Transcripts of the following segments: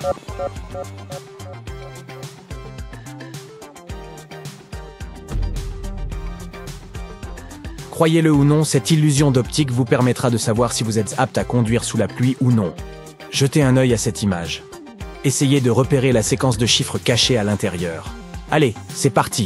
Croyez-le ou non, cette illusion d'optique vous permettra de savoir si vous êtes apte à conduire sous la pluie ou non. Jetez un œil à cette image. Essayez de repérer la séquence de chiffres cachés à l'intérieur. Allez, c'est parti!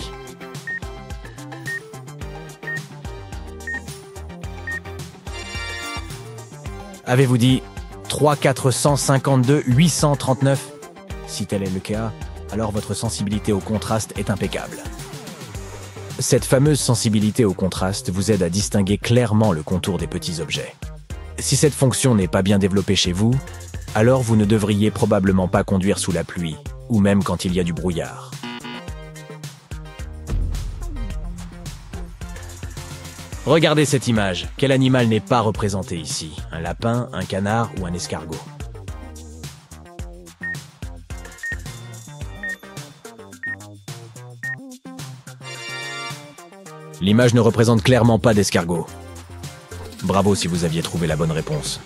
Avez-vous dit 3 452 839? Si tel est le cas, alors votre sensibilité au contraste est impeccable. Cette fameuse sensibilité au contraste vous aide à distinguer clairement le contour des petits objets. Si cette fonction n'est pas bien développée chez vous, alors vous ne devriez probablement pas conduire sous la pluie, ou même quand il y a du brouillard. Regardez cette image. Quel animal n'est pas représenté ici? Un lapin, un canard ou un escargot? L'image ne représente clairement pas d'escargot. Bravo si vous aviez trouvé la bonne réponse.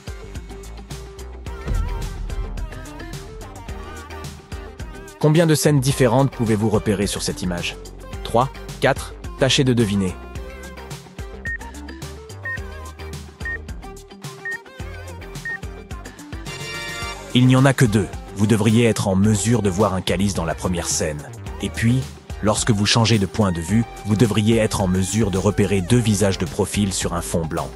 Combien de scènes différentes pouvez-vous repérer sur cette image? 3, 4, tâchez de deviner. Il n'y en a que 2. Vous devriez être en mesure de voir un calice dans la première scène. Et puis, lorsque vous changez de point de vue, vous devriez être en mesure de repérer 2 visages de profil sur un fond blanc.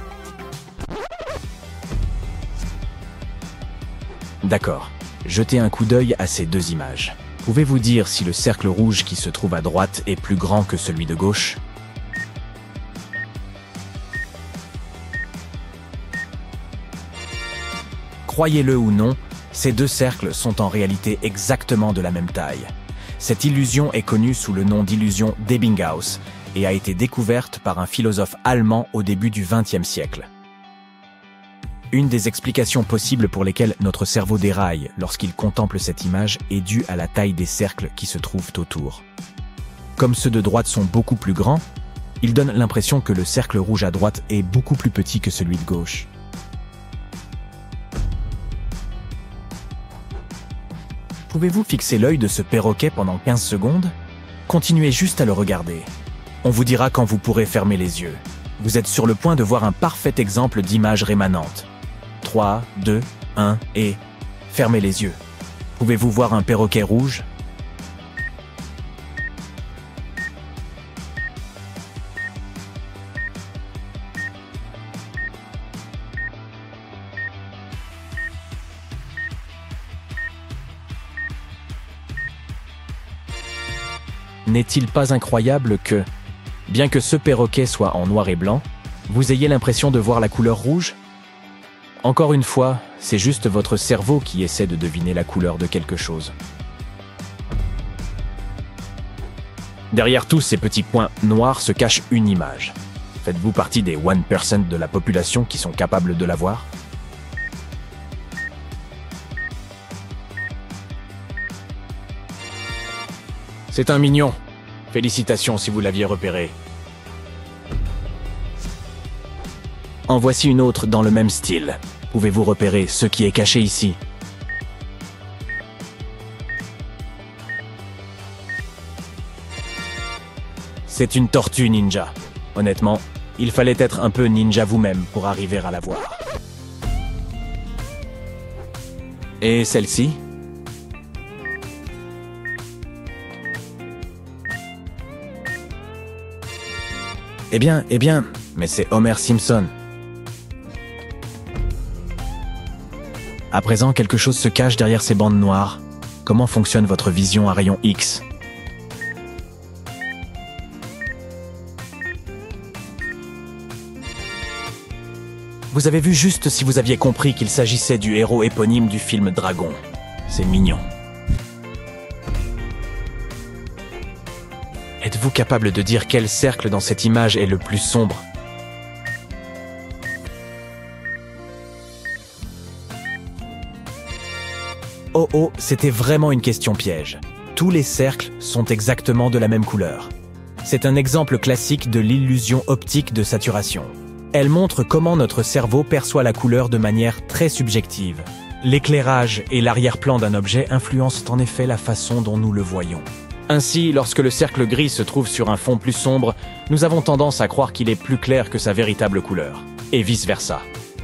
D'accord. Jetez un coup d'œil à ces 2 images. Pouvez-vous dire si le cercle rouge qui se trouve à droite est plus grand que celui de gauche? Croyez-le ou non, ces 2 cercles sont en réalité exactement de la même taille. Cette illusion est connue sous le nom d'illusion d'Ebbinghaus et a été découverte par un philosophe allemand au début du XXe siècle. Une des explications possibles pour lesquelles notre cerveau déraille lorsqu'il contemple cette image est due à la taille des cercles qui se trouvent autour. Comme ceux de droite sont beaucoup plus grands, il donne l'impression que le cercle rouge à droite est beaucoup plus petit que celui de gauche. Pouvez-vous fixer l'œil de ce perroquet pendant 15 secondes? Continuez juste à le regarder. On vous dira quand vous pourrez fermer les yeux. Vous êtes sur le point de voir un parfait exemple d'image rémanente. 3, 2, 1 et... fermez les yeux. Pouvez-vous voir un perroquet rouge? N'est-il pas incroyable que, bien que ce perroquet soit en noir et blanc, vous ayez l'impression de voir la couleur rouge? Encore une fois, c'est juste votre cerveau qui essaie de deviner la couleur de quelque chose. Derrière tous ces petits points noirs se cache une image. Faites-vous partie des 1% de la population qui sont capables de la voir? C'est un mignon. Félicitations si vous l'aviez repéré. En voici une autre dans le même style. Pouvez-vous repérer ce qui est caché ici? C'est une tortue ninja. Honnêtement, il fallait être un peu ninja vous-même pour arriver à la voir. Et celle-ci? Eh bien, mais c'est Homer Simpson. À présent, quelque chose se cache derrière ces bandes noires. Comment fonctionne votre vision à rayon X? Vous avez vu juste si vous aviez compris qu'il s'agissait du héros éponyme du film Dragon. C'est mignon. Êtes-vous capable de dire quel cercle dans cette image est le plus sombre? Oh, c'était vraiment une question piège. Tous les cercles sont exactement de la même couleur. C'est un exemple classique de l'illusion optique de saturation. Elle montre comment notre cerveau perçoit la couleur de manière très subjective. L'éclairage et l'arrière-plan d'un objet influencent en effet la façon dont nous le voyons. Ainsi, lorsque le cercle gris se trouve sur un fond plus sombre, nous avons tendance à croire qu'il est plus clair que sa véritable couleur, et vice-versa.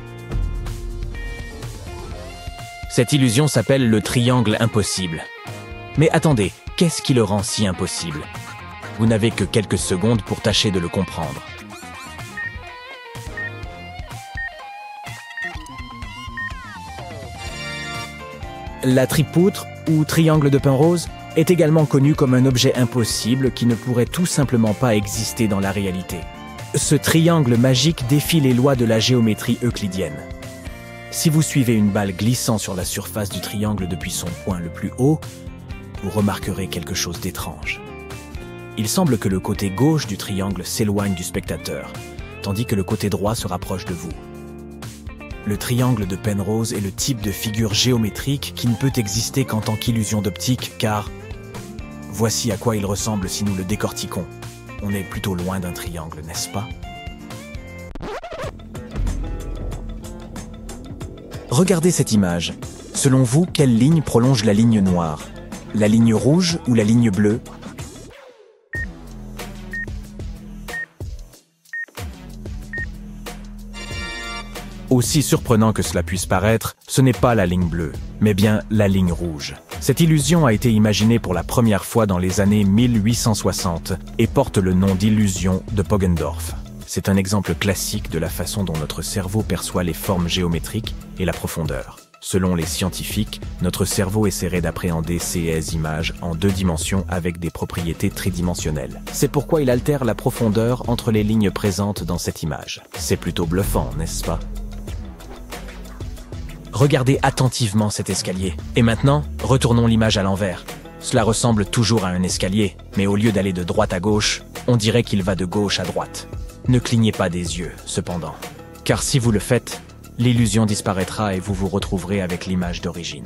Cette illusion s'appelle le triangle impossible. Mais attendez, qu'est-ce qui le rend si impossible? Vous n'avez que quelques secondes pour tâcher de le comprendre. La tripoutre, ou triangle de Penrose, est également connue comme un objet impossible qui ne pourrait tout simplement pas exister dans la réalité. Ce triangle magique défie les lois de la géométrie euclidienne. Si vous suivez une balle glissant sur la surface du triangle depuis son point le plus haut, vous remarquerez quelque chose d'étrange. Il semble que le côté gauche du triangle s'éloigne du spectateur, tandis que le côté droit se rapproche de vous. Le triangle de Penrose est le type de figure géométrique qui ne peut exister qu'en tant qu'illusion d'optique, car voici à quoi il ressemble si nous le décortiquons. On est plutôt loin d'un triangle, n'est-ce pas? Regardez cette image. Selon vous, quelle ligne prolonge la ligne noire? La ligne rouge ou la ligne bleue? Aussi surprenant que cela puisse paraître, ce n'est pas la ligne bleue, mais bien la ligne rouge. Cette illusion a été imaginée pour la première fois dans les années 1860 et porte le nom d'illusion de Poggendorff. C'est un exemple classique de la façon dont notre cerveau perçoit les formes géométriques et la profondeur. Selon les scientifiques, notre cerveau essaierait d'appréhender ces images en 2 dimensions avec des propriétés tridimensionnelles. C'est pourquoi il altère la profondeur entre les lignes présentes dans cette image. C'est plutôt bluffant, n'est-ce pas? Regardez attentivement cet escalier. Et maintenant, retournons l'image à l'envers. Cela ressemble toujours à un escalier, mais au lieu d'aller de droite à gauche, on dirait qu'il va de gauche à droite. Ne clignez pas des yeux, cependant, car si vous le faites, l'illusion disparaîtra et vous vous retrouverez avec l'image d'origine.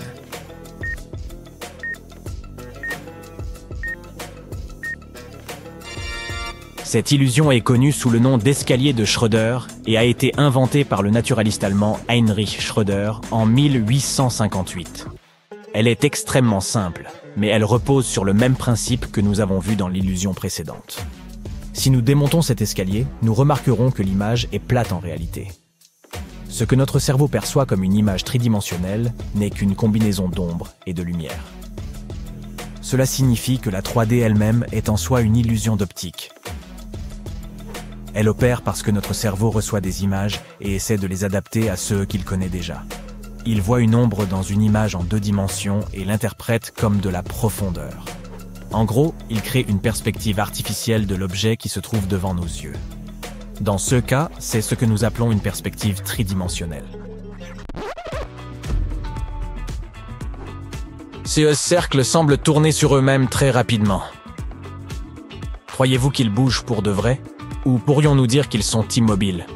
Cette illusion est connue sous le nom d'escalier de Schröder et a été inventée par le naturaliste allemand Heinrich Schröder en 1858. Elle est extrêmement simple, mais elle repose sur le même principe que nous avons vu dans l'illusion précédente. Si nous démontons cet escalier, nous remarquerons que l'image est plate en réalité. Ce que notre cerveau perçoit comme une image tridimensionnelle n'est qu'une combinaison d'ombre et de lumière. Cela signifie que la 3D elle-même est en soi une illusion d'optique. Elle opère parce que notre cerveau reçoit des images et essaie de les adapter à ceux qu'il connaît déjà. Il voit une ombre dans une image en 2 dimensions et l'interprète comme de la profondeur. En gros, il crée une perspective artificielle de l'objet qui se trouve devant nos yeux. Dans ce cas, c'est ce que nous appelons une perspective tridimensionnelle. Ces cercles semblent tourner sur eux-mêmes très rapidement. Croyez-vous qu'ils bougent pour de vrai? Ou pourrions-nous dire qu'ils sont immobiles?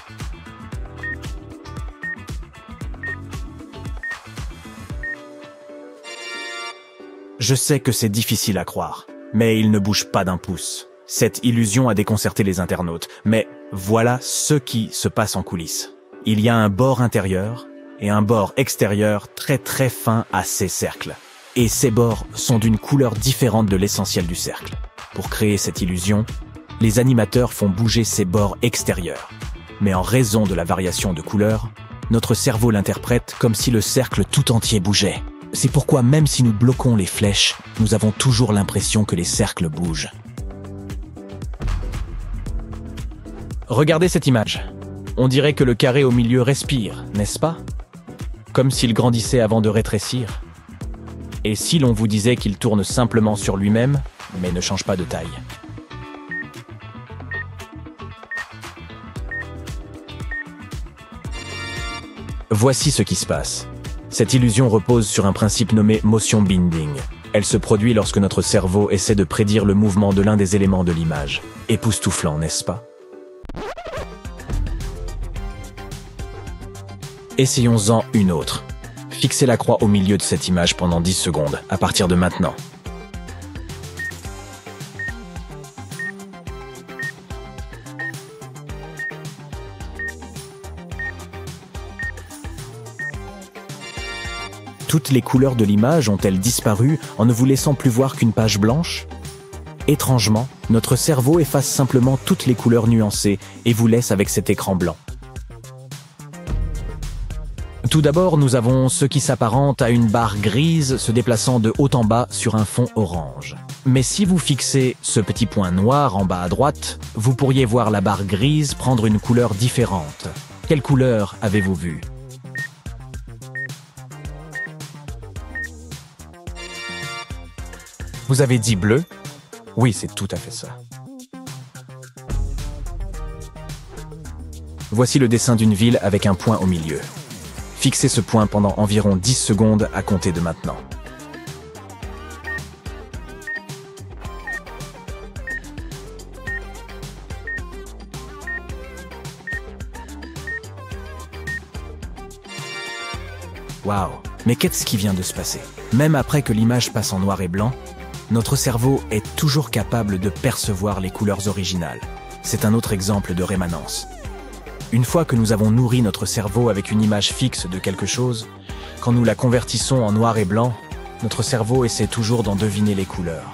Je sais que c'est difficile à croire, mais ils ne bougent pas d'un pouce. Cette illusion a déconcerté les internautes, mais voilà ce qui se passe en coulisses. Il y a un bord intérieur et un bord extérieur très fin à ces cercles. Et ces bords sont d'une couleur différente de l'essentiel du cercle. Pour créer cette illusion, les animateurs font bouger ces bords extérieurs. Mais en raison de la variation de couleur, notre cerveau l'interprète comme si le cercle tout entier bougeait. C'est pourquoi même si nous bloquons les flèches, nous avons toujours l'impression que les cercles bougent. Regardez cette image. On dirait que le carré au milieu respire, n'est-ce pas? Comme s'il grandissait avant de rétrécir. Et si l'on vous disait qu'il tourne simplement sur lui-même, mais ne change pas de taille? Voici ce qui se passe. Cette illusion repose sur un principe nommé motion binding. Elle se produit lorsque notre cerveau essaie de prédire le mouvement de l'un des éléments de l'image. Époustouflant, n'est-ce pas? Essayons-en une autre. Fixez la croix au milieu de cette image pendant 10 secondes, à partir de maintenant. Toutes les couleurs de l'image ont-elles disparu en ne vous laissant plus voir qu'une page blanche? Étrangement, notre cerveau efface simplement toutes les couleurs nuancées et vous laisse avec cet écran blanc. Tout d'abord, nous avons ce qui s'apparente à une barre grise se déplaçant de haut en bas sur un fond orange. Mais si vous fixez ce petit point noir en bas à droite, vous pourriez voir la barre grise prendre une couleur différente. Quelle couleur avez-vous vu? Vous avez dit bleu? Oui, c'est tout à fait ça. Voici le dessin d'une ville avec un point au milieu. Fixez ce point pendant environ 10 secondes à compter de maintenant. Waouh! Mais qu'est-ce qui vient de se passer? Même après que l'image passe en noir et blanc, notre cerveau est toujours capable de percevoir les couleurs originales. C'est un autre exemple de rémanence. Une fois que nous avons nourri notre cerveau avec une image fixe de quelque chose, quand nous la convertissons en noir et blanc, notre cerveau essaie toujours d'en deviner les couleurs.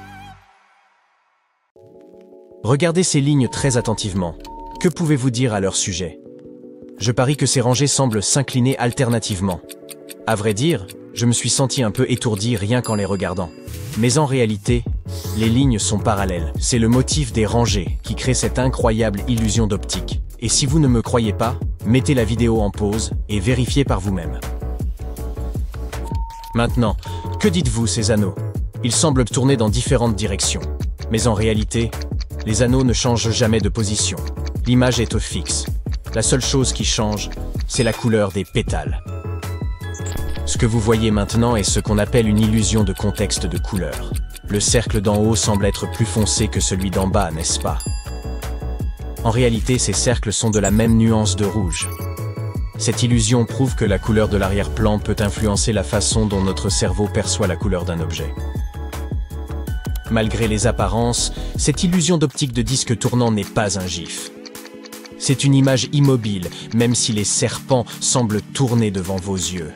Regardez ces lignes très attentivement. Que pouvez-vous dire à leur sujet? Je parie que ces rangées semblent s'incliner alternativement. À vrai dire, je me suis senti un peu étourdi rien qu'en les regardant. Mais en réalité, les lignes sont parallèles. C'est le motif des rangées qui crée cette incroyable illusion d'optique. Et si vous ne me croyez pas, mettez la vidéo en pause et vérifiez par vous-même. Maintenant, que dites-vous ces anneaux? Ils semblent tourner dans différentes directions. Mais en réalité, les anneaux ne changent jamais de position. L'image est fixe. La seule chose qui change, c'est la couleur des pétales. Ce que vous voyez maintenant est ce qu'on appelle une illusion de contexte de couleur. Le cercle d'en haut semble être plus foncé que celui d'en bas, n'est-ce pas? En réalité, ces cercles sont de la même nuance de rouge. Cette illusion prouve que la couleur de l'arrière-plan peut influencer la façon dont notre cerveau perçoit la couleur d'un objet. Malgré les apparences, cette illusion d'optique de disque tournant n'est pas un gif. C'est une image immobile, même si les serpents semblent tourner devant vos yeux.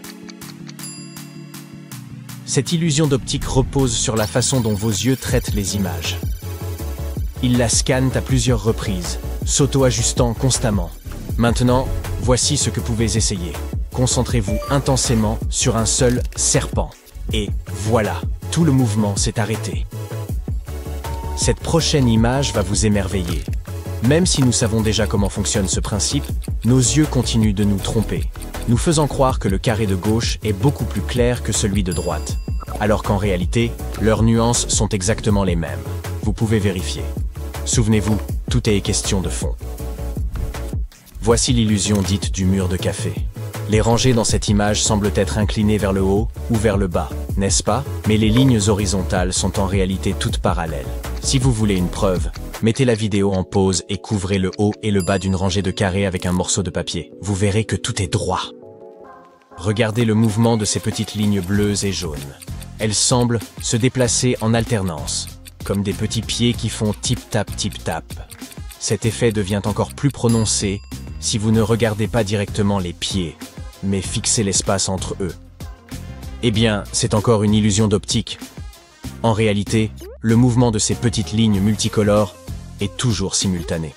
Cette illusion d'optique repose sur la façon dont vos yeux traitent les images. Ils la scannent à plusieurs reprises, s'auto-ajustant constamment. Maintenant, voici ce que vous pouvez essayer. Concentrez-vous intensément sur un seul serpent. Et voilà, tout le mouvement s'est arrêté. Cette prochaine image va vous émerveiller. Même si nous savons déjà comment fonctionne ce principe, nos yeux continuent de nous tromper, nous faisant croire que le carré de gauche est beaucoup plus clair que celui de droite, alors qu'en réalité, leurs nuances sont exactement les mêmes. Vous pouvez vérifier. Souvenez-vous, tout est question de fond. Voici l'illusion dite du mur de café. Les rangées dans cette image semblent être inclinées vers le haut ou vers le bas, n'est-ce pas? Mais les lignes horizontales sont en réalité toutes parallèles. Si vous voulez une preuve, mettez la vidéo en pause et couvrez le haut et le bas d'une rangée de carrés avec un morceau de papier. Vous verrez que tout est droit. Regardez le mouvement de ces petites lignes bleues et jaunes. Elles semblent se déplacer en alternance, comme des petits pieds qui font tip-tap, tip-tap. Cet effet devient encore plus prononcé si vous ne regardez pas directement les pieds, mais fixez l'espace entre eux. Eh bien, c'est encore une illusion d'optique. En réalité, le mouvement de ces petites lignes multicolores est toujours simultané.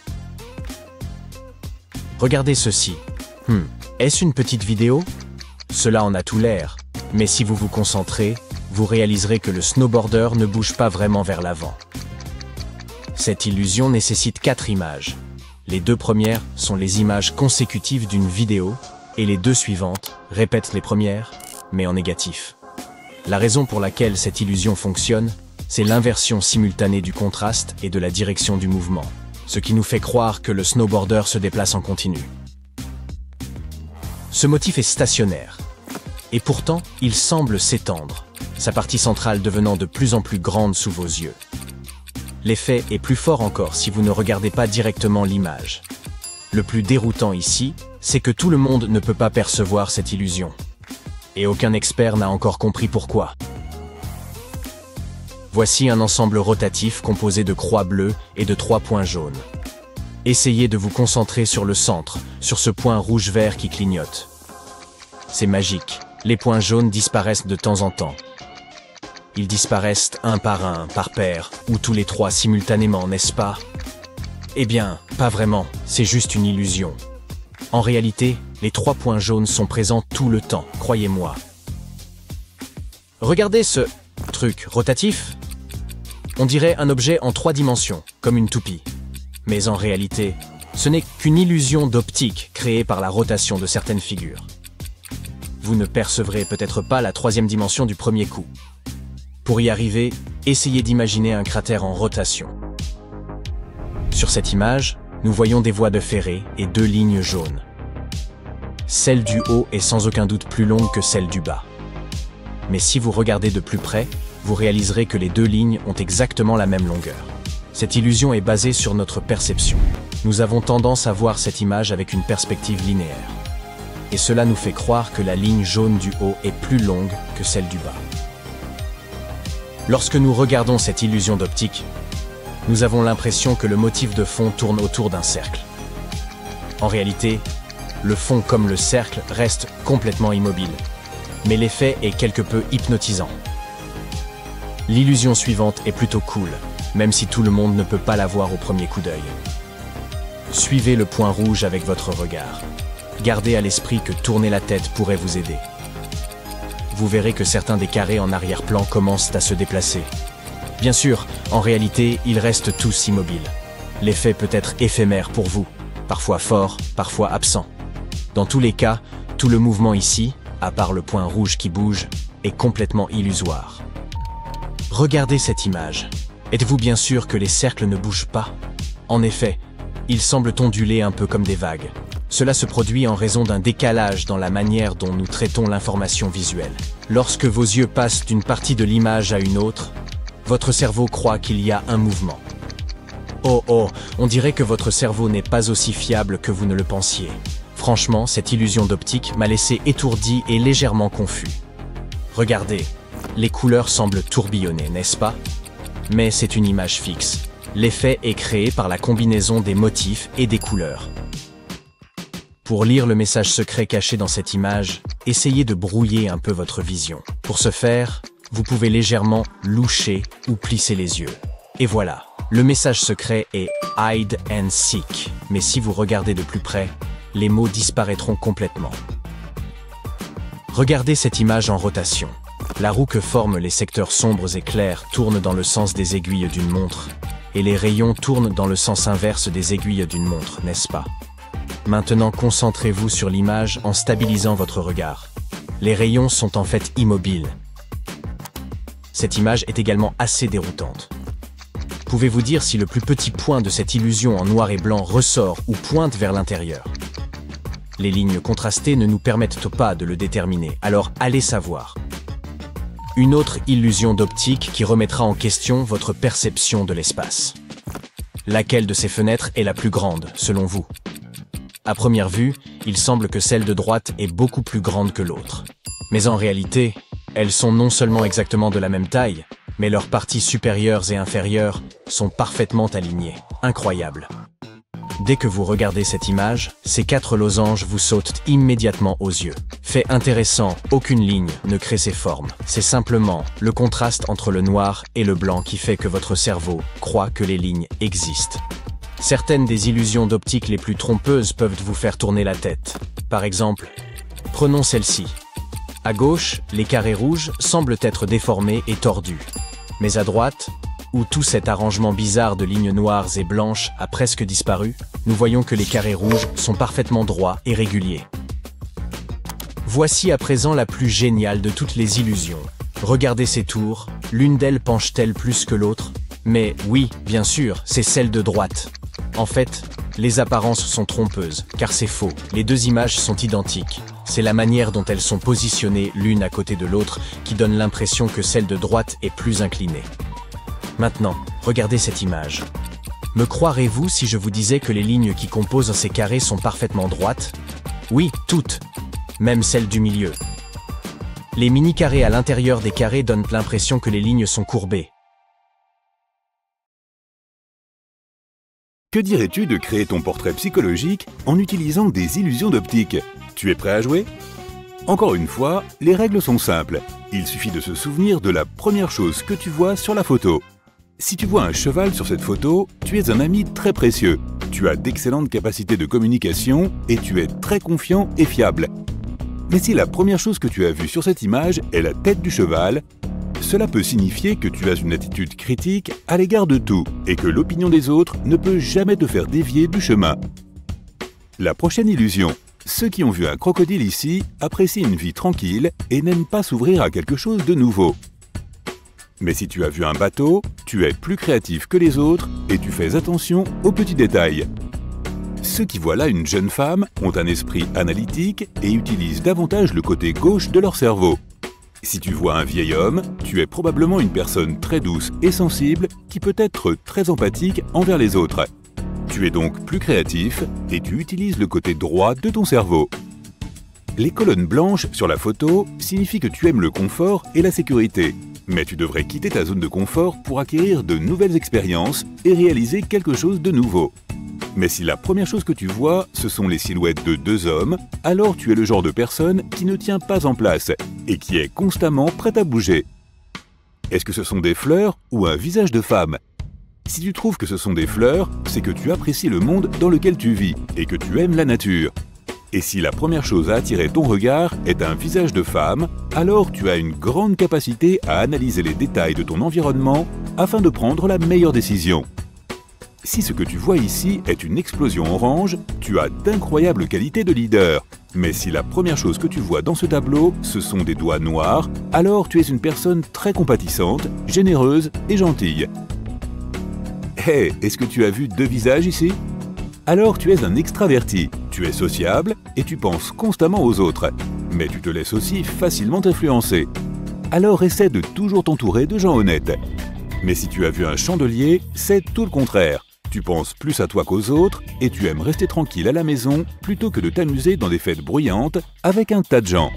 Regardez ceci. Est-ce une petite vidéo? Cela en a tout l'air, mais si vous vous concentrez, vous réaliserez que le snowboarder ne bouge pas vraiment vers l'avant. Cette illusion nécessite 4 images. Les 2 premières sont les images consécutives d'une vidéo et les 2 suivantes répètent les premières, mais en négatif. La raison pour laquelle cette illusion fonctionne, c'est l'inversion simultanée du contraste et de la direction du mouvement, ce qui nous fait croire que le snowboarder se déplace en continu. Ce motif est stationnaire, et pourtant il semble s'étendre, sa partie centrale devenant de plus en plus grande sous vos yeux. L'effet est plus fort encore si vous ne regardez pas directement l'image. Le plus déroutant ici, c'est que tout le monde ne peut pas percevoir cette illusion. Et aucun expert n'a encore compris pourquoi. Voici un ensemble rotatif composé de croix bleues et de 3 points jaunes. Essayez de vous concentrer sur le centre, sur ce point rouge-vert qui clignote. C'est magique. les points jaunes disparaissent de temps en temps. Ils disparaissent un, par paire, ou tous les trois simultanément, n'est-ce pas? Eh bien, pas vraiment, c'est juste une illusion. En réalité, les 3 points jaunes sont présents tout le temps, croyez-moi. Regardez ce truc rotatif. On dirait un objet en 3 dimensions, comme une toupie. Mais en réalité, ce n'est qu'une illusion d'optique créée par la rotation de certaines figures. Vous ne percevrez peut-être pas la 3e dimension du premier coup. Pour y arriver, essayez d'imaginer un cratère en rotation. Sur cette image, nous voyons des voies de ferrée et 2 lignes jaunes. Celle du haut est sans aucun doute plus longue que celle du bas. Mais si vous regardez de plus près, vous réaliserez que les 2 lignes ont exactement la même longueur. Cette illusion est basée sur notre perception. Nous avons tendance à voir cette image avec une perspective linéaire. Et cela nous fait croire que la ligne jaune du haut est plus longue que celle du bas. Lorsque nous regardons cette illusion d'optique, nous avons l'impression que le motif de fond tourne autour d'un cercle. En réalité, le fond comme le cercle reste complètement immobile, mais l'effet est quelque peu hypnotisant. L'illusion suivante est plutôt cool, même si tout le monde ne peut pas la voir au premier coup d'œil. Suivez le point rouge avec votre regard. Gardez à l'esprit que tourner la tête pourrait vous aider. Vous verrez que certains des carrés en arrière-plan commencent à se déplacer. Bien sûr, en réalité, ils restent tous immobiles. L'effet peut être éphémère pour vous, parfois fort, parfois absent. Dans tous les cas, tout le mouvement ici, à part le point rouge qui bouge, est complètement illusoire. Regardez cette image. Êtes-vous bien sûr que les cercles ne bougent pas? En effet, ils semblent onduler un peu comme des vagues. Cela se produit en raison d'un décalage dans la manière dont nous traitons l'information visuelle. Lorsque vos yeux passent d'une partie de l'image à une autre, votre cerveau croit qu'il y a un mouvement. Oh, on dirait que votre cerveau n'est pas aussi fiable que vous ne le pensiez. Franchement, cette illusion d'optique m'a laissé étourdi et légèrement confus. Regardez, les couleurs semblent tourbillonner, n'est-ce pas? Mais c'est une image fixe. L'effet est créé par la combinaison des motifs et des couleurs. Pour lire le message secret caché dans cette image, essayez de brouiller un peu votre vision. Pour ce faire, vous pouvez légèrement loucher ou plisser les yeux. Et voilà, le message secret est « Hide and Seek », mais si vous regardez de plus près, les mots disparaîtront complètement. Regardez cette image en rotation. La roue que forment les secteurs sombres et clairs tourne dans le sens des aiguilles d'une montre, et les rayons tournent dans le sens inverse des aiguilles d'une montre, n'est-ce pas? Maintenant, concentrez-vous sur l'image en stabilisant votre regard. Les rayons sont en fait immobiles. Cette image est également assez déroutante. Pouvez-vous dire si le plus petit point de cette illusion en noir et blanc ressort ou pointe vers l'intérieur? Les lignes contrastées ne nous permettent pas de le déterminer, alors allez savoir. Une autre illusion d'optique qui remettra en question votre perception de l'espace. Laquelle de ces fenêtres est la plus grande, selon vous? À première vue, il semble que celle de droite est beaucoup plus grande que l'autre. Mais en réalité, elles sont non seulement exactement de la même taille, mais leurs parties supérieures et inférieures sont parfaitement alignées. Incroyable. Dès que vous regardez cette image, ces 4 losanges vous sautent immédiatement aux yeux. Fait intéressant, aucune ligne ne crée ces formes. C'est simplement le contraste entre le noir et le blanc qui fait que votre cerveau croit que les lignes existent. Certaines des illusions d'optique les plus trompeuses peuvent vous faire tourner la tête. Par exemple, prenons celle-ci. À gauche, les carrés rouges semblent être déformés et tordus. Mais à droite, où tout cet arrangement bizarre de lignes noires et blanches a presque disparu, nous voyons que les carrés rouges sont parfaitement droits et réguliers. Voici à présent la plus géniale de toutes les illusions. Regardez ces tours, l'une d'elles penche-t-elle plus que l'autre? Mais oui, bien sûr, c'est celle de droite. En fait, les apparences sont trompeuses, car c'est faux, les 2 images sont identiques. C'est la manière dont elles sont positionnées l'une à côté de l'autre qui donne l'impression que celle de droite est plus inclinée. Maintenant, regardez cette image. Me croirez-vous si je vous disais que les lignes qui composent ces carrés sont parfaitement droites? Oui, toutes, même celles du milieu. Les mini-carrés à l'intérieur des carrés donnent l'impression que les lignes sont courbées. Que dirais-tu de créer ton portrait psychologique en utilisant des illusions d'optique? Tu es prêt à jouer? Encore une fois, les règles sont simples. Il suffit de se souvenir de la première chose que tu vois sur la photo. Si tu vois un cheval sur cette photo, tu es un ami très précieux. Tu as d'excellentes capacités de communication et tu es très confiant et fiable. Mais si la première chose que tu as vue sur cette image est la tête du cheval, cela peut signifier que tu as une attitude critique à l'égard de tout et que l'opinion des autres ne peut jamais te faire dévier du chemin. La prochaine illusion. Ceux qui ont vu un crocodile ici apprécient une vie tranquille et n'aiment pas s'ouvrir à quelque chose de nouveau. Mais si tu as vu un bateau, tu es plus créatif que les autres et tu fais attention aux petits détails. Ceux qui voient là une jeune femme ont un esprit analytique et utilisent davantage le côté gauche de leur cerveau. Si tu vois un vieil homme, tu es probablement une personne très douce et sensible qui peut être très empathique envers les autres. Tu es donc plus créatif et tu utilises le côté droit de ton cerveau. Les colonnes blanches sur la photo signifient que tu aimes le confort et la sécurité. Mais tu devrais quitter ta zone de confort pour acquérir de nouvelles expériences et réaliser quelque chose de nouveau. Mais si la première chose que tu vois, ce sont les silhouettes de deux hommes, alors tu es le genre de personne qui ne tient pas en place et qui est constamment prête à bouger. Est-ce que ce sont des fleurs ou un visage de femme? Si tu trouves que ce sont des fleurs, c'est que tu apprécies le monde dans lequel tu vis et que tu aimes la nature. Et si la première chose à attirer ton regard est un visage de femme, alors tu as une grande capacité à analyser les détails de ton environnement afin de prendre la meilleure décision. Si ce que tu vois ici est une explosion orange, tu as d'incroyables qualités de leader. Mais si la première chose que tu vois dans ce tableau, ce sont des doigts noirs, alors tu es une personne très compatissante, généreuse et gentille. Hey, est-ce que tu as vu deux visages ici? Alors tu es un extraverti, tu es sociable et tu penses constamment aux autres. Mais tu te laisses aussi facilement influencer. Alors essaie de toujours t'entourer de gens honnêtes. Mais si tu as vu un chandelier, c'est tout le contraire. Tu penses plus à toi qu'aux autres et tu aimes rester tranquille à la maison plutôt que de t'amuser dans des fêtes bruyantes avec un tas de gens.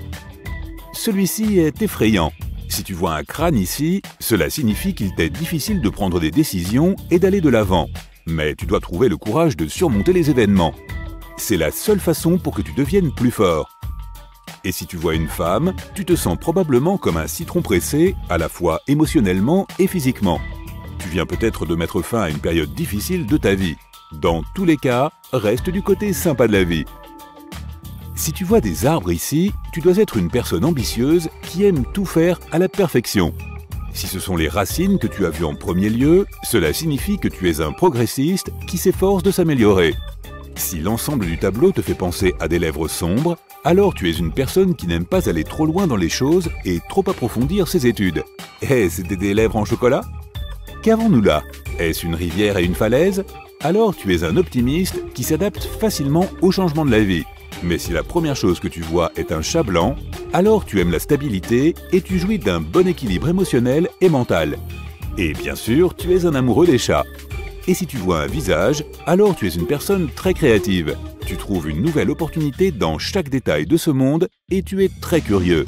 Celui-ci est effrayant. Si tu vois un crâne ici, cela signifie qu'il t'est difficile de prendre des décisions et d'aller de l'avant. Mais tu dois trouver le courage de surmonter les événements. C'est la seule façon pour que tu deviennes plus fort. Et si tu vois une femme, tu te sens probablement comme un citron pressé, à la fois émotionnellement et physiquement. Tu viens peut-être de mettre fin à une période difficile de ta vie. Dans tous les cas, reste du côté sympa de la vie. Si tu vois des arbres ici, tu dois être une personne ambitieuse qui aime tout faire à la perfection. Si ce sont les racines que tu as vues en premier lieu, cela signifie que tu es un progressiste qui s'efforce de s'améliorer. Si l'ensemble du tableau te fait penser à des lèvres sombres, alors tu es une personne qui n'aime pas aller trop loin dans les choses et trop approfondir ses études. Eh, c'était des lèvres en chocolat? Qu'avons-nous là? Est-ce une rivière et une falaise? Alors tu es un optimiste qui s'adapte facilement aux changements de la vie. Mais si la première chose que tu vois est un chat blanc, alors tu aimes la stabilité et tu jouis d'un bon équilibre émotionnel et mental. Et bien sûr, tu es un amoureux des chats. Et si tu vois un visage, alors tu es une personne très créative. Tu trouves une nouvelle opportunité dans chaque détail de ce monde et tu es très curieux.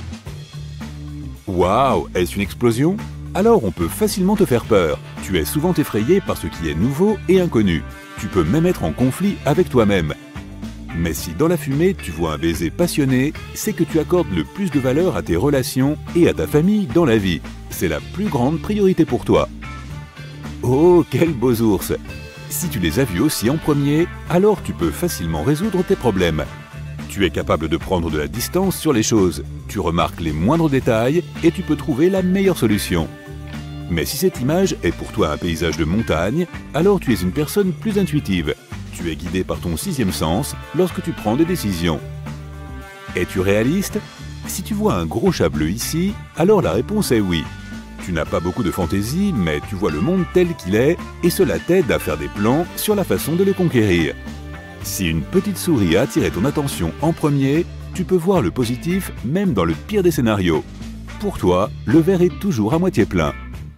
Waouh, est-ce une explosion? Alors on peut facilement te faire peur. Tu es souvent effrayé par ce qui est nouveau et inconnu. Tu peux même être en conflit avec toi-même. Mais si dans la fumée tu vois un baiser passionné, c'est que tu accordes le plus de valeur à tes relations et à ta famille dans la vie. C'est la plus grande priorité pour toi. Oh, quels beaux ours! Si tu les as vus aussi en premier, alors tu peux facilement résoudre tes problèmes. Tu es capable de prendre de la distance sur les choses, tu remarques les moindres détails et tu peux trouver la meilleure solution. Mais si cette image est pour toi un paysage de montagne, alors tu es une personne plus intuitive. Tu es guidé par ton sixième sens lorsque tu prends des décisions. Es-tu réaliste? Si tu vois un gros chat bleu ici, alors la réponse est oui. Tu n'as pas beaucoup de fantaisie, mais tu vois le monde tel qu'il est et cela t'aide à faire des plans sur la façon de le conquérir. Si une petite souris a attiré ton attention en premier, tu peux voir le positif même dans le pire des scénarios. Pour toi, le verre est toujours à moitié plein.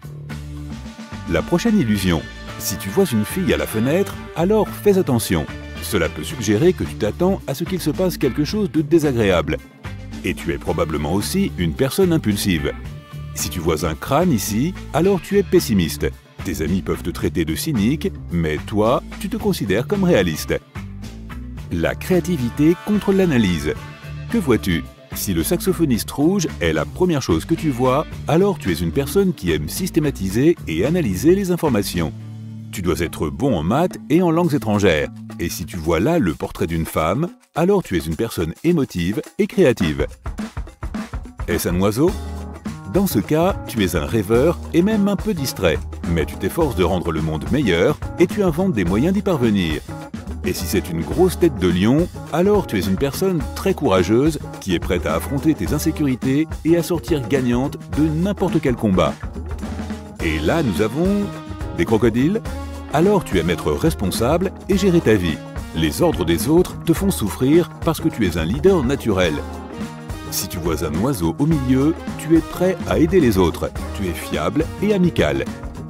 La prochaine illusion. Si tu vois une fille à la fenêtre, alors fais attention. Cela peut suggérer que tu t'attends à ce qu'il se passe quelque chose de désagréable. Et tu es probablement aussi une personne impulsive. Si tu vois un crâne ici, alors tu es pessimiste. Tes amis peuvent te traiter de cynique, mais toi, tu te considères comme réaliste. La créativité contre l'analyse. Que vois-tu? Si le saxophoniste rouge est la première chose que tu vois, alors tu es une personne qui aime systématiser et analyser les informations. Tu dois être bon en maths et en langues étrangères. Et si tu vois là le portrait d'une femme, alors tu es une personne émotive et créative. Est-ce un oiseau? Dans ce cas, tu es un rêveur et même un peu distrait. Mais tu t'efforces de rendre le monde meilleur et tu inventes des moyens d'y parvenir. Et si c'est une grosse tête de lion, alors tu es une personne très courageuse qui est prête à affronter tes insécurités et à sortir gagnante de n'importe quel combat. Et là, nous avons des crocodiles. Alors tu aimes être responsable et gérer ta vie. Les ordres des autres te font souffrir parce que tu es un leader naturel. Si tu vois un oiseau au milieu, tu es prêt à aider les autres. Tu es fiable et amical.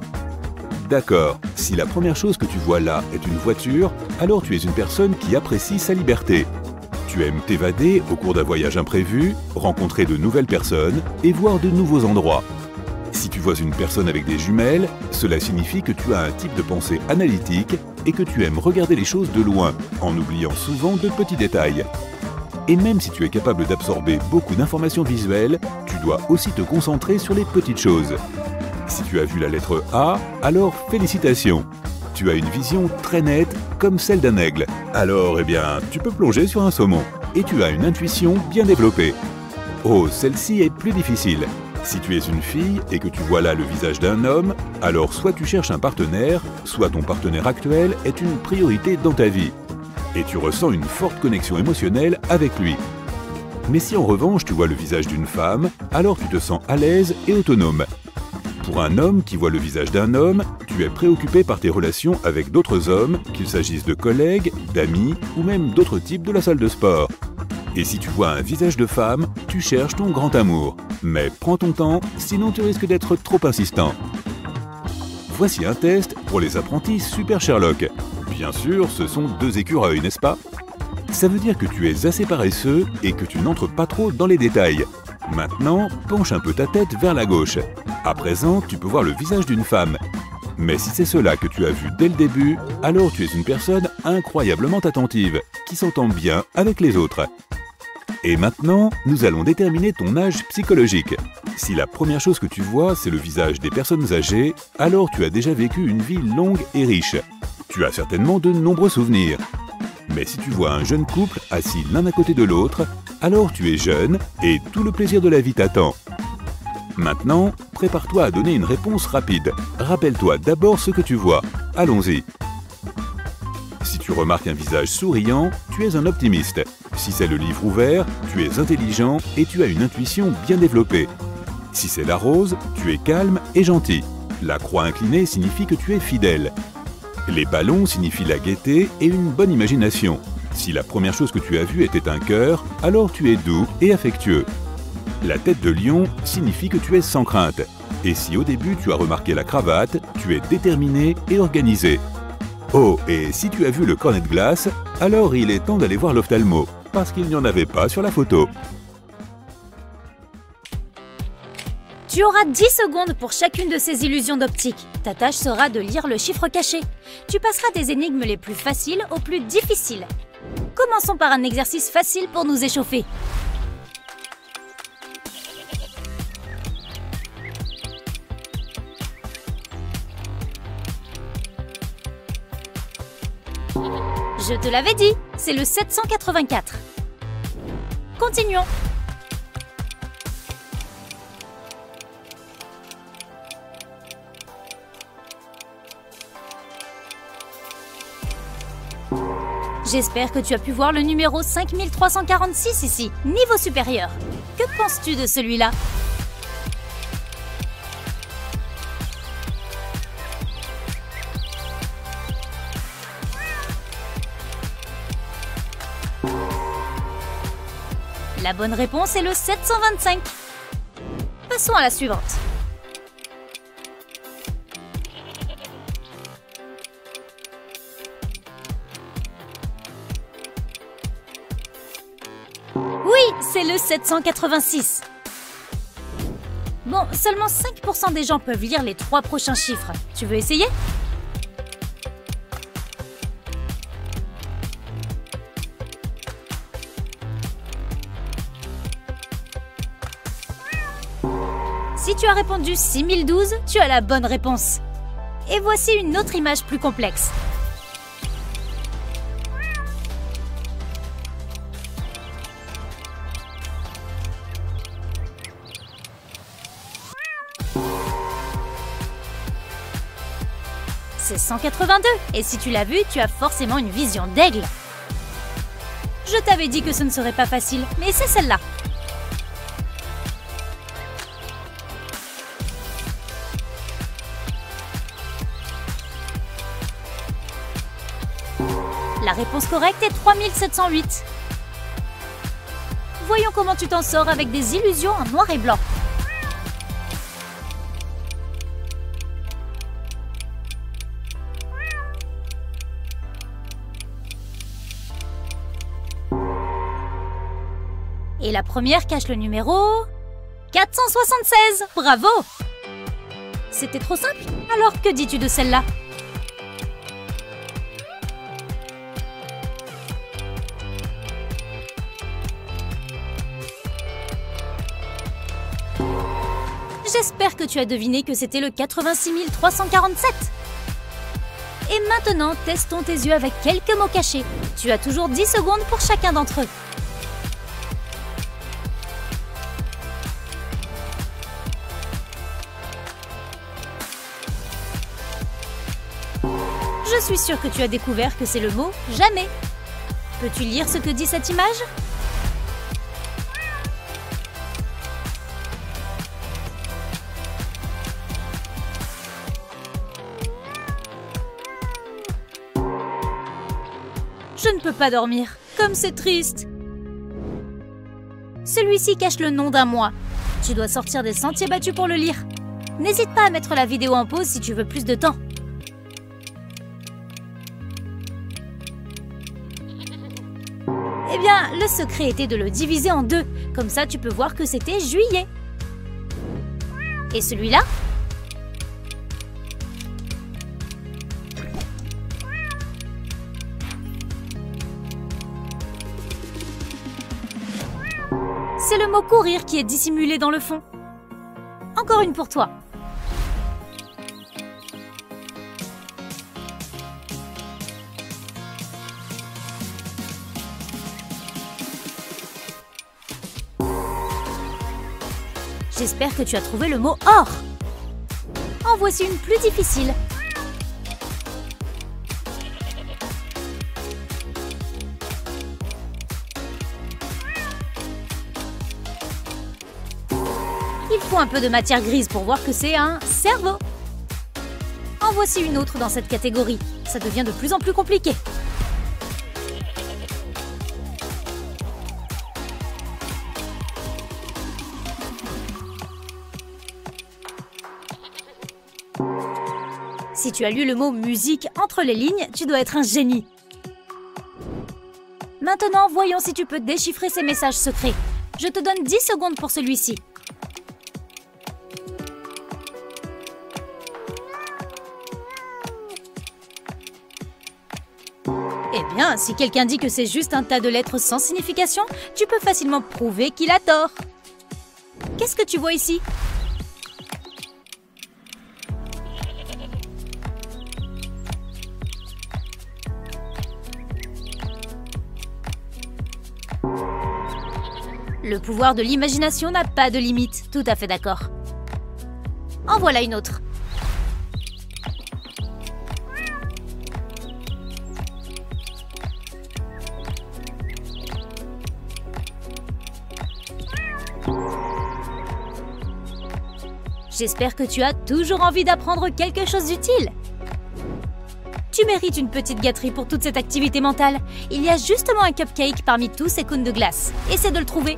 D'accord, si la première chose que tu vois là est une voiture, alors tu es une personne qui apprécie sa liberté. Tu aimes t'évader au cours d'un voyage imprévu, rencontrer de nouvelles personnes et voir de nouveaux endroits. Si tu vois une personne avec des jumelles, cela signifie que tu as un type de pensée analytique et que tu aimes regarder les choses de loin, en oubliant souvent de petits détails. Et même si tu es capable d'absorber beaucoup d'informations visuelles, tu dois aussi te concentrer sur les petites choses. Si tu as vu la lettre A, alors félicitations! Tu as une vision très nette, comme celle d'un aigle. Alors, eh bien, tu peux plonger sur un saumon. Et tu as une intuition bien développée. Oh, celle-ci est plus difficile. Si tu es une fille et que tu vois là le visage d'un homme, alors soit tu cherches un partenaire, soit ton partenaire actuel est une priorité dans ta vie. Et tu ressens une forte connexion émotionnelle avec lui. Mais si en revanche tu vois le visage d'une femme, alors tu te sens à l'aise et autonome. Pour un homme qui voit le visage d'un homme, tu es préoccupé par tes relations avec d'autres hommes, qu'il s'agisse de collègues, d'amis ou même d'autres types de la salle de sport. Et si tu vois un visage de femme, tu cherches ton grand amour. Mais prends ton temps, sinon tu risques d'être trop insistant. Voici un test pour les apprentis Super Sherlock. Bien sûr, ce sont 2 écureuils, n'est-ce pas? Ça veut dire que tu es assez paresseux et que tu n'entres pas trop dans les détails. Maintenant, penche un peu ta tête vers la gauche. À présent, tu peux voir le visage d'une femme. Mais si c'est cela que tu as vu dès le début, alors tu es une personne incroyablement attentive, qui s'entend bien avec les autres. Et maintenant, nous allons déterminer ton âge psychologique. Si la première chose que tu vois, c'est le visage des personnes âgées, alors tu as déjà vécu une vie longue et riche. Tu as certainement de nombreux souvenirs. Mais si tu vois un jeune couple assis l'un à côté de l'autre, alors tu es jeune et tout le plaisir de la vie t'attend. Maintenant, prépare-toi à donner une réponse rapide. Rappelle-toi d'abord ce que tu vois. Allons-y. Si tu remarques un visage souriant, tu es un optimiste. Si c'est le livre ouvert, tu es intelligent et tu as une intuition bien développée. Si c'est la rose, tu es calme et gentil. La croix inclinée signifie que tu es fidèle. Les ballons signifient la gaieté et une bonne imagination. Si la première chose que tu as vue était un cœur, alors tu es doux et affectueux. La tête de lion signifie que tu es sans crainte. Et si au début tu as remarqué la cravate, tu es déterminé et organisé. Oh, et si tu as vu le cornet de glace, alors il est temps d'aller voir l'ophtalmo, parce qu'il n'y en avait pas sur la photo. Tu auras 10 secondes pour chacune de ces illusions d'optique. Ta tâche sera de lire le chiffre caché. Tu passeras des énigmes les plus faciles aux plus difficiles. Commençons par un exercice facile pour nous échauffer. Je te l'avais dit, c'est le 784. Continuons. J'espère que tu as pu voir le numéro 5346 ici, niveau supérieur. Que penses-tu de celui-là? La bonne réponse est le 725. Passons à la suivante. Oui, c'est le 786. Bon, seulement 5% des gens peuvent lire les 3 prochains chiffres. Tu veux essayer ? Tu as répondu 6012, tu as la bonne réponse. Et voici une autre image plus complexe. C'est 182, et si tu l'as vu, tu as forcément une vision d'aigle. Je t'avais dit que ce ne serait pas facile, mais c'est celle-là. La réponse correcte est 3708. Voyons comment tu t'en sors avec des illusions en noir et blanc. Et la première cache le numéro 476. Bravo! C'était trop simple? Alors que dis-tu de celle-là? J'espère que tu as deviné que c'était le 86 347. Et maintenant, testons tes yeux avec quelques mots cachés. Tu as toujours 10 secondes pour chacun d'entre eux. Je suis sûre que tu as découvert que c'est le mot « jamais ». Peux-tu lire ce que dit cette image ? Je ne peux pas dormir, comme c'est triste. Celui-ci cache le nom d'un mois. Tu dois sortir des sentiers battus pour le lire. N'hésite pas à mettre la vidéo en pause si tu veux plus de temps. Eh bien, le secret était de le diviser en deux. Comme ça, tu peux voir que c'était juillet. Et celui-là ? C'est le mot courir qui est dissimulé dans le fond. Encore une pour toi. J'espère que tu as trouvé le mot or. En voici une plus difficile. Il faut un peu de matière grise pour voir que c'est un cerveau. En voici une autre dans cette catégorie. Ça devient de plus en plus compliqué. Si tu as lu le mot musique entre les lignes, tu dois être un génie. Maintenant, voyons si tu peux déchiffrer ces messages secrets. Je te donne 10 secondes pour celui-ci. Eh bien, si quelqu'un dit que c'est juste un tas de lettres sans signification, tu peux facilement prouver qu'il a tort. Qu'est-ce que tu vois ici ? Le pouvoir de l'imagination n'a pas de limite, tout à fait d'accord. En voilà une autre. J'espère que tu as toujours envie d'apprendre quelque chose d'utile. Tu mérites une petite gâterie pour toute cette activité mentale. Il y a justement un cupcake parmi tous ces cônes de glace. Essaie de le trouver.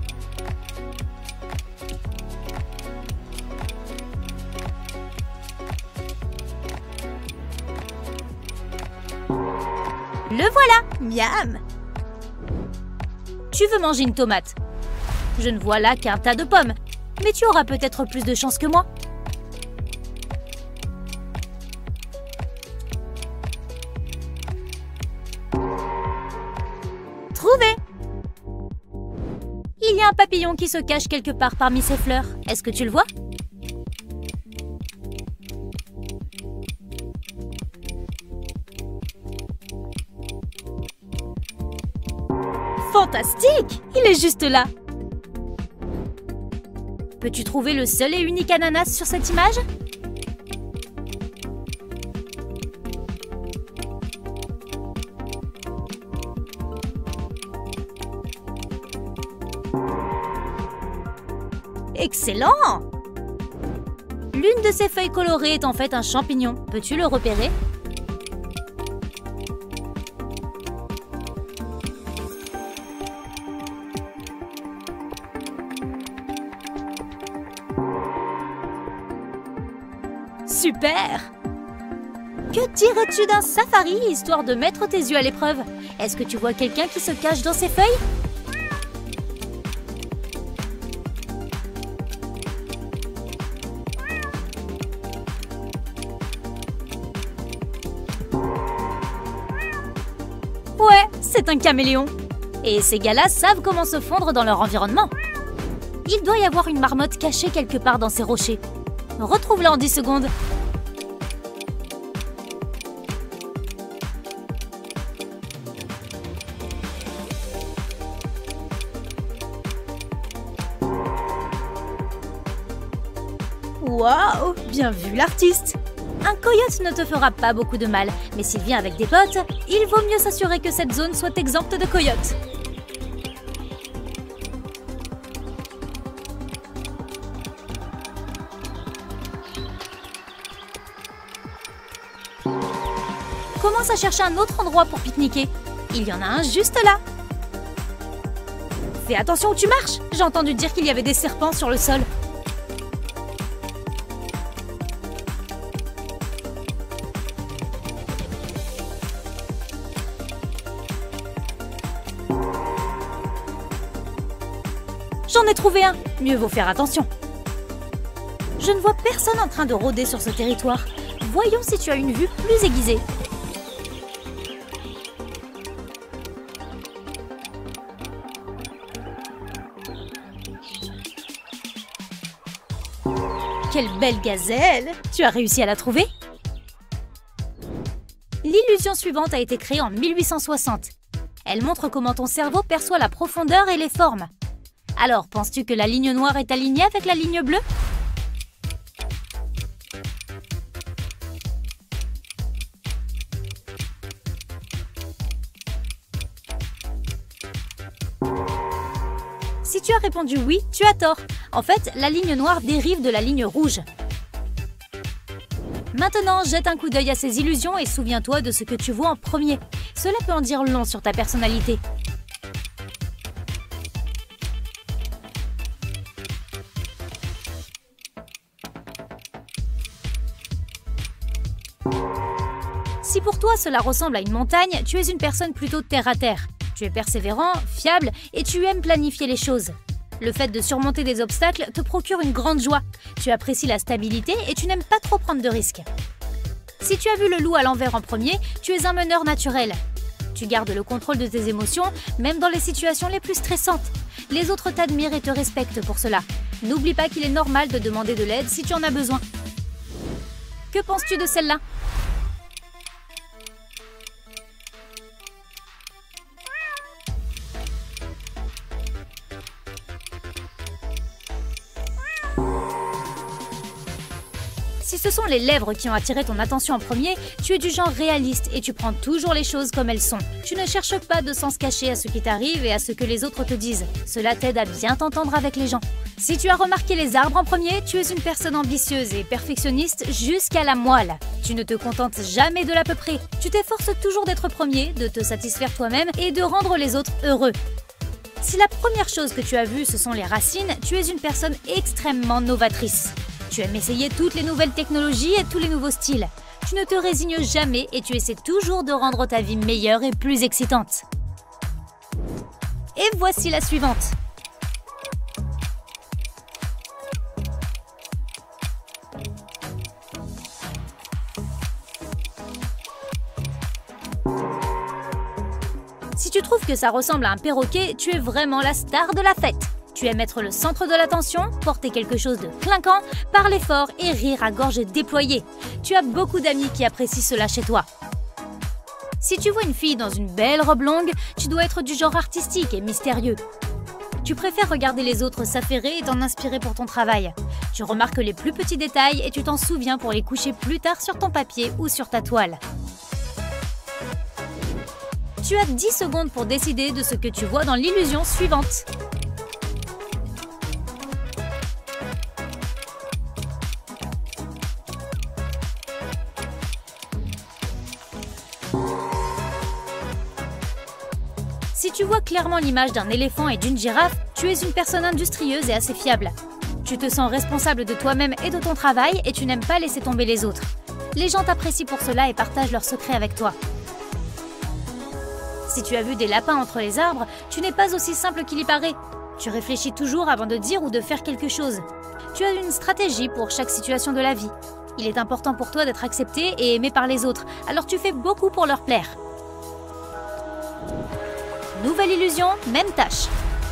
Le voilà! Miam! Tu veux manger une tomate? Je ne vois là qu'un tas de pommes, mais tu auras peut-être plus de chance que moi. Trouvé! Il y a un papillon qui se cache quelque part parmi ces fleurs. Est-ce que tu le vois? Fantastique! Il est juste là. Peux-tu trouver le seul et unique ananas sur cette image? Excellent! L'une de ces feuilles colorées est en fait un champignon. Peux-tu le repérer? Super! Que dirais-tu d'un safari, histoire de mettre tes yeux à l'épreuve? Est-ce que tu vois quelqu'un qui se cache dans ces feuilles? Ouais, c'est un caméléon. Et ces gars-là savent comment se fondre dans leur environnement. Il doit y avoir une marmotte cachée quelque part dans ces rochers. Retrouve-la en 10 secondes. Waouh, bien vu l'artiste! Un coyote ne te fera pas beaucoup de mal, mais s'il vient avec des potes, il vaut mieux s'assurer que cette zone soit exempte de coyotes. Commence à chercher un autre endroit pour pique-niquer. Il y en a un juste là. Fais attention où tu marches. J'ai entendu dire qu'il y avait des serpents sur le sol. J'en ai trouvé un. Mieux vaut faire attention. Je ne vois personne en train de rôder sur ce territoire. Voyons si tu as une vue plus aiguisée. Quelle belle gazelle! Tu as réussi à la trouver? L'illusion suivante a été créée en 1860. Elle montre comment ton cerveau perçoit la profondeur et les formes. Alors, penses-tu que la ligne noire est alignée avec la ligne bleue? Si tu as répondu oui, tu as tort. En fait, la ligne noire dérive de la ligne rouge. Maintenant, jette un coup d'œil à ces illusions et souviens-toi de ce que tu vois en premier. Cela peut en dire long sur ta personnalité. Si pour toi cela ressemble à une montagne, tu es une personne plutôt terre-à-terre. Tu es persévérant, fiable et tu aimes planifier les choses. Le fait de surmonter des obstacles te procure une grande joie. Tu apprécies la stabilité et tu n'aimes pas trop prendre de risques. Si tu as vu le loup à l'envers en premier, tu es un meneur naturel. Tu gardes le contrôle de tes émotions, même dans les situations les plus stressantes. Les autres t'admirent et te respectent pour cela. N'oublie pas qu'il est normal de demander de l'aide si tu en as besoin. Que penses-tu de celle-là ? Si ce sont les lèvres qui ont attiré ton attention en premier, tu es du genre réaliste et tu prends toujours les choses comme elles sont. Tu ne cherches pas de sens caché à ce qui t'arrive et à ce que les autres te disent. Cela t'aide à bien t'entendre avec les gens. Si tu as remarqué les arbres en premier, tu es une personne ambitieuse et perfectionniste jusqu'à la moelle. Tu ne te contentes jamais de l'à peu près. Tu t'efforces toujours d'être premier, de te satisfaire toi-même et de rendre les autres heureux. Si la première chose que tu as vue, ce sont les racines, tu es une personne extrêmement novatrice. Tu aimes essayer toutes les nouvelles technologies et tous les nouveaux styles. Tu ne te résignes jamais et tu essaies toujours de rendre ta vie meilleure et plus excitante. Et voici la suivante. Si tu trouves que ça ressemble à un perroquet, tu es vraiment la star de la fête. Tu aimes être le centre de l'attention, porter quelque chose de clinquant, parler fort et rire à gorge déployée. Tu as beaucoup d'amis qui apprécient cela chez toi. Si tu vois une fille dans une belle robe longue, tu dois être du genre artistique et mystérieux. Tu préfères regarder les autres s'affairer et t'en inspirer pour ton travail. Tu remarques les plus petits détails et tu t'en souviens pour les coucher plus tard sur ton papier ou sur ta toile. Tu as 10 secondes pour décider de ce que tu vois dans l'illusion suivante. Si tu vois clairement l'image d'un éléphant et d'une girafe, tu es une personne industrieuse et assez fiable. Tu te sens responsable de toi-même et de ton travail et tu n'aimes pas laisser tomber les autres. Les gens t'apprécient pour cela et partagent leurs secrets avec toi. Si tu as vu des lapins entre les arbres, tu n'es pas aussi simple qu'il y paraît. Tu réfléchis toujours avant de dire ou de faire quelque chose. Tu as une stratégie pour chaque situation de la vie. Il est important pour toi d'être accepté et aimé par les autres, alors tu fais beaucoup pour leur plaire. Nouvelle illusion, même tâche.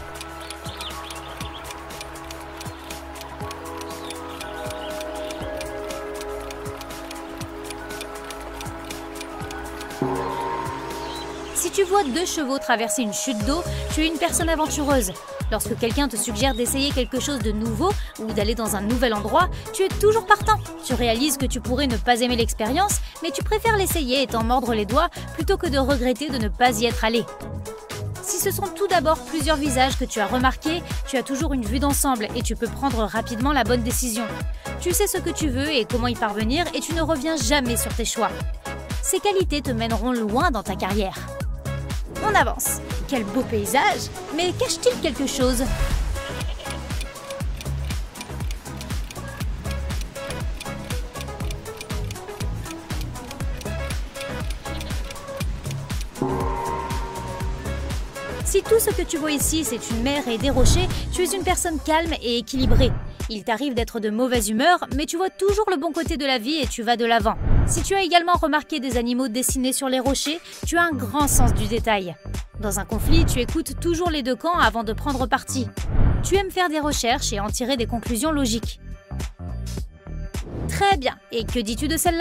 Si tu vois 2 chevaux traverser une chute d'eau, tu es une personne aventureuse. Lorsque quelqu'un te suggère d'essayer quelque chose de nouveau ou d'aller dans un nouvel endroit, tu es toujours partant. Tu réalises que tu pourrais ne pas aimer l'expérience, mais tu préfères l'essayer et t'en mordre les doigts plutôt que de regretter de ne pas y être allé. Si ce sont tout d'abord plusieurs visages que tu as remarqués, tu as toujours une vue d'ensemble et tu peux prendre rapidement la bonne décision. Tu sais ce que tu veux et comment y parvenir et tu ne reviens jamais sur tes choix. Ces qualités te mèneront loin dans ta carrière. On avance. Quel beau paysage! Mais cache-t-il quelque chose? Si tout ce que tu vois ici, c'est une mer et des rochers, tu es une personne calme et équilibrée. Il t'arrive d'être de mauvaise humeur, mais tu vois toujours le bon côté de la vie et tu vas de l'avant. Si tu as également remarqué des animaux dessinés sur les rochers, tu as un grand sens du détail. Dans un conflit, tu écoutes toujours les 2 camps avant de prendre parti. Tu aimes faire des recherches et en tirer des conclusions logiques. Très bien. Et que dis-tu de celle-là ?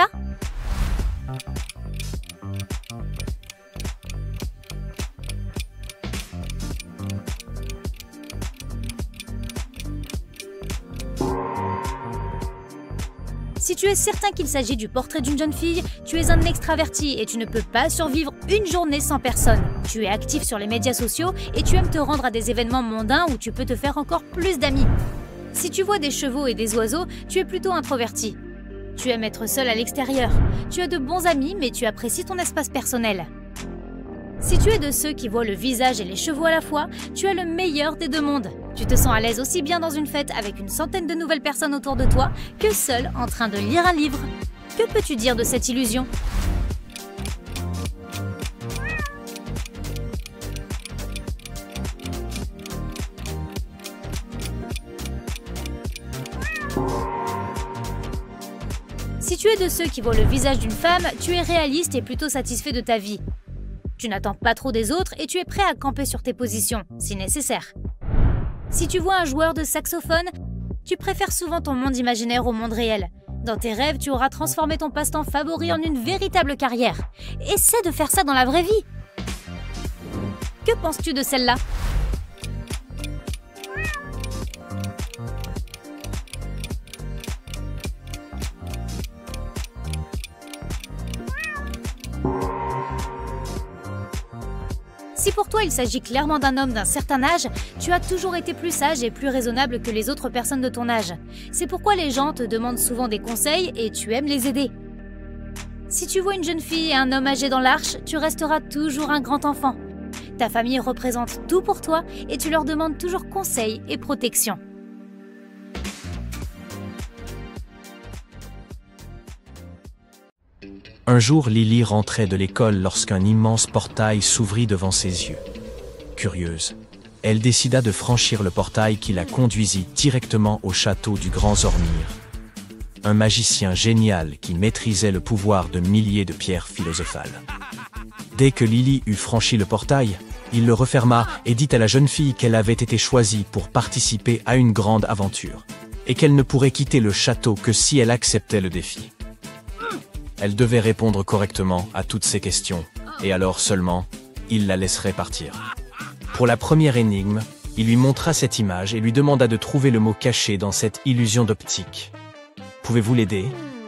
Si tu es certain qu'il s'agit du portrait d'une jeune fille, tu es un extraverti et tu ne peux pas survivre une journée sans personne. Tu es actif sur les médias sociaux et tu aimes te rendre à des événements mondains où tu peux te faire encore plus d'amis. Si tu vois des chevaux et des oiseaux, tu es plutôt introverti. Tu aimes être seul à l'extérieur. Tu as de bons amis mais tu apprécies ton espace personnel. Si tu es de ceux qui voient le visage et les chevaux à la fois, tu as le meilleur des 2 mondes. Tu te sens à l'aise aussi bien dans une fête avec une centaine de nouvelles personnes autour de toi que seul en train de lire un livre. Que peux-tu dire de cette illusion ? Si tu es de ceux qui voient le visage d'une femme, tu es réaliste et plutôt satisfait de ta vie. Tu n'attends pas trop des autres et tu es prêt à camper sur tes positions, si nécessaire. Si tu vois un joueur de saxophone, tu préfères souvent ton monde imaginaire au monde réel. Dans tes rêves, tu auras transformé ton passe-temps favori en une véritable carrière. Essaie de faire ça dans la vraie vie. Que penses-tu de celle-là ? Si pour toi il s'agit clairement d'un homme d'un certain âge, tu as toujours été plus sage et plus raisonnable que les autres personnes de ton âge. C'est pourquoi les gens te demandent souvent des conseils et tu aimes les aider. Si tu vois une jeune fille et un homme âgé dans l'arche, tu resteras toujours un grand enfant. Ta famille représente tout pour toi et tu leur demandes toujours conseil et protection. Un jour, Lily rentrait de l'école lorsqu'un immense portail s'ouvrit devant ses yeux. Curieuse, elle décida de franchir le portail qui la conduisit directement au château du Grand Zormir. Un magicien génial qui maîtrisait le pouvoir de milliers de pierres philosophales. Dès que Lily eut franchi le portail, il le referma et dit à la jeune fille qu'elle avait été choisie pour participer à une grande aventure, et qu'elle ne pourrait quitter le château que si elle acceptait le défi. Elle devait répondre correctement à toutes ces questions, et alors seulement, il la laisserait partir. Pour la première énigme, il lui montra cette image et lui demanda de trouver le mot caché dans cette illusion d'optique. Pouvez-vous l'aider?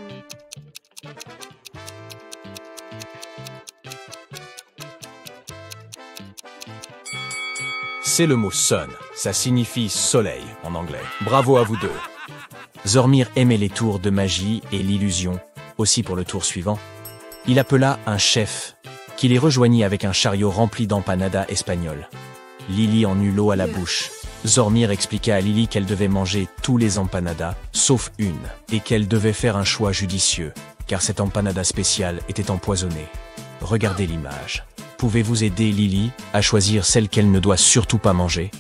C'est le mot sun, ça signifie soleil en anglais. Bravo à vous deux. Zormir aimait les tours de magie et l'illusion, aussi pour le tour suivant. Il appela un chef, qui les rejoignit avec un chariot rempli d'empanadas espagnoles. Lily en eut l'eau à la bouche. Zormir expliqua à Lily qu'elle devait manger tous les empanadas, sauf une, et qu'elle devait faire un choix judicieux, car cette empanada spéciale était empoisonnée. Regardez l'image. Pouvez-vous aider Lily à choisir celle qu'elle ne doit surtout pas manger?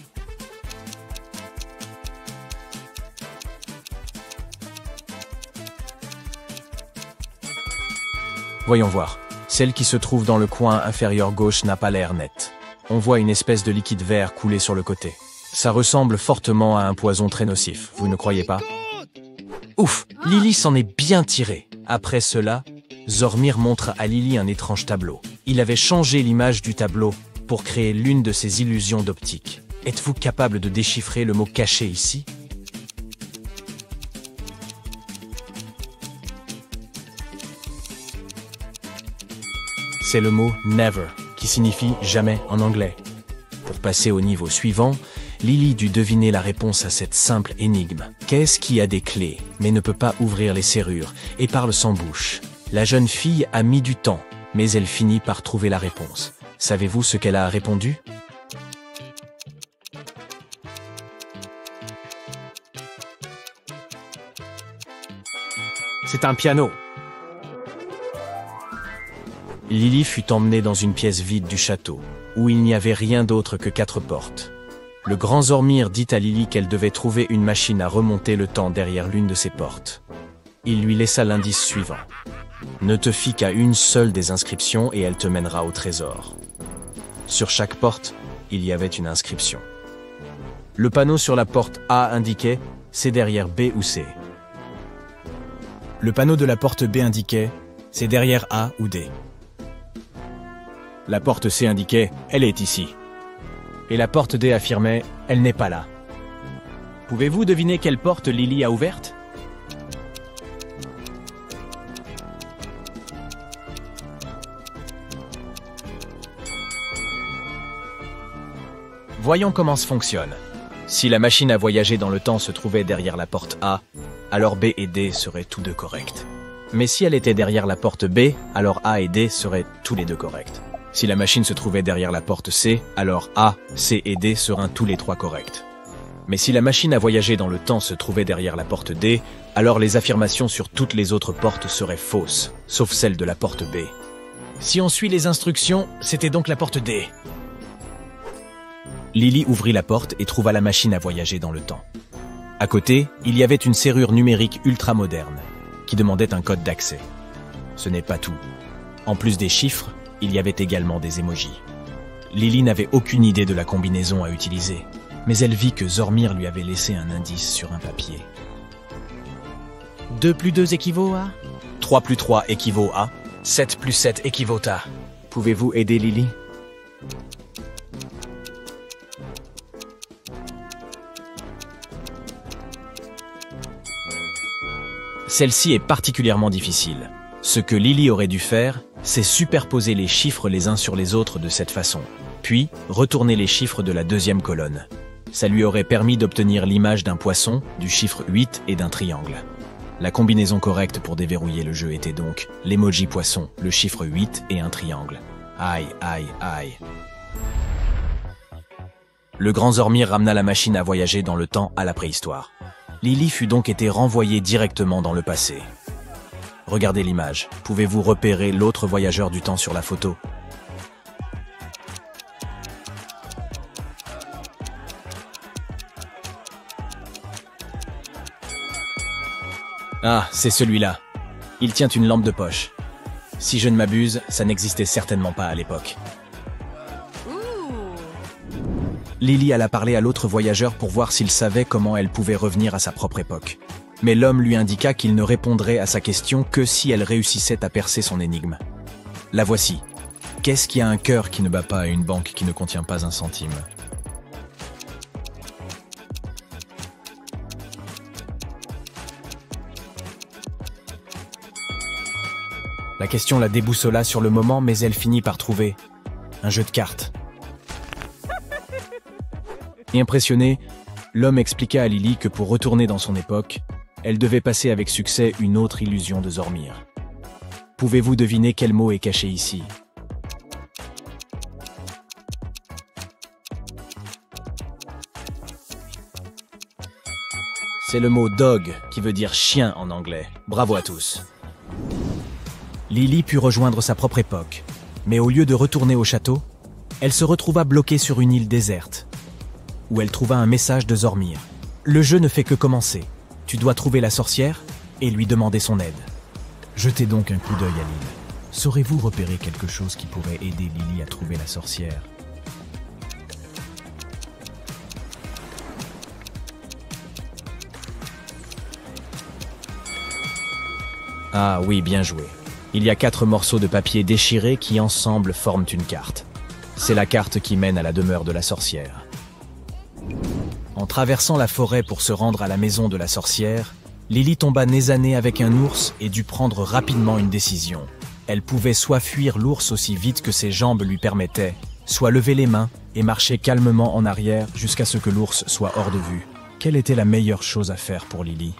Voyons voir. Celle qui se trouve dans le coin inférieur gauche n'a pas l'air nette. On voit une espèce de liquide vert couler sur le côté. Ça ressemble fortement à un poison très nocif, vous ne croyez pas? Ouf, Lily s'en est bien tirée. Après cela, Zormir montre à Lily un étrange tableau. Il avait changé l'image du tableau pour créer l'une de ses illusions d'optique. Êtes-vous capable de déchiffrer le mot caché ici? C'est le mot « never » qui signifie « jamais » en anglais. Pour passer au niveau suivant, Lily dut deviner la réponse à cette simple énigme. Qu'est-ce qui a des clés, mais ne peut pas ouvrir les serrures, et parle sans bouche? La jeune fille a mis du temps, mais elle finit par trouver la réponse. Savez-vous ce qu'elle a répondu? C'est un piano. Lily fut emmenée dans une pièce vide du château, où il n'y avait rien d'autre que 4 portes. Le grand Zormir dit à Lily qu'elle devait trouver une machine à remonter le temps derrière l'une de ces portes. Il lui laissa l'indice suivant. Ne te fie qu'à une seule des inscriptions et elle te mènera au trésor. Sur chaque porte, il y avait une inscription. Le panneau sur la porte A indiquait « c'est derrière B ou C ». Le panneau de la porte B indiquait « c'est derrière A ou D ». La porte C indiquait « elle est ici ». Et la porte D affirmait « elle n'est pas là ». Pouvez-vous deviner quelle porte Lily a ouverte? Voyons comment ça fonctionne. Si la machine à voyager dans le temps se trouvait derrière la porte A, alors B et D seraient tous deux corrects. Mais si elle était derrière la porte B, alors A et D seraient tous les deux corrects. Si la machine se trouvait derrière la porte C, alors A, C et D seraient tous les trois corrects. Mais si la machine à voyager dans le temps se trouvait derrière la porte D, alors les affirmations sur toutes les autres portes seraient fausses, sauf celle de la porte B. Si on suit les instructions, c'était donc la porte D. Lily ouvrit la porte et trouva la machine à voyager dans le temps. À côté, il y avait une serrure numérique ultra moderne, qui demandait un code d'accès. Ce n'est pas tout. En plus des chiffres, il y avait également des émojis. Lily n'avait aucune idée de la combinaison à utiliser, mais elle vit que Zormir lui avait laissé un indice sur un papier. 2 plus 2 équivaut à 3 plus 3 équivaut à 7 plus 7 équivaut à. Pouvez-vous aider Lily? Celle-ci est particulièrement difficile. Ce que Lily aurait dû faire, c'est superposer les chiffres les uns sur les autres de cette façon, puis retourner les chiffres de la deuxième colonne. Ça lui aurait permis d'obtenir l'image d'un poisson, du chiffre 8 et d'un triangle. La combinaison correcte pour déverrouiller le jeu était donc l'emoji poisson, le chiffre 8 et un triangle. Aïe, aïe, aïe. Le grand Zormir ramena la machine à voyager dans le temps à la préhistoire. Lily fut donc été renvoyée directement dans le passé. Regardez l'image. Pouvez-vous repérer l'autre voyageur du temps sur la photo? Ah, c'est celui-là. Il tient une lampe de poche. Si je ne m'abuse, ça n'existait certainement pas à l'époque. Lily alla parler à l'autre voyageur pour voir s'il savait comment elle pouvait revenir à sa propre époque. Mais l'homme lui indiqua qu'il ne répondrait à sa question que si elle réussissait à percer son énigme. La voici. Qu'est-ce qui a un cœur qui ne bat pas et une banque qui ne contient pas un centime? La question la déboussola sur le moment, mais elle finit par trouver un jeu de cartes. Et impressionné, l'homme expliqua à Lily que pour retourner dans son époque, elle devait passer avec succès une autre illusion de Zormir. Pouvez-vous deviner quel mot est caché ici? C'est le mot dog, qui veut dire chien en anglais. Bravo à tous. Lily put rejoindre sa propre époque, mais au lieu de retourner au château, elle se retrouva bloquée sur une île déserte, où elle trouva un message de Zormir. Le jeu ne fait que commencer. Tu dois trouver la sorcière et lui demander son aide. Jetez donc un coup d'œil à l'île. Saurez-vous repérer quelque chose qui pourrait aider Lily à trouver la sorcière? Ah oui, bien joué. Il y a 4 morceaux de papier déchirés qui ensemble forment une carte. C'est la carte qui mène à la demeure de la sorcière. En traversant la forêt pour se rendre à la maison de la sorcière, Lily tomba nez à nez avec un ours et dut prendre rapidement une décision. Elle pouvait soit fuir l'ours aussi vite que ses jambes lui permettaient, soit lever les mains et marcher calmement en arrière jusqu'à ce que l'ours soit hors de vue. Quelle était la meilleure chose à faire pour Lily?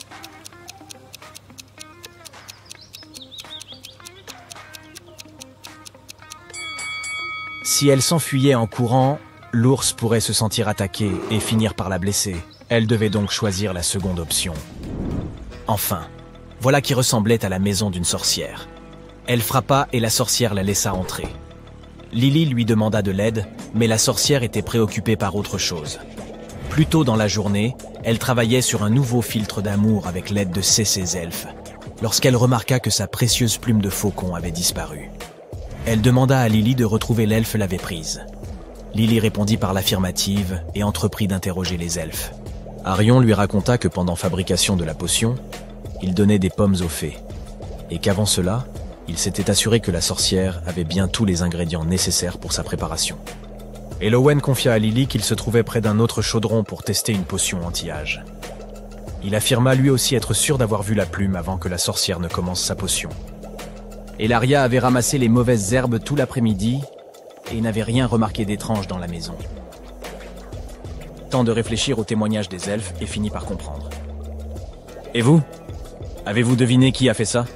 Si elle s'enfuyait en courant, l'ours pourrait se sentir attaqué et finir par la blesser. Elle devait donc choisir la seconde option. Enfin, voilà qui ressemblait à la maison d'une sorcière. Elle frappa et la sorcière la laissa entrer. Lily lui demanda de l'aide, mais la sorcière était préoccupée par autre chose. Plus tôt dans la journée, elle travaillait sur un nouveau filtre d'amour avec l'aide de ses elfes, lorsqu'elle remarqua que sa précieuse plume de faucon avait disparu. Elle demanda à Lily de retrouver l'elfe l'avait prise. Lily répondit par l'affirmative et entreprit d'interroger les elfes. Arion lui raconta que pendant fabrication de la potion, il donnait des pommes aux fées, et qu'avant cela, il s'était assuré que la sorcière avait bien tous les ingrédients nécessaires pour sa préparation. Elowen confia à Lily qu'il se trouvait près d'un autre chaudron pour tester une potion anti-âge. Il affirma lui aussi être sûr d'avoir vu la plume avant que la sorcière ne commence sa potion. Elaria avait ramassé les mauvaises herbes tout l'après-midi et n'avait rien remarqué d'étrange dans la maison. Temps de réfléchir au témoignage des elfes et finit par comprendre. Et vous? Avez-vous deviné qui a fait ça?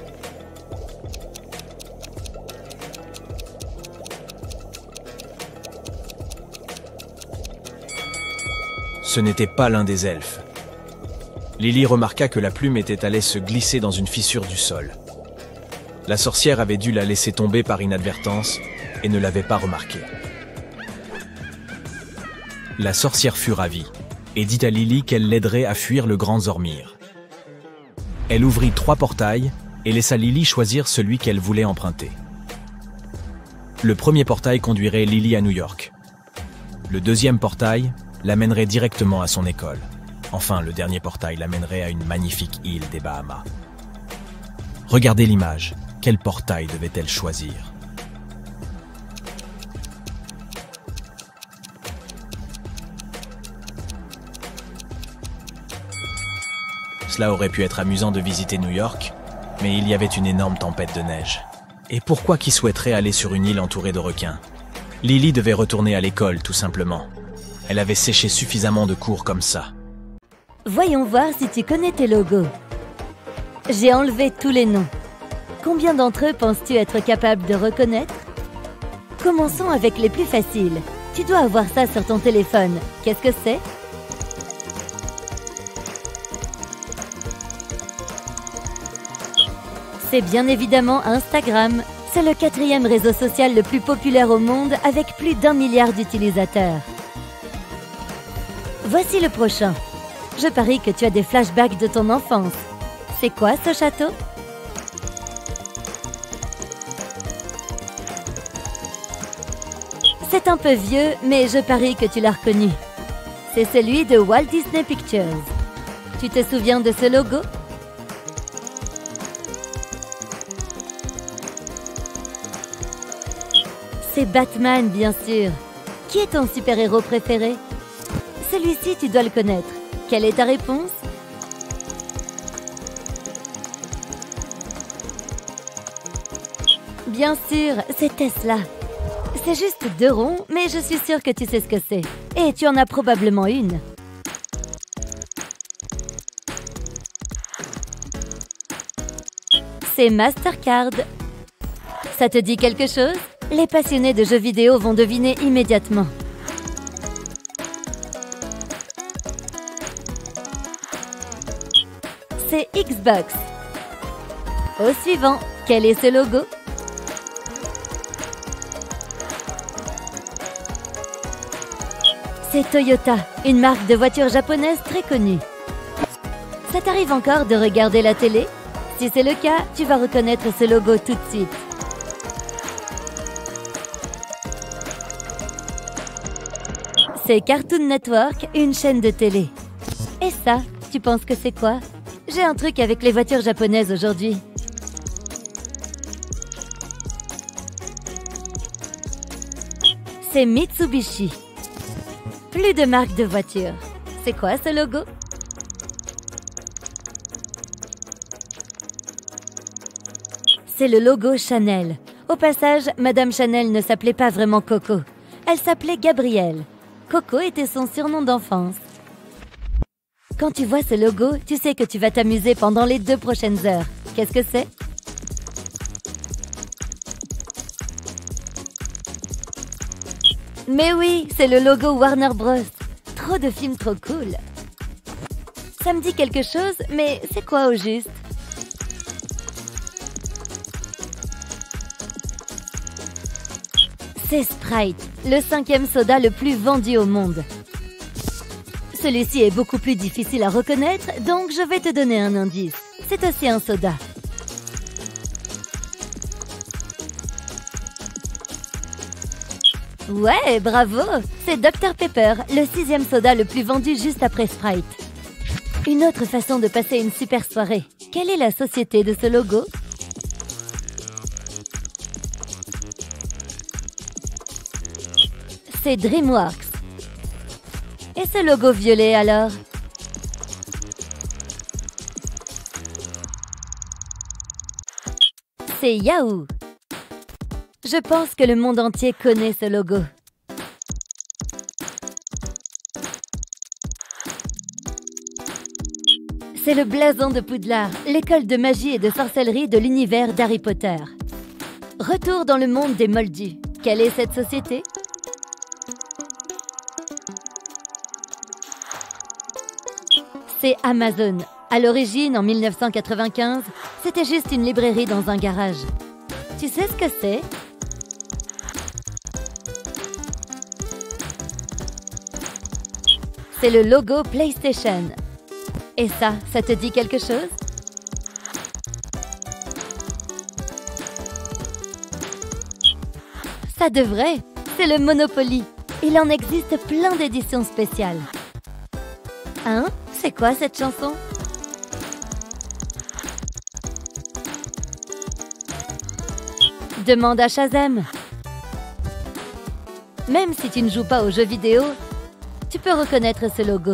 Ce n'était pas l'un des elfes. Lily remarqua que la plume était allée se glisser dans une fissure du sol. La sorcière avait dû la laisser tomber par inadvertance et ne l'avait pas remarqué. La sorcière fut ravie et dit à Lily qu'elle l'aiderait à fuir le grand Zormir. Elle ouvrit 3 portails et laissa Lily choisir celui qu'elle voulait emprunter. Le premier portail conduirait Lily à New York. Le deuxième portail l'amènerait directement à son école. Enfin, le dernier portail l'amènerait à une magnifique île des Bahamas. Regardez l'image. Quel portail devait-elle choisir? Cela aurait pu être amusant de visiter New York, mais il y avait une énorme tempête de neige. Et pourquoi qui souhaiterait aller sur une île entourée de requins? Lily devait retourner à l'école, tout simplement. Elle avait séché suffisamment de cours comme ça. Voyons voir si tu connais tes logos. J'ai enlevé tous les noms. Combien d'entre eux penses-tu être capable de reconnaître? Commençons avec les plus faciles. Tu dois avoir ça sur ton téléphone. Qu'est-ce que c'est? C'est bien évidemment Instagram. C'est le 4e réseau social le plus populaire au monde avec plus d'1 milliard d'utilisateurs. Voici le prochain. Je parie que tu as des flashbacks de ton enfance. C'est quoi ce château? C'est un peu vieux, mais je parie que tu l'as reconnu. C'est celui de Walt Disney Pictures. Tu te souviens de ce logo? C'est Batman, bien sûr. Qui est ton super-héros préféré? Celui-ci, tu dois le connaître. Quelle est ta réponse? Bien sûr, c'est Tesla. C'est juste 2 ronds, mais je suis sûre que tu sais ce que c'est. Et tu en as probablement une. C'est Mastercard. Ça te dit quelque chose? Les passionnés de jeux vidéo vont deviner immédiatement. C'est Xbox. Au suivant, quel est ce logo? C'est Toyota, une marque de voitures japonaise très connue. Ça t'arrive encore de regarder la télé? Si c'est le cas, tu vas reconnaître ce logo tout de suite. C'est Cartoon Network, une chaîne de télé. Et ça, tu penses que c'est quoi? J'ai un truc avec les voitures japonaises aujourd'hui. C'est Mitsubishi. Plus de marques de voitures. C'est quoi ce logo? C'est le logo Chanel. Au passage, Madame Chanel ne s'appelait pas vraiment Coco. Elle s'appelait Gabrielle. Coco était son surnom d'enfance. Quand tu vois ce logo, tu sais que tu vas t'amuser pendant les 2 prochaines heures. Qu'est-ce que c'est? Mais oui, c'est le logo Warner Bros. Trop de films trop cool. Ça me dit quelque chose, mais c'est quoi au juste? C'est Sprite, le 5e soda le plus vendu au monde. Celui-ci est beaucoup plus difficile à reconnaître, donc je vais te donner un indice. C'est aussi un soda. Ouais, bravo! C'est Dr Pepper, le 6e soda le plus vendu juste après Sprite. Une autre façon de passer une super soirée. Quelle est la société de ce logo? C'est DreamWorks. Et ce logo violet alors? C'est Yahoo! Je pense que le monde entier connaît ce logo. C'est le blason de Poudlard, l'école de magie et de sorcellerie de l'univers d'Harry Potter. Retour dans le monde des Moldus. Quelle est cette société? C'est Amazon. À l'origine, en 1995, c'était juste une librairie dans un garage. Tu sais ce que c'est? C'est le logo PlayStation. Et ça te dit quelque chose? Ça devrait. C'est le Monopoly. Il en existe plein d'éditions spéciales. Hein? C'est quoi cette chanson? Demande à Shazam. Même si tu ne joues pas aux jeux vidéo, tu peux reconnaître ce logo.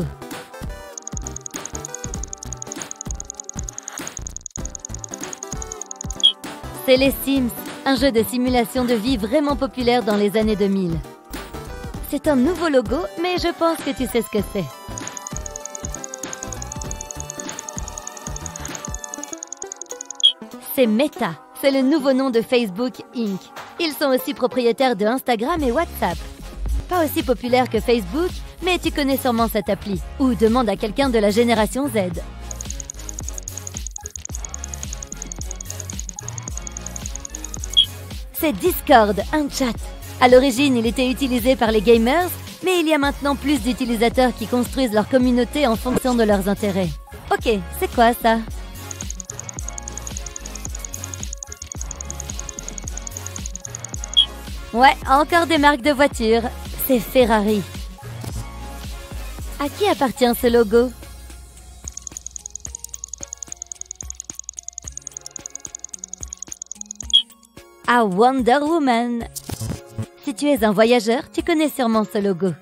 C'est les Sims, un jeu de simulation de vie vraiment populaire dans les années 2000. C'est un nouveau logo, mais je pense que tu sais ce que c'est. C'est Meta, c'est le nouveau nom de Facebook Inc. Ils sont aussi propriétaires de Instagram et WhatsApp. Pas aussi populaire que Facebook, mais tu connais sûrement cette appli. Ou demande à quelqu'un de la génération Z. C'est Discord, un chat. À l'origine, il était utilisé par les gamers, mais il y a maintenant plus d'utilisateurs qui construisent leur communauté en fonction de leurs intérêts. Ok, c'est quoi ça? Ouais, encore des marques de voitures. C'est Ferrari. À qui appartient ce logo? À Wonder Woman. Si tu es un voyageur, tu connais sûrement ce logo.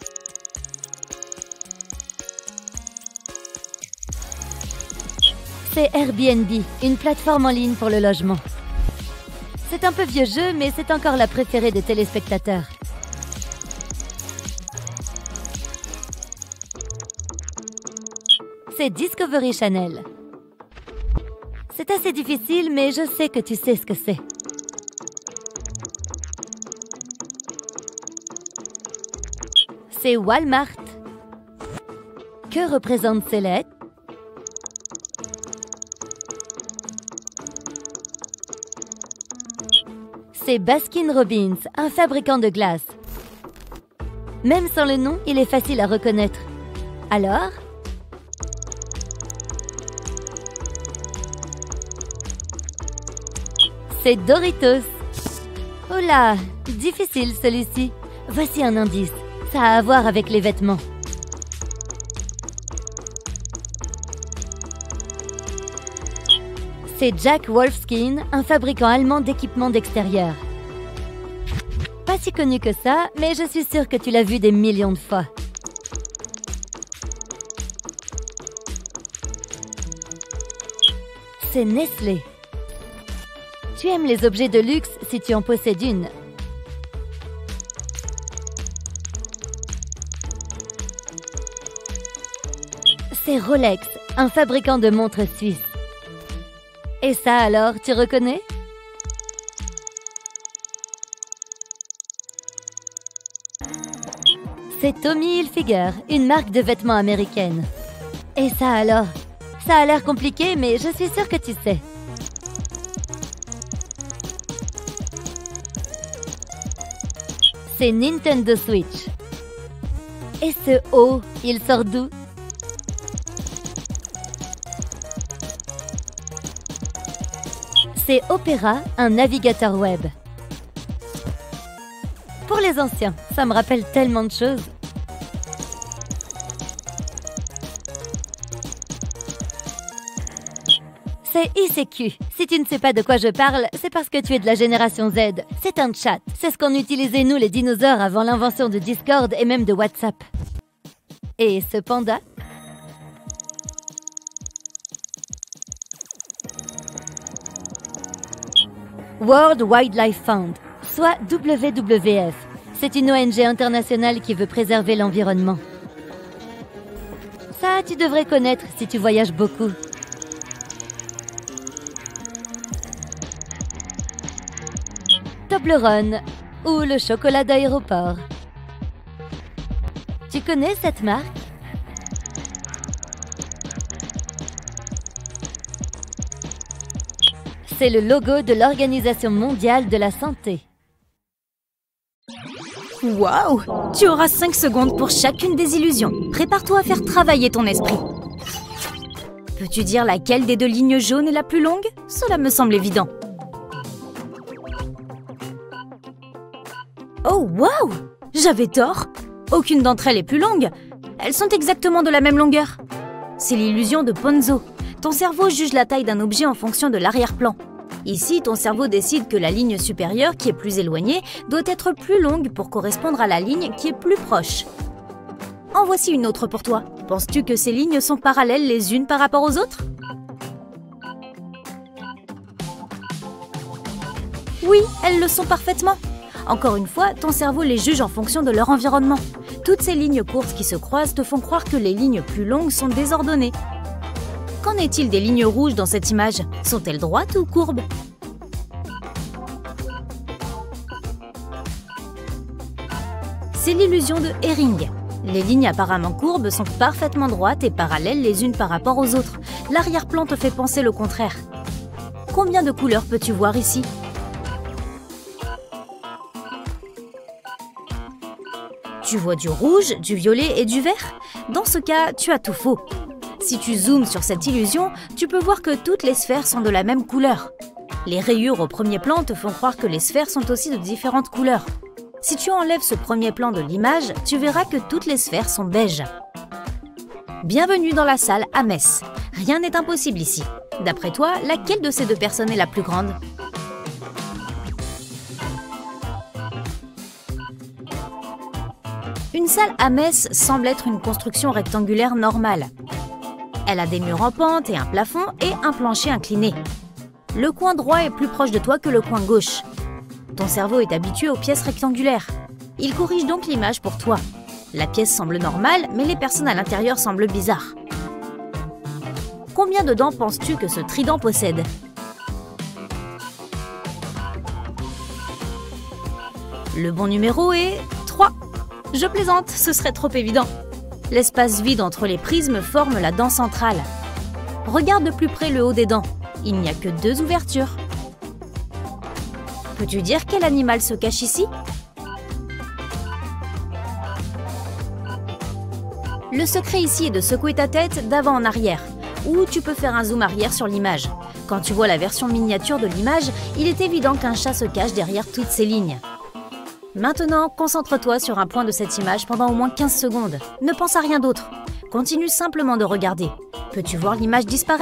C'est Airbnb, une plateforme en ligne pour le logement. C'est un peu vieux jeu, mais c'est encore la préférée des téléspectateurs. C'est Discovery Channel. C'est assez difficile, mais je sais que tu sais ce que c'est. C'est Walmart. Que représentent ces lettres? C'est Baskin-Robbins, un fabricant de glace. Même sans le nom, il est facile à reconnaître. Alors? C'est Doritos. Oh là, difficile celui-ci. Voici un indice. Ça a à voir avec les vêtements. C'est Jack Wolfskin, un fabricant allemand d'équipements d'extérieur. Pas si connu que ça, mais je suis sûre que tu l'as vu des millions de fois. C'est Nestlé. Tu aimes les objets de luxe si tu en possèdes une. C'est Rolex, un fabricant de montres suisse. Et ça alors, tu reconnais? C'est Tommy Hilfiger, une marque de vêtements américaine. Et ça alors? Ça a l'air compliqué, mais je suis sûre que tu sais. C'est Nintendo Switch. Et ce O, il sort d'où? C'est Opera, un navigateur web. Pour les anciens, ça me rappelle tellement de choses. C'est ICQ. Si tu ne sais pas de quoi je parle, c'est parce que tu es de la génération Z. C'est un chat. C'est ce qu'on utilisait nous les dinosaures avant l'invention de Discord et même de WhatsApp. Et ce panda? World Wildlife Fund, soit WWF. C'est une ONG internationale qui veut préserver l'environnement. Ça, tu devrais connaître si tu voyages beaucoup. Toblerone, ou le chocolat d'aéroport. Tu connais cette marque? C'est le logo de l'Organisation mondiale de la santé. Waouh! Tu auras 5 secondes pour chacune des illusions. Prépare-toi à faire travailler ton esprit. Peux-tu dire laquelle des deux lignes jaunes est la plus longue? Cela me semble évident. Oh, waouh! J'avais tort! Aucune d'entre elles est plus longue. Elles sont exactement de la même longueur. C'est l'illusion de Ponzo. Ton cerveau juge la taille d'un objet en fonction de l'arrière-plan. Ici, ton cerveau décide que la ligne supérieure, qui est plus éloignée, doit être plus longue pour correspondre à la ligne qui est plus proche. En voici une autre pour toi. Penses-tu que ces lignes sont parallèles les unes par rapport aux autres? Oui, elles le sont parfaitement. Encore une fois, ton cerveau les juge en fonction de leur environnement. Toutes ces lignes courtes qui se croisent te font croire que les lignes plus longues sont désordonnées. Qu'en est-il des lignes rouges dans cette image? Sont-elles droites ou courbes? C'est l'illusion de Hering. Les lignes apparemment courbes sont parfaitement droites et parallèles les unes par rapport aux autres. L'arrière-plan te fait penser le contraire. Combien de couleurs peux-tu voir ici? Tu vois du rouge, du violet et du vert? Dans ce cas, tu as tout faux. Si tu zoomes sur cette illusion, tu peux voir que toutes les sphères sont de la même couleur. Les rayures au premier plan te font croire que les sphères sont aussi de différentes couleurs. Si tu enlèves ce premier plan de l'image, tu verras que toutes les sphères sont beiges. Bienvenue dans la salle à Metz. Rien n'est impossible ici. D'après toi, laquelle de ces deux personnes est la plus grande? salle à messe semble être une construction rectangulaire normale. Elle a des murs en pente et un plafond et un plancher incliné. Le coin droit est plus proche de toi que le coin gauche. Ton cerveau est habitué aux pièces rectangulaires. Il corrige donc l'image pour toi. La pièce semble normale, mais les personnes à l'intérieur semblent bizarres. Combien de dents penses-tu que ce trident possède ? Le bon numéro est 3. Je plaisante, ce serait trop évident. L'espace vide entre les prismes forme la dent centrale. Regarde de plus près le haut des dents. Il n'y a que 2 ouvertures. Peux-tu dire quel animal se cache ici ? Le secret ici est de secouer ta tête d'avant en arrière, ou tu peux faire un zoom arrière sur l'image. Quand tu vois la version miniature de l'image, il est évident qu'un chat se cache derrière toutes ces lignes. Maintenant, concentre-toi sur un point de cette image pendant au moins 15 secondes. Ne pense à rien d'autre. Continue simplement de regarder. Peux-tu voir l'image disparaître ?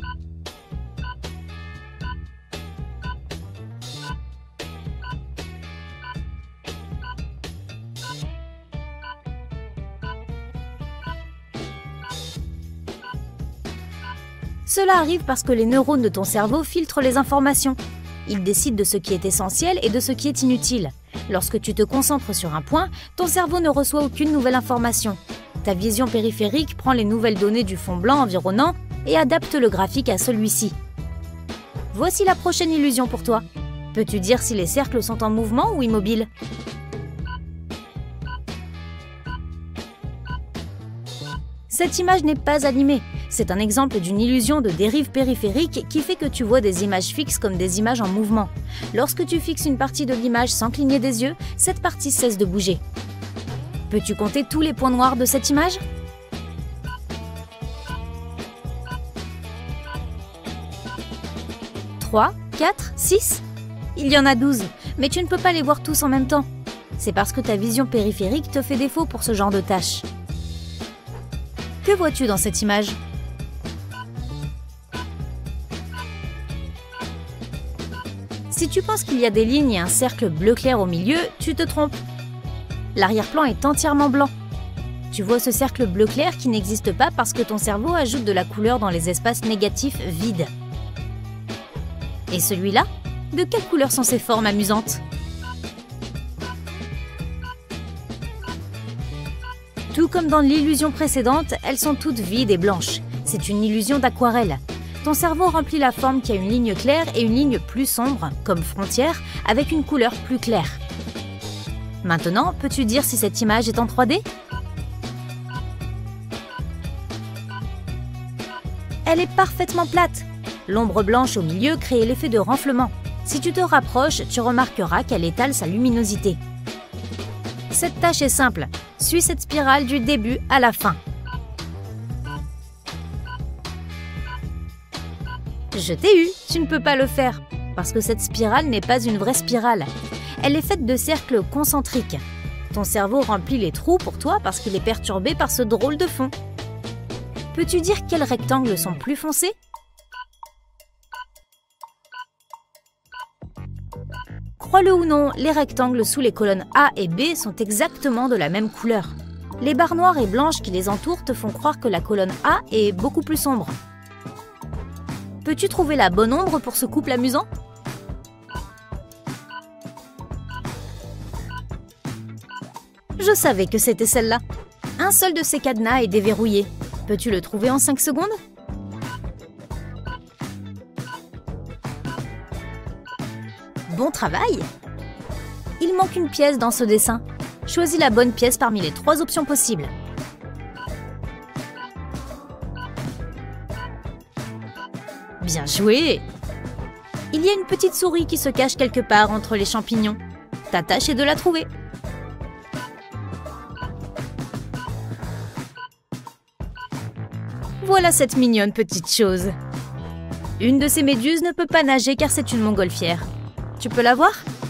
Cela arrive parce que les neurones de ton cerveau filtrent les informations. Ils décident de ce qui est essentiel et de ce qui est inutile. Lorsque tu te concentres sur un point, ton cerveau ne reçoit aucune nouvelle information. Ta vision périphérique prend les nouvelles données du fond blanc environnant et adapte le graphique à celui-ci. Voici la prochaine illusion pour toi. Peux-tu dire si les cercles sont en mouvement ou immobiles ? Cette image n'est pas animée. C'est un exemple d'une illusion de dérive périphérique qui fait que tu vois des images fixes comme des images en mouvement. Lorsque tu fixes une partie de l'image sans cligner des yeux, cette partie cesse de bouger. Peux-tu compter tous les points noirs de cette image ? « 3, 4, 6 » Il y en a 12, mais tu ne peux pas les voir tous en même temps. C'est parce que ta vision périphérique te fait défaut pour ce genre de tâches. Que vois-tu dans cette image ? Si tu penses qu'il y a des lignes et un cercle bleu clair au milieu, tu te trompes. L'arrière-plan est entièrement blanc. Tu vois ce cercle bleu clair qui n'existe pas parce que ton cerveau ajoute de la couleur dans les espaces négatifs vides. Et celui-là ? De quelle couleur sont ces formes amusantes ? Tout comme dans l'illusion précédente, elles sont toutes vides et blanches. C'est une illusion d'aquarelle. Ton cerveau remplit la forme qui a une ligne claire et une ligne plus sombre, comme frontière, avec une couleur plus claire. Maintenant, peux-tu dire si cette image est en 3D ? Elle est parfaitement plate. L'ombre blanche au milieu crée l'effet de renflement. Si tu te rapproches, tu remarqueras qu'elle étale sa luminosité. Cette tâche est simple. Suis cette spirale du début à la fin. Je t'ai eu, tu ne peux pas le faire, parce que cette spirale n'est pas une vraie spirale. Elle est faite de cercles concentriques. Ton cerveau remplit les trous pour toi parce qu'il est perturbé par ce drôle de fond. Peux-tu dire quels rectangles sont plus foncés ? Crois-le ou non, les rectangles sous les colonnes A et B sont exactement de la même couleur. Les barres noires et blanches qui les entourent te font croire que la colonne A est beaucoup plus sombre. Peux-tu trouver la bonne ombre pour ce couple amusant ? Je savais que c'était celle-là. Un seul de ces cadenas est déverrouillé. Peux-tu le trouver en 5 secondes ? Bon travail! Il manque une pièce dans ce dessin. Choisis la bonne pièce parmi les 3 options possibles. Bien joué! Il y a une petite souris qui se cache quelque part entre les champignons. Ta tâche est de la trouver. Voilà cette mignonne petite chose. Une de ces méduses ne peut pas nager car c'est une montgolfière. Tu peux la voir ?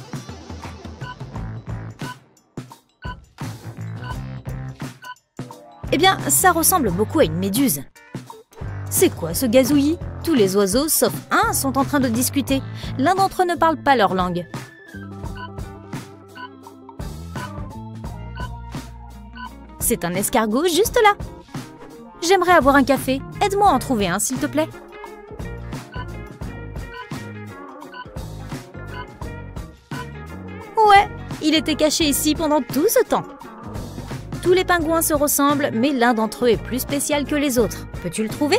Eh bien, ça ressemble beaucoup à une méduse. C'est quoi ce gazouillis ? Tous les oiseaux, sauf un, sont en train de discuter. L'un d'entre eux ne parle pas leur langue. C'est un escargot juste là. J'aimerais avoir un café. Aide-moi à en trouver un, s'il te plaît. Ouais, il était caché ici pendant tout ce temps. Tous les pingouins se ressemblent, mais l'un d'entre eux est plus spécial que les autres. Peux-tu le trouver?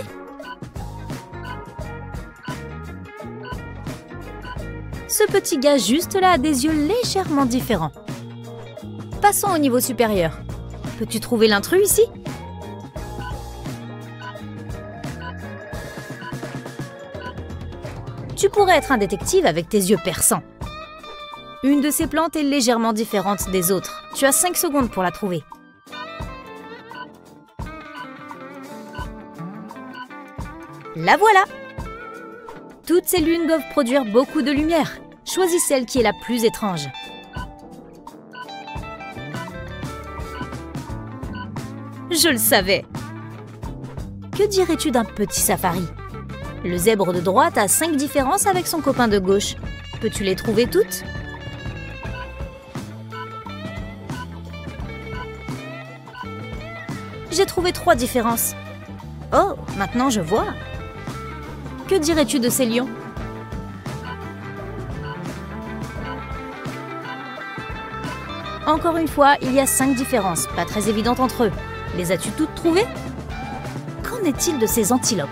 Ce petit gars juste là a des yeux légèrement différents. Passons au niveau supérieur. Peux-tu trouver l'intrus ici? Tu pourrais être un détective avec tes yeux perçants. Une de ces plantes est légèrement différente des autres. Tu as 5 secondes pour la trouver. La voilà! Toutes ces lunes doivent produire beaucoup de lumière. Choisis celle qui est la plus étrange. Je le savais! Que dirais-tu d'un petit safari? Le zèbre de droite a 5 différences avec son copain de gauche. Peux-tu les trouver toutes? J'ai trouvé 3 différences. Oh, maintenant je vois. Que dirais-tu de ces lions? Encore une fois, il y a 5 différences, pas très évidentes entre eux. Les as-tu toutes trouvées? Qu'en est-il de ces antilopes?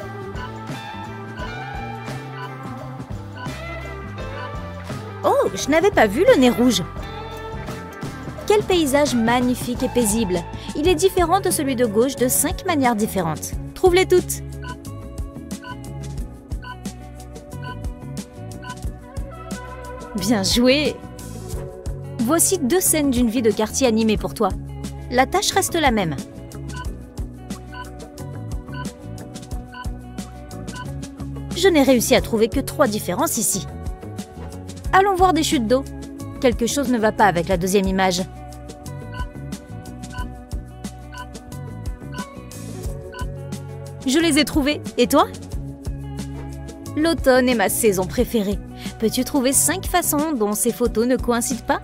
Oh, je n'avais pas vu le nez rouge. Quel paysage magnifique et paisible. Il est différent de celui de gauche de 5 manières différentes. Trouve-les toutes. Bien joué! Voici 2 scènes d'une vie de quartier animée pour toi. La tâche reste la même. Je n'ai réussi à trouver que 3 différences ici. Allons voir des chutes d'eau. Quelque chose ne va pas avec la deuxième image. Je les ai trouvées. Et toi? L'automne est ma saison préférée. Peux-tu trouver 5 façons dont ces photos ne coïncident pas?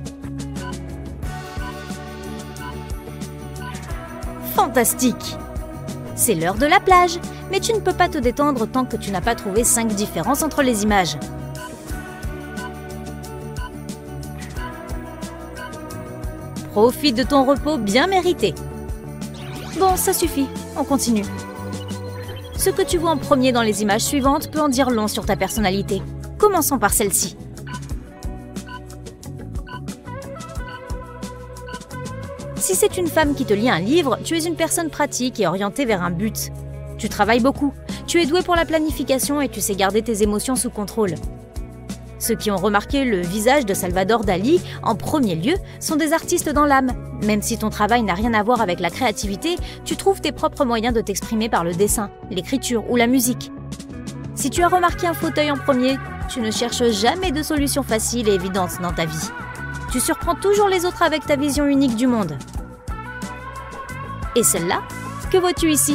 Fantastique! C'est l'heure de la plage, mais tu ne peux pas te détendre tant que tu n'as pas trouvé 5 différences entre les images. Profite de ton repos bien mérité. Bon, ça suffit, on continue. Ce que tu vois en premier dans les images suivantes peut en dire long sur ta personnalité. Commençons par celle-ci. Si c'est une femme qui te lit un livre, tu es une personne pratique et orientée vers un but. Tu travailles beaucoup, tu es doué pour la planification et tu sais garder tes émotions sous contrôle. Ceux qui ont remarqué le visage de Salvador Dali en premier lieu sont des artistes dans l'âme. Même si ton travail n'a rien à voir avec la créativité, tu trouves tes propres moyens de t'exprimer par le dessin, l'écriture ou la musique. Si tu as remarqué un fauteuil en premier, tu ne cherches jamais de solution facile et évidente dans ta vie. Tu surprends toujours les autres avec ta vision unique du monde. Et celle-là, que vois-tu ici?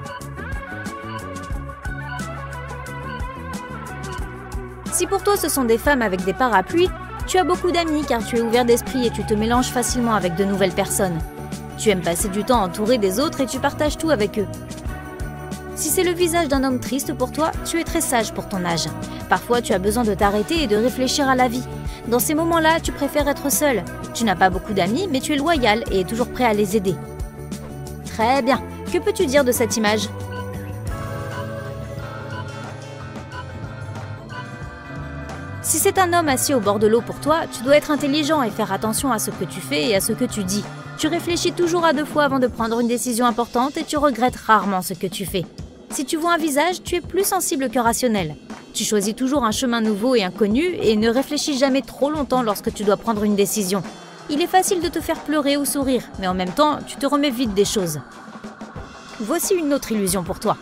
Si pour toi ce sont des femmes avec des parapluies, tu as beaucoup d'amis car tu es ouvert d'esprit et tu te mélanges facilement avec de nouvelles personnes. Tu aimes passer du temps entouré des autres et tu partages tout avec eux. Si c'est le visage d'un homme triste pour toi, tu es très sage pour ton âge. Parfois, tu as besoin de t'arrêter et de réfléchir à la vie. Dans ces moments-là, tu préfères être seul. Tu n'as pas beaucoup d'amis, mais tu es loyal et es toujours prêt à les aider. Très bien. Que peux-tu dire de cette image? Si c'est un homme assis au bord de l'eau pour toi, tu dois être intelligent et faire attention à ce que tu fais et à ce que tu dis. Tu réfléchis toujours à 2 fois avant de prendre une décision importante et tu regrettes rarement ce que tu fais. Si tu vois un visage, tu es plus sensible que rationnel. Tu choisis toujours un chemin nouveau et inconnu et ne réfléchis jamais trop longtemps lorsque tu dois prendre une décision. Il est facile de te faire pleurer ou sourire, mais en même temps, tu te remets vite des choses. Voici une autre illusion pour toi.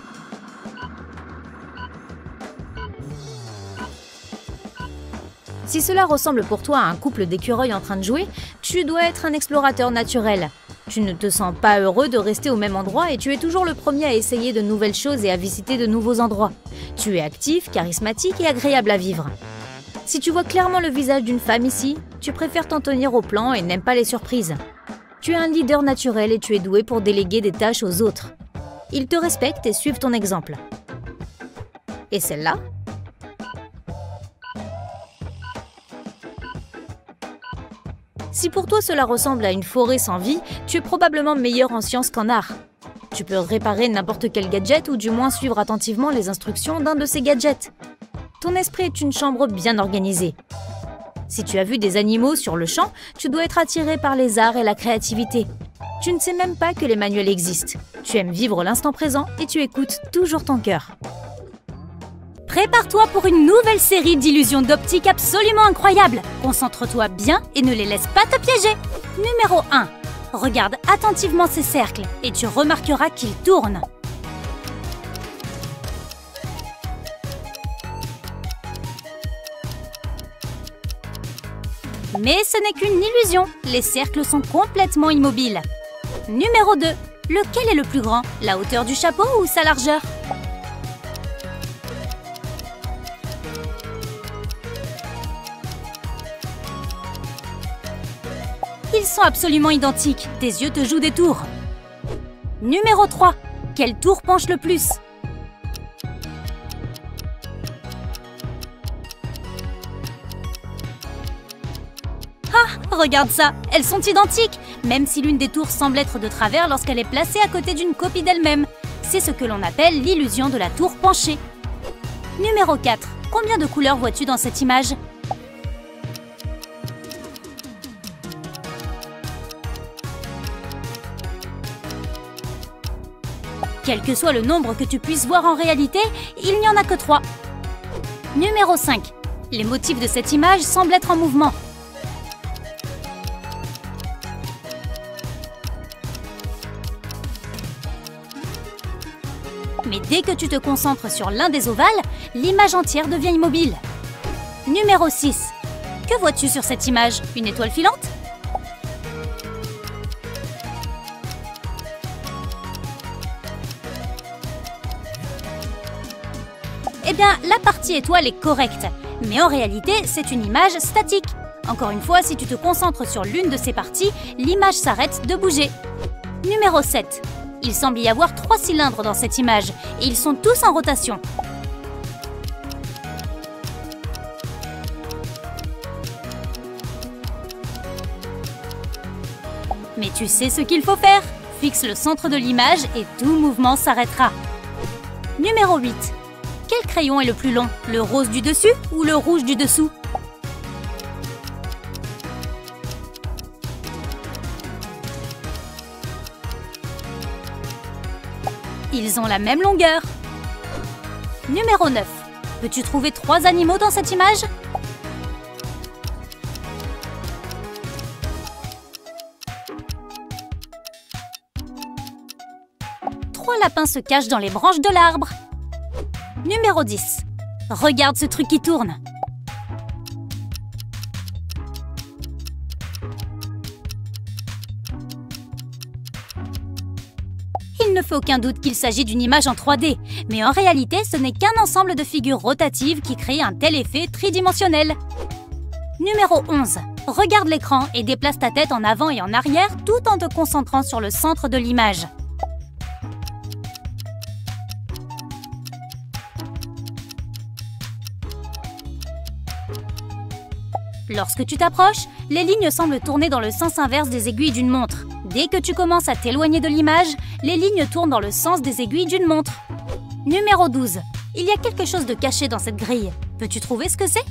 Si cela ressemble pour toi à un couple d'écureuils en train de jouer, tu dois être un explorateur naturel. Tu ne te sens pas heureux de rester au même endroit et tu es toujours le premier à essayer de nouvelles choses et à visiter de nouveaux endroits. Tu es actif, charismatique et agréable à vivre. Si tu vois clairement le visage d'une femme ici, tu préfères t'en tenir au plan et n'aimes pas les surprises. Tu es un leader naturel et tu es doué pour déléguer des tâches aux autres. Ils te respectent et suivent ton exemple. Et celle-là? Si pour toi cela ressemble à une forêt sans vie, tu es probablement meilleur en sciences qu'en art. Tu peux réparer n'importe quel gadget ou du moins suivre attentivement les instructions d'un de ces gadgets. Ton esprit est une chambre bien organisée. Si tu as vu des animaux sur le champ, tu dois être attiré par les arts et la créativité. Tu ne sais même pas que les manuels existent. Tu aimes vivre l'instant présent et tu écoutes toujours ton cœur. Prépare-toi pour une nouvelle série d'illusions d'optique absolument incroyables. Concentre-toi bien et ne les laisse pas te piéger. Numéro 1. Regarde attentivement ces cercles et tu remarqueras qu'ils tournent. Mais ce n'est qu'une illusion, les cercles sont complètement immobiles. Numéro 2. Lequel est le plus grand, la hauteur du chapeau ou sa largeur? Ils sont absolument identiques, tes yeux te jouent des tours. Numéro 3. Quel tour penche le plus? Ah, regarde ça, elles sont identiques, même si l'une des tours semble être de travers lorsqu'elle est placée à côté d'une copie d'elle-même. C'est ce que l'on appelle l'illusion de la tour penchée. Numéro 4. Combien de couleurs vois-tu dans cette image? Quel que soit le nombre que tu puisses voir en réalité, il n'y en a que 3. Numéro 5. Les motifs de cette image semblent être en mouvement. Mais dès que tu te concentres sur l'un des ovales, l'image entière devient immobile. Numéro 6. Que vois-tu sur cette image? Une étoile filante? Eh bien, la partie étoile est correcte, mais en réalité, c'est une image statique. Encore une fois, si tu te concentres sur l'une de ces parties, l'image s'arrête de bouger. Numéro 7. Il semble y avoir 3 cylindres dans cette image, et ils sont tous en rotation. Mais tu sais ce qu'il faut faire. Fixe le centre de l'image et tout mouvement s'arrêtera. Numéro 8. Quel crayon est le plus long? Le rose du dessus ou le rouge du dessous? Ils ont la même longueur. Numéro 9. Peux-tu trouver 3 animaux dans cette image? Trois lapins se cachent dans les branches de l'arbre. Numéro 10. Regarde ce truc qui tourne. Il ne fait aucun doute qu'il s'agit d'une image en 3D, mais en réalité, ce n'est qu'un ensemble de figures rotatives qui créent un tel effet tridimensionnel. Numéro 11. Regarde l'écran et déplace ta tête en avant et en arrière tout en te concentrant sur le centre de l'image. Lorsque tu t'approches, les lignes semblent tourner dans le sens inverse des aiguilles d'une montre. Dès que tu commences à t'éloigner de l'image, les lignes tournent dans le sens des aiguilles d'une montre. Numéro 12. Il y a quelque chose de caché dans cette grille. Peux-tu trouver ce que c'est?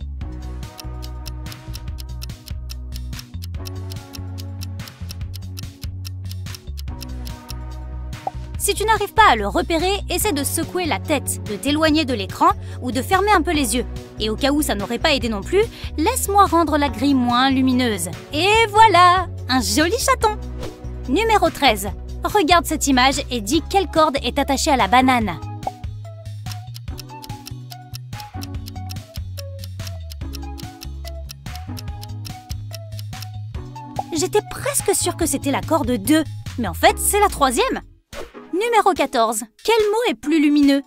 Si tu n'arrives pas à le repérer, essaie de secouer la tête, de t'éloigner de l'écran ou de fermer un peu les yeux. Et au cas où ça n'aurait pas aidé non plus, laisse-moi rendre la grille moins lumineuse. Et voilà! Un joli chaton! Numéro 13. Regarde cette image et dis quelle corde est attachée à la banane. J'étais presque sûre que c'était la corde 2, mais en fait, c'est la 3e. Numéro 14. Quel mot est plus lumineux?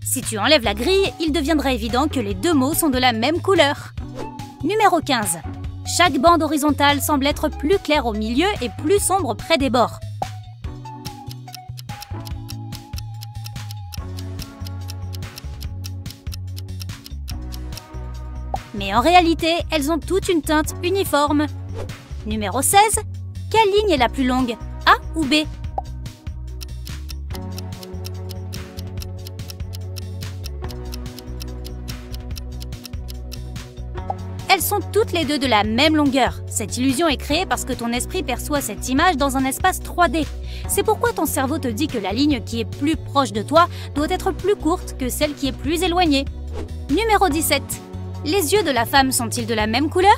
Si tu enlèves la grille, il deviendra évident que les deux mots sont de la même couleur. Numéro 15. Chaque bande horizontale semble être plus claire au milieu et plus sombre près des bords. Mais en réalité, elles ont toutes une teinte uniforme. Numéro 16. Quelle ligne est la plus longue, A ou B? Elles sont toutes les deux de la même longueur. Cette illusion est créée parce que ton esprit perçoit cette image dans un espace 3D. C'est pourquoi ton cerveau te dit que la ligne qui est plus proche de toi doit être plus courte que celle qui est plus éloignée. Numéro 17. Les yeux de la femme sont-ils de la même couleur?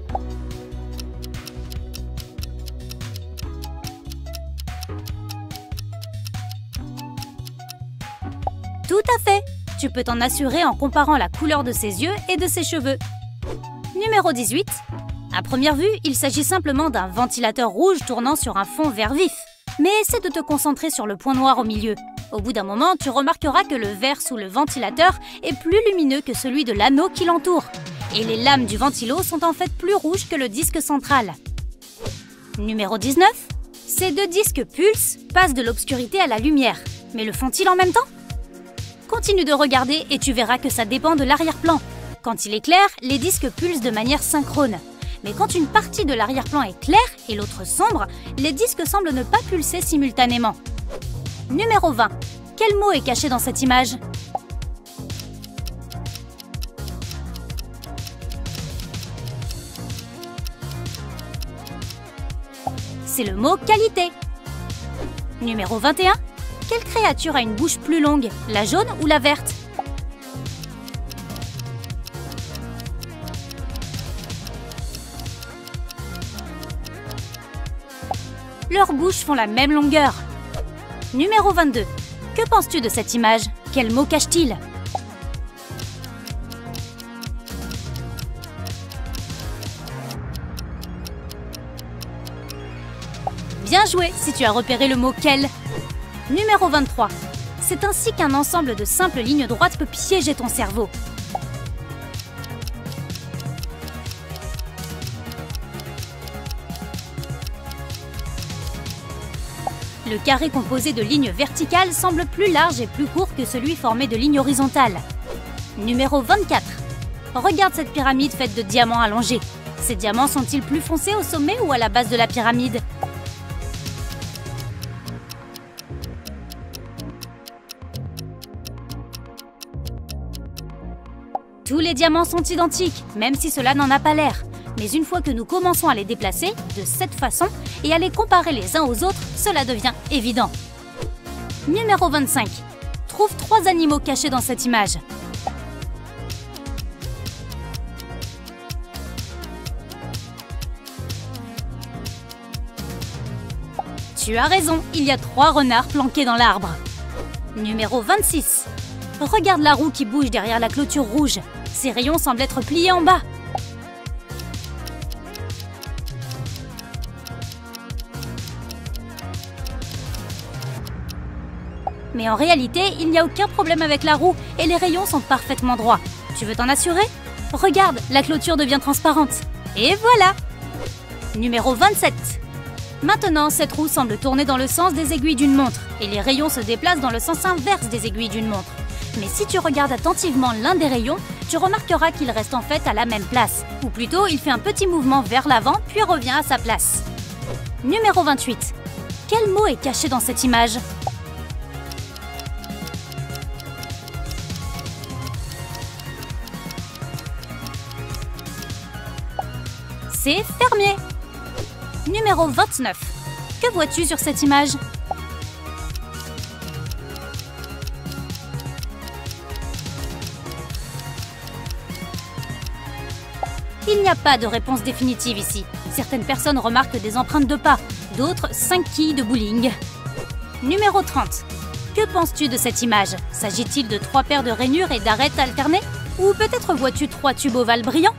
Tout à fait! Tu peux t'en assurer en comparant la couleur de ses yeux et de ses cheveux. Numéro 18. À première vue, il s'agit simplement d'un ventilateur rouge tournant sur un fond vert vif. Mais essaie de te concentrer sur le point noir au milieu. Au bout d'un moment, tu remarqueras que le verre sous le ventilateur est plus lumineux que celui de l'anneau qui l'entoure. Et les lames du ventilo sont en fait plus rouges que le disque central. Numéro 19. Ces deux disques pulsent, passent de l'obscurité à la lumière. Mais le font-ils en même temps? Continue de regarder et tu verras que ça dépend de l'arrière-plan. Quand il est clair, les disques pulsent de manière synchrone. Mais quand une partie de l'arrière-plan est claire et l'autre sombre, les disques semblent ne pas pulser simultanément. Numéro 20. Quel mot est caché dans cette image? C'est le mot qualité. Numéro 21. Quelle créature a une bouche plus longue, la jaune ou la verte? Leurs bouches font la même longueur. Numéro 22. Que penses-tu de cette image? Quel mot cache-t-il? Bien joué si tu as repéré le mot « quel ». Numéro 23. C'est ainsi qu'un ensemble de simples lignes droites peut piéger ton cerveau. Le carré composé de lignes verticales semble plus large et plus court que celui formé de lignes horizontales. Numéro 24. Regarde cette pyramide faite de diamants allongés. Ces diamants sont-ils plus foncés au sommet ou à la base de la pyramide? Tous les diamants sont identiques, même si cela n'en a pas l'air. Mais une fois que nous commençons à les déplacer, de cette façon, et à les comparer les uns aux autres, cela devient évident. Numéro 25. Trouve 3 animaux cachés dans cette image. Tu as raison, il y a 3 renards planqués dans l'arbre. Numéro 26. Regarde la roue qui bouge derrière la clôture rouge. Ses rayons semblent être pliés en bas. Mais en réalité, il n'y a aucun problème avec la roue et les rayons sont parfaitement droits. Tu veux t'en assurer? Regarde, la clôture devient transparente. Et voilà! Numéro 27. Maintenant, cette roue semble tourner dans le sens des aiguilles d'une montre et les rayons se déplacent dans le sens inverse des aiguilles d'une montre. Mais si tu regardes attentivement l'un des rayons, tu remarqueras qu'il reste en fait à la même place. Ou plutôt, il fait un petit mouvement vers l'avant puis revient à sa place. Numéro 28. Quel mot est caché dans cette image? C'est fermier. Numéro 29. Que vois-tu sur cette image? Il n'y a pas de réponse définitive ici. Certaines personnes remarquent des empreintes de pas, d'autres 5 quilles de bowling. Numéro 30. Que penses-tu de cette image? S'agit-il de 3 paires de rainures et d'arêtes alternées? Ou peut-être vois-tu 3 tubes ovales brillants?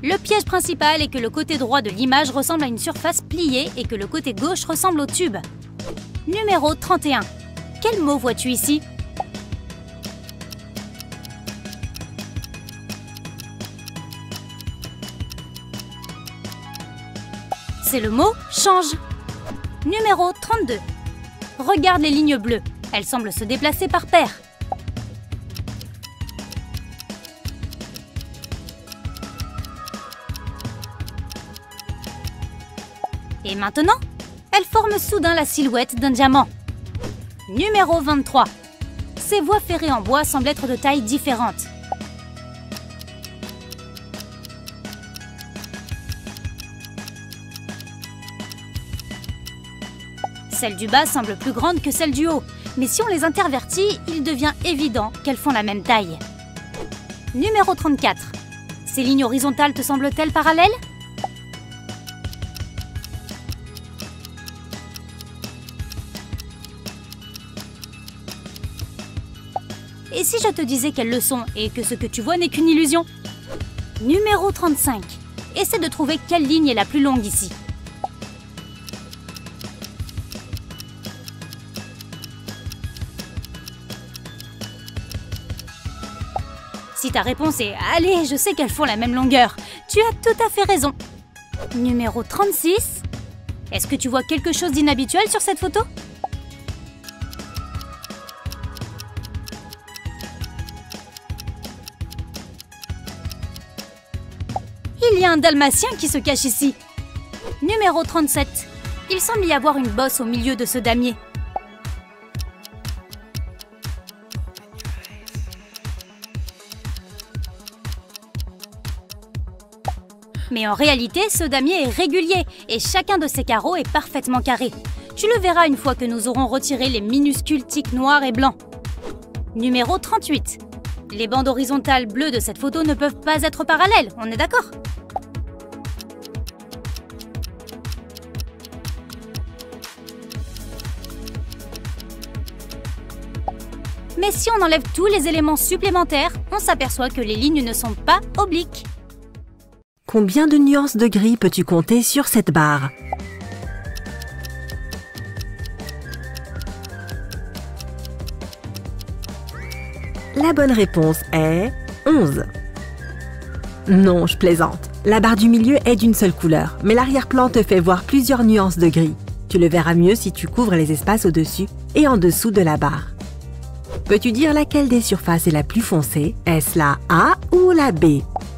Le piège principal est que le côté droit de l'image ressemble à une surface pliée et que le côté gauche ressemble au tube. Numéro 31. Quel mot vois-tu ici? C'est le mot « change ». Numéro 32. Regarde les lignes bleues. Elles semblent se déplacer par paires. Et maintenant, elles forment soudain la silhouette d'un diamant. Numéro 23. Ces voies ferrées en bois semblent être de tailles différentes. Celle du bas semble plus grande que celle du haut, mais si on les intervertit, il devient évident qu'elles font la même taille. Numéro 34. Ces lignes horizontales te semblent-elles parallèles? Et si je te disais qu'elles le sont et que ce que tu vois n'est qu'une illusion? Numéro 35. Essaie de trouver quelle ligne est la plus longue ici. Si ta réponse est « Allez, je sais qu'elles font la même longueur », tu as tout à fait raison. Numéro 36. Est-ce que tu vois quelque chose d'inhabituel sur cette photo? Il y a un dalmatien qui se cache ici. Numéro 37. Il semble y avoir une bosse au milieu de ce damier. Mais en réalité, ce damier est régulier et chacun de ses carreaux est parfaitement carré. Tu le verras une fois que nous aurons retiré les minuscules tics noirs et blancs. Numéro 38. Les bandes horizontales bleues de cette photo ne peuvent pas être parallèles, on est d'accord? Mais si on enlève tous les éléments supplémentaires, on s'aperçoit que les lignes ne sont pas obliques. Combien de nuances de gris peux-tu compter sur cette barre? La bonne réponse est 11. Non, je plaisante. La barre du milieu est d'une seule couleur, mais l'arrière-plan te fait voir plusieurs nuances de gris. Tu le verras mieux si tu couvres les espaces au-dessus et en dessous de la barre. Peux-tu dire laquelle des surfaces est la plus foncée? Est-ce la A ou la B?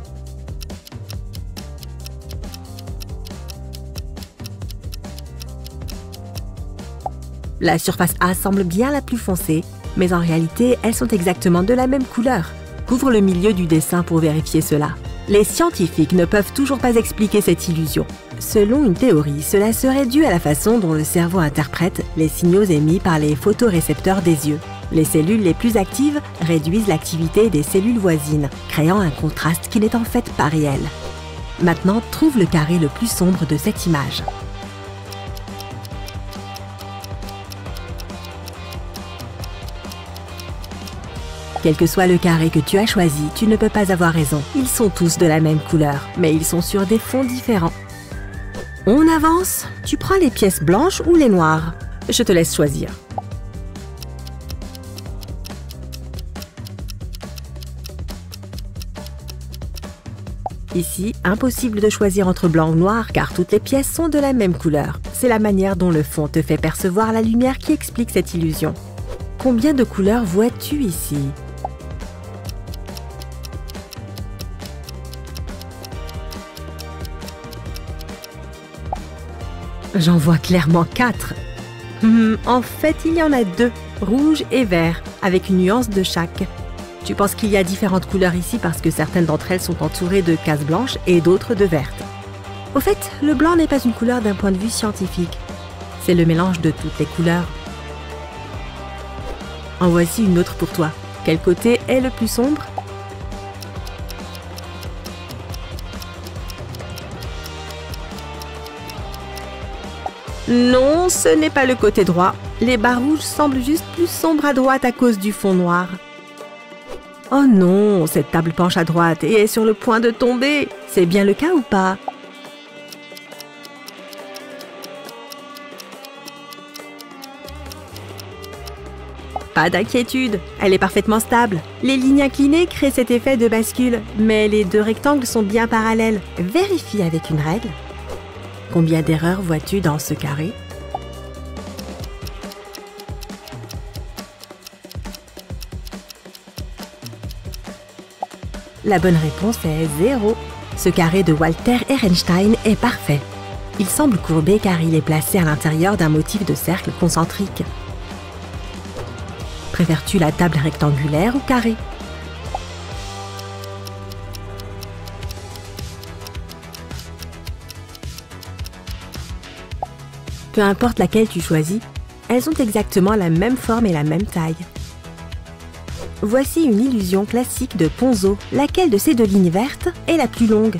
La surface A semble bien la plus foncée, mais en réalité, elles sont exactement de la même couleur. Couvre le milieu du dessin pour vérifier cela. Les scientifiques ne peuvent toujours pas expliquer cette illusion. Selon une théorie, cela serait dû à la façon dont le cerveau interprète les signaux émis par les photorécepteurs des yeux. Les cellules les plus actives réduisent l'activité des cellules voisines, créant un contraste qui n'est en fait pas réel. Maintenant, trouve le carré le plus sombre de cette image. Quel que soit le carré que tu as choisi, tu ne peux pas avoir raison. Ils sont tous de la même couleur, mais ils sont sur des fonds différents. On avance. Tu prends les pièces blanches ou les noires? Je te laisse choisir. Ici, impossible de choisir entre blanc ou noir car toutes les pièces sont de la même couleur. C'est la manière dont le fond te fait percevoir la lumière qui explique cette illusion. Combien de couleurs vois-tu ici? J'en vois clairement 4. En fait, il y en a 2, rouge et vert, avec une nuance de chaque. Tu penses qu'il y a différentes couleurs ici parce que certaines d'entre elles sont entourées de cases blanches et d'autres de vertes. Au fait, le blanc n'est pas une couleur d'un point de vue scientifique. C'est le mélange de toutes les couleurs. En voici une autre pour toi. Quel côté est le plus sombre? Non, ce n'est pas le côté droit. Les barres rouges semblent juste plus sombres à droite à cause du fond noir. Oh non, cette table penche à droite et est sur le point de tomber. C'est bien le cas ou pas? Pas d'inquiétude, elle est parfaitement stable. Les lignes inclinées créent cet effet de bascule, mais les deux rectangles sont bien parallèles. Vérifie avec une règle. Combien d'erreurs vois-tu dans ce carré? La bonne réponse est 0. Ce carré de Walter Ehrenstein est parfait. Il semble courbé car il est placé à l'intérieur d'un motif de cercle concentrique. Préfères-tu la table rectangulaire ou carrée? Peu importe laquelle tu choisis, elles ont exactement la même forme et la même taille. Voici une illusion classique de Ponzo. Laquelle de ces deux lignes vertes est la plus longue?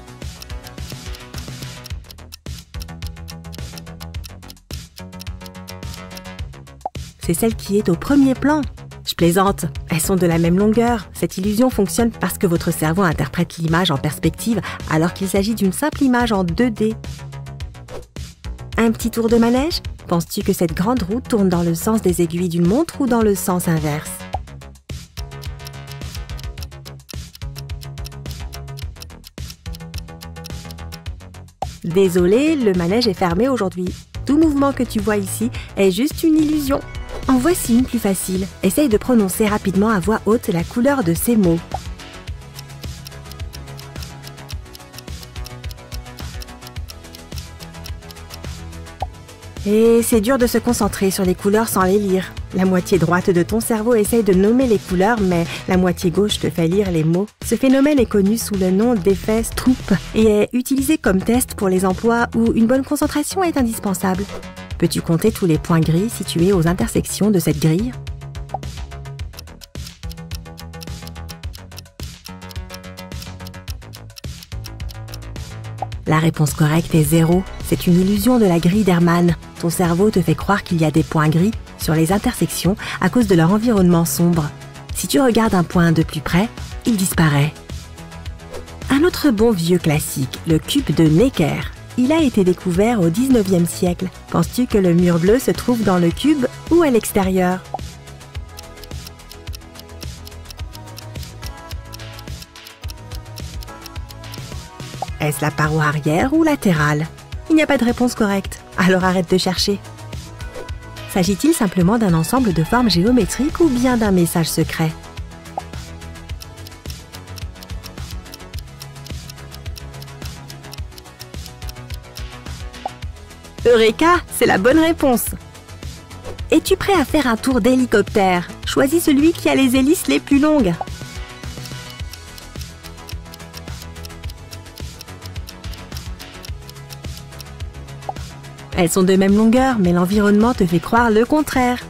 C'est celle qui est au premier plan. Je plaisante, elles sont de la même longueur. Cette illusion fonctionne parce que votre cerveau interprète l'image en perspective alors qu'il s'agit d'une simple image en 2D. Un petit tour de manège? Penses-tu que cette grande roue tourne dans le sens des aiguilles d'une montre ou dans le sens inverse? Désolé, le manège est fermé aujourd'hui. Tout mouvement que tu vois ici est juste une illusion. En voici une plus facile. Essaye de prononcer rapidement à voix haute la couleur de ces mots. Et c'est dur de se concentrer sur les couleurs sans les lire. La moitié droite de ton cerveau essaye de nommer les couleurs, mais la moitié gauche te fait lire les mots. Ce phénomène est connu sous le nom d'effet Stroop et est utilisé comme test pour les emplois où une bonne concentration est indispensable. Peux-tu compter tous les points gris situés aux intersections de cette grille? La réponse correcte est 0. C'est une illusion de la grille d'Hermann. Ton cerveau te fait croire qu'il y a des points gris sur les intersections à cause de leur environnement sombre. Si tu regardes un point de plus près, il disparaît. Un autre bon vieux classique, le cube de Necker. Il a été découvert au 19e siècle. Penses-tu que le mur bleu se trouve dans le cube ou à l'extérieur? Est-ce la paroi arrière ou latérale? Il n'y a pas de réponse correcte, alors arrête de chercher. S'agit-il simplement d'un ensemble de formes géométriques ou bien d'un message secret? Eureka, c'est la bonne réponse! Es-tu prêt à faire un tour d'hélicoptère? Choisis celui qui a les hélices les plus longues. Elles sont de même longueur, mais l'environnement te fait croire le contraire.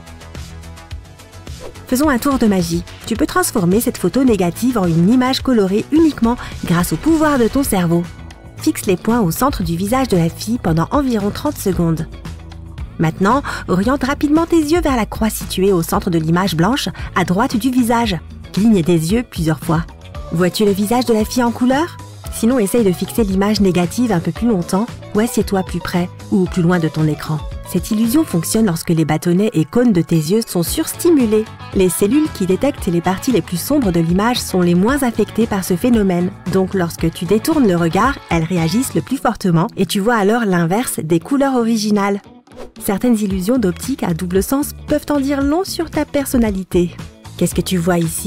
Faisons un tour de magie. Tu peux transformer cette photo négative en une image colorée uniquement grâce au pouvoir de ton cerveau. Fixe les points au centre du visage de la fille pendant environ 30 secondes. Maintenant, oriente rapidement tes yeux vers la croix située au centre de l'image blanche, à droite du visage. Cligne des yeux plusieurs fois. Vois-tu le visage de la fille en couleur? Sinon, essaye de fixer l'image négative un peu plus longtemps ou assieds-toi plus près ou plus loin de ton écran. Cette illusion fonctionne lorsque les bâtonnets et cônes de tes yeux sont surstimulés. Les cellules qui détectent les parties les plus sombres de l'image sont les moins affectées par ce phénomène. Donc lorsque tu détournes le regard, elles réagissent le plus fortement et tu vois alors l'inverse des couleurs originales. Certaines illusions d'optique à double sens peuvent en dire long sur ta personnalité. Qu'est-ce que tu vois ici ?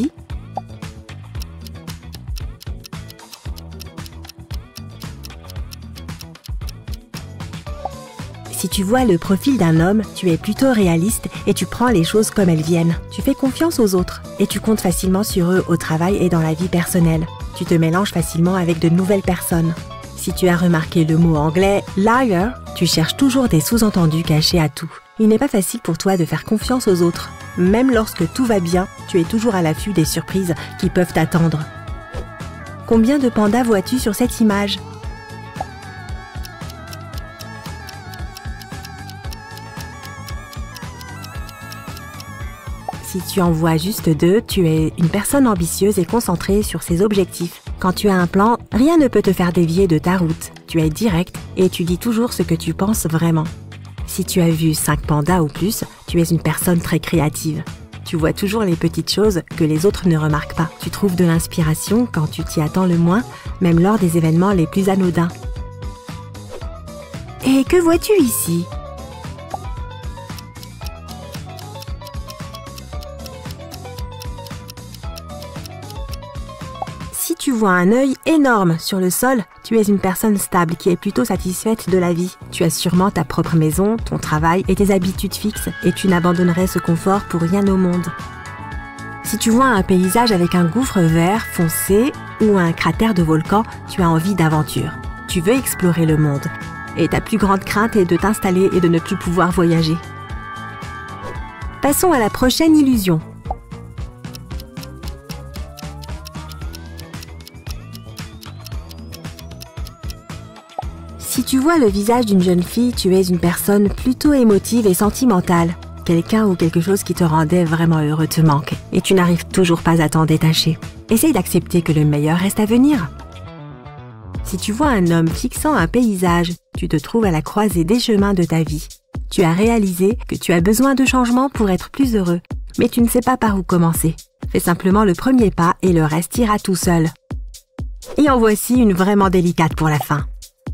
Si tu vois le profil d'un homme, tu es plutôt réaliste et tu prends les choses comme elles viennent. Tu fais confiance aux autres et tu comptes facilement sur eux au travail et dans la vie personnelle. Tu te mélanges facilement avec de nouvelles personnes. Si tu as remarqué le mot anglais « liar », tu cherches toujours des sous-entendus cachés à tout. Il n'est pas facile pour toi de faire confiance aux autres. Même lorsque tout va bien, tu es toujours à l'affût des surprises qui peuvent t'attendre. Combien de pandas vois-tu sur cette image ? Si tu en vois juste 2, tu es une personne ambitieuse et concentrée sur ses objectifs. Quand tu as un plan, rien ne peut te faire dévier de ta route. Tu es direct et tu dis toujours ce que tu penses vraiment. Si tu as vu 5 pandas ou plus, tu es une personne très créative. Tu vois toujours les petites choses que les autres ne remarquent pas. Tu trouves de l'inspiration quand tu t'y attends le moins, même lors des événements les plus anodins. Et que vois-tu ici ? Si tu vois un œil énorme sur le sol, tu es une personne stable qui est plutôt satisfaite de la vie. Tu as sûrement ta propre maison, ton travail et tes habitudes fixes et tu n'abandonnerais ce confort pour rien au monde. Si tu vois un paysage avec un gouffre vert foncé ou un cratère de volcan, tu as envie d'aventure. Tu veux explorer le monde. Et ta plus grande crainte est de t'installer et de ne plus pouvoir voyager. Passons à la prochaine illusion. Si tu vois le visage d'une jeune fille, tu es une personne plutôt émotive et sentimentale. Quelqu'un ou quelque chose qui te rendait vraiment heureux te manque et tu n'arrives toujours pas à t'en détacher. Essaye d'accepter que le meilleur reste à venir. Si tu vois un homme fixant un paysage, tu te trouves à la croisée des chemins de ta vie. Tu as réalisé que tu as besoin de changement pour être plus heureux, mais tu ne sais pas par où commencer. Fais simplement le premier pas et le reste ira tout seul. Et en voici une vraiment délicate pour la fin.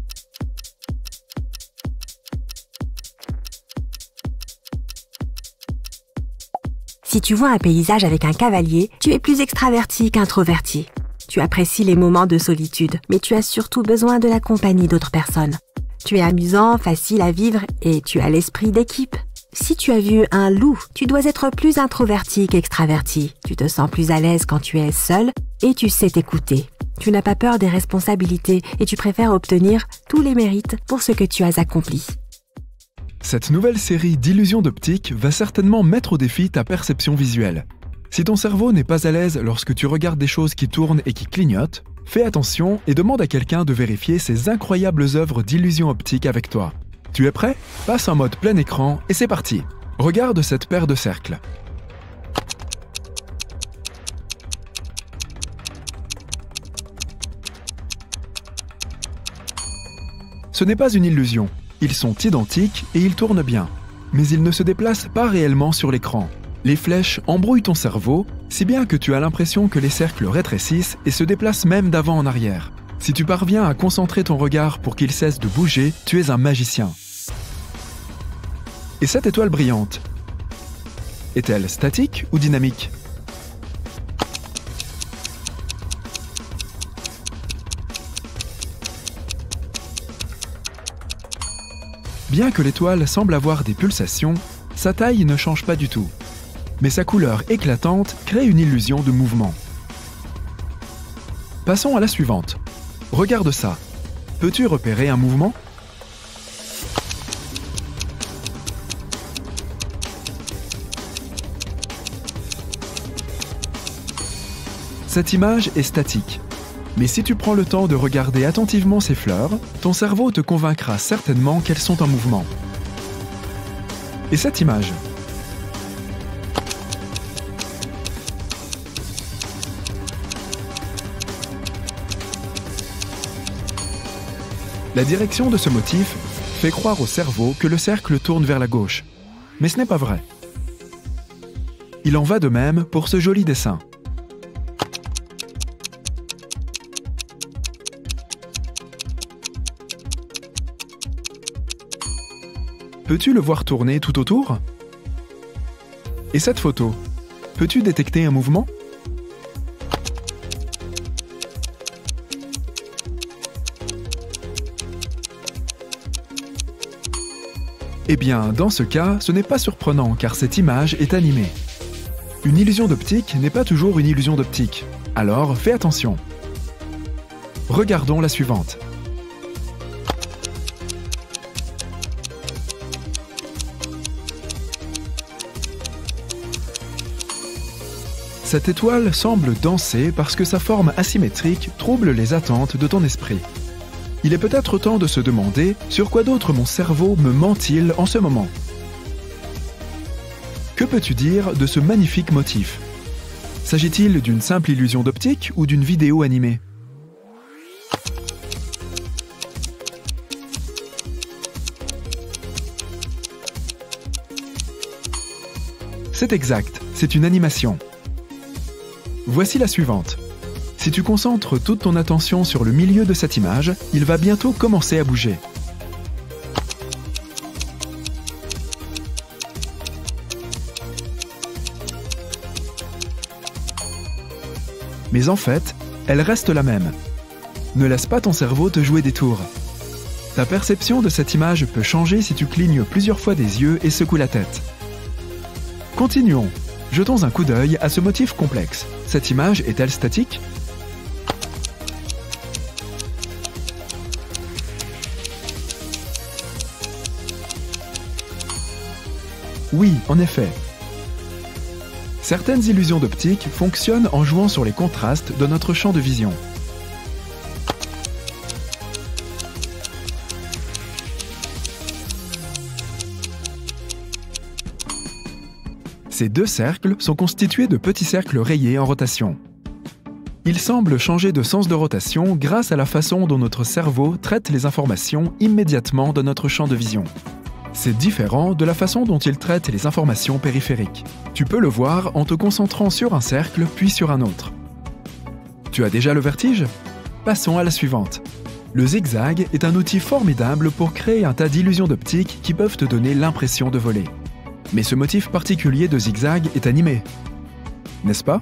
Si tu vois un paysage avec un cavalier, tu es plus extraverti qu'introverti. Tu apprécies les moments de solitude, mais tu as surtout besoin de la compagnie d'autres personnes. Tu es amusant, facile à vivre et tu as l'esprit d'équipe. Si tu as vu un loup, tu dois être plus introverti qu'extraverti. Tu te sens plus à l'aise quand tu es seul et tu sais t'écouter. Tu n'as pas peur des responsabilités et tu préfères obtenir tous les mérites pour ce que tu as accompli. Cette nouvelle série d'illusions d'optique va certainement mettre au défi ta perception visuelle. Si ton cerveau n'est pas à l'aise lorsque tu regardes des choses qui tournent et qui clignotent, fais attention et demande à quelqu'un de vérifier ces incroyables œuvres d'illusions optiques avec toi. Tu es prêt ? Passe en mode plein écran et c'est parti. Regarde cette paire de cercles. Ce n'est pas une illusion. Ils sont identiques et ils tournent bien. Mais ils ne se déplacent pas réellement sur l'écran. Les flèches embrouillent ton cerveau, si bien que tu as l'impression que les cercles rétrécissent et se déplacent même d'avant en arrière. Si tu parviens à concentrer ton regard pour qu'il cesse de bouger, tu es un magicien. Et cette étoile brillante, est-elle statique ou dynamique ? Bien que l'étoile semble avoir des pulsations, sa taille ne change pas du tout. Mais sa couleur éclatante crée une illusion de mouvement. Passons à la suivante. Regarde ça. Peux-tu repérer un mouvement ? Cette image est statique. Mais si tu prends le temps de regarder attentivement ces fleurs, ton cerveau te convaincra certainement qu'elles sont en mouvement. Et cette image ? La direction de ce motif fait croire au cerveau que le cercle tourne vers la gauche. Mais ce n'est pas vrai. Il en va de même pour ce joli dessin. Peux-tu le voir tourner tout autour ? Et cette photo, peux-tu détecter un mouvement ? Eh bien, dans ce cas, ce n'est pas surprenant car cette image est animée. Une illusion d'optique n'est pas toujours une illusion d'optique, alors fais attention. Regardons la suivante. Cette étoile semble danser parce que sa forme asymétrique trouble les attentes de ton esprit. Il est peut-être temps de se demander sur quoi d'autre mon cerveau me ment-il en ce moment. Que peux-tu dire de ce magnifique motif? S'agit-il d'une simple illusion d'optique ou d'une vidéo animée? C'est exact, c'est une animation. Voici la suivante. Si tu concentres toute ton attention sur le milieu de cette image, il va bientôt commencer à bouger. Mais en fait, elle reste la même. Ne laisse pas ton cerveau te jouer des tours. Ta perception de cette image peut changer si tu clignes plusieurs fois des yeux et secoues la tête. Continuons. Jetons un coup d'œil à ce motif complexe. Cette image est-elle statique? Oui, en effet. Certaines illusions d'optique fonctionnent en jouant sur les contrastes de notre champ de vision. Ces deux cercles sont constitués de petits cercles rayés en rotation. Ils semblent changer de sens de rotation grâce à la façon dont notre cerveau traite les informations immédiatement dans notre champ de vision. C'est différent de la façon dont il traite les informations périphériques. Tu peux le voir en te concentrant sur un cercle puis sur un autre. Tu as déjà le vertige? Passons à la suivante. Le zigzag est un outil formidable pour créer un tas d'illusions d'optique qui peuvent te donner l'impression de voler. Mais ce motif particulier de zigzag est animé, n'est-ce pas?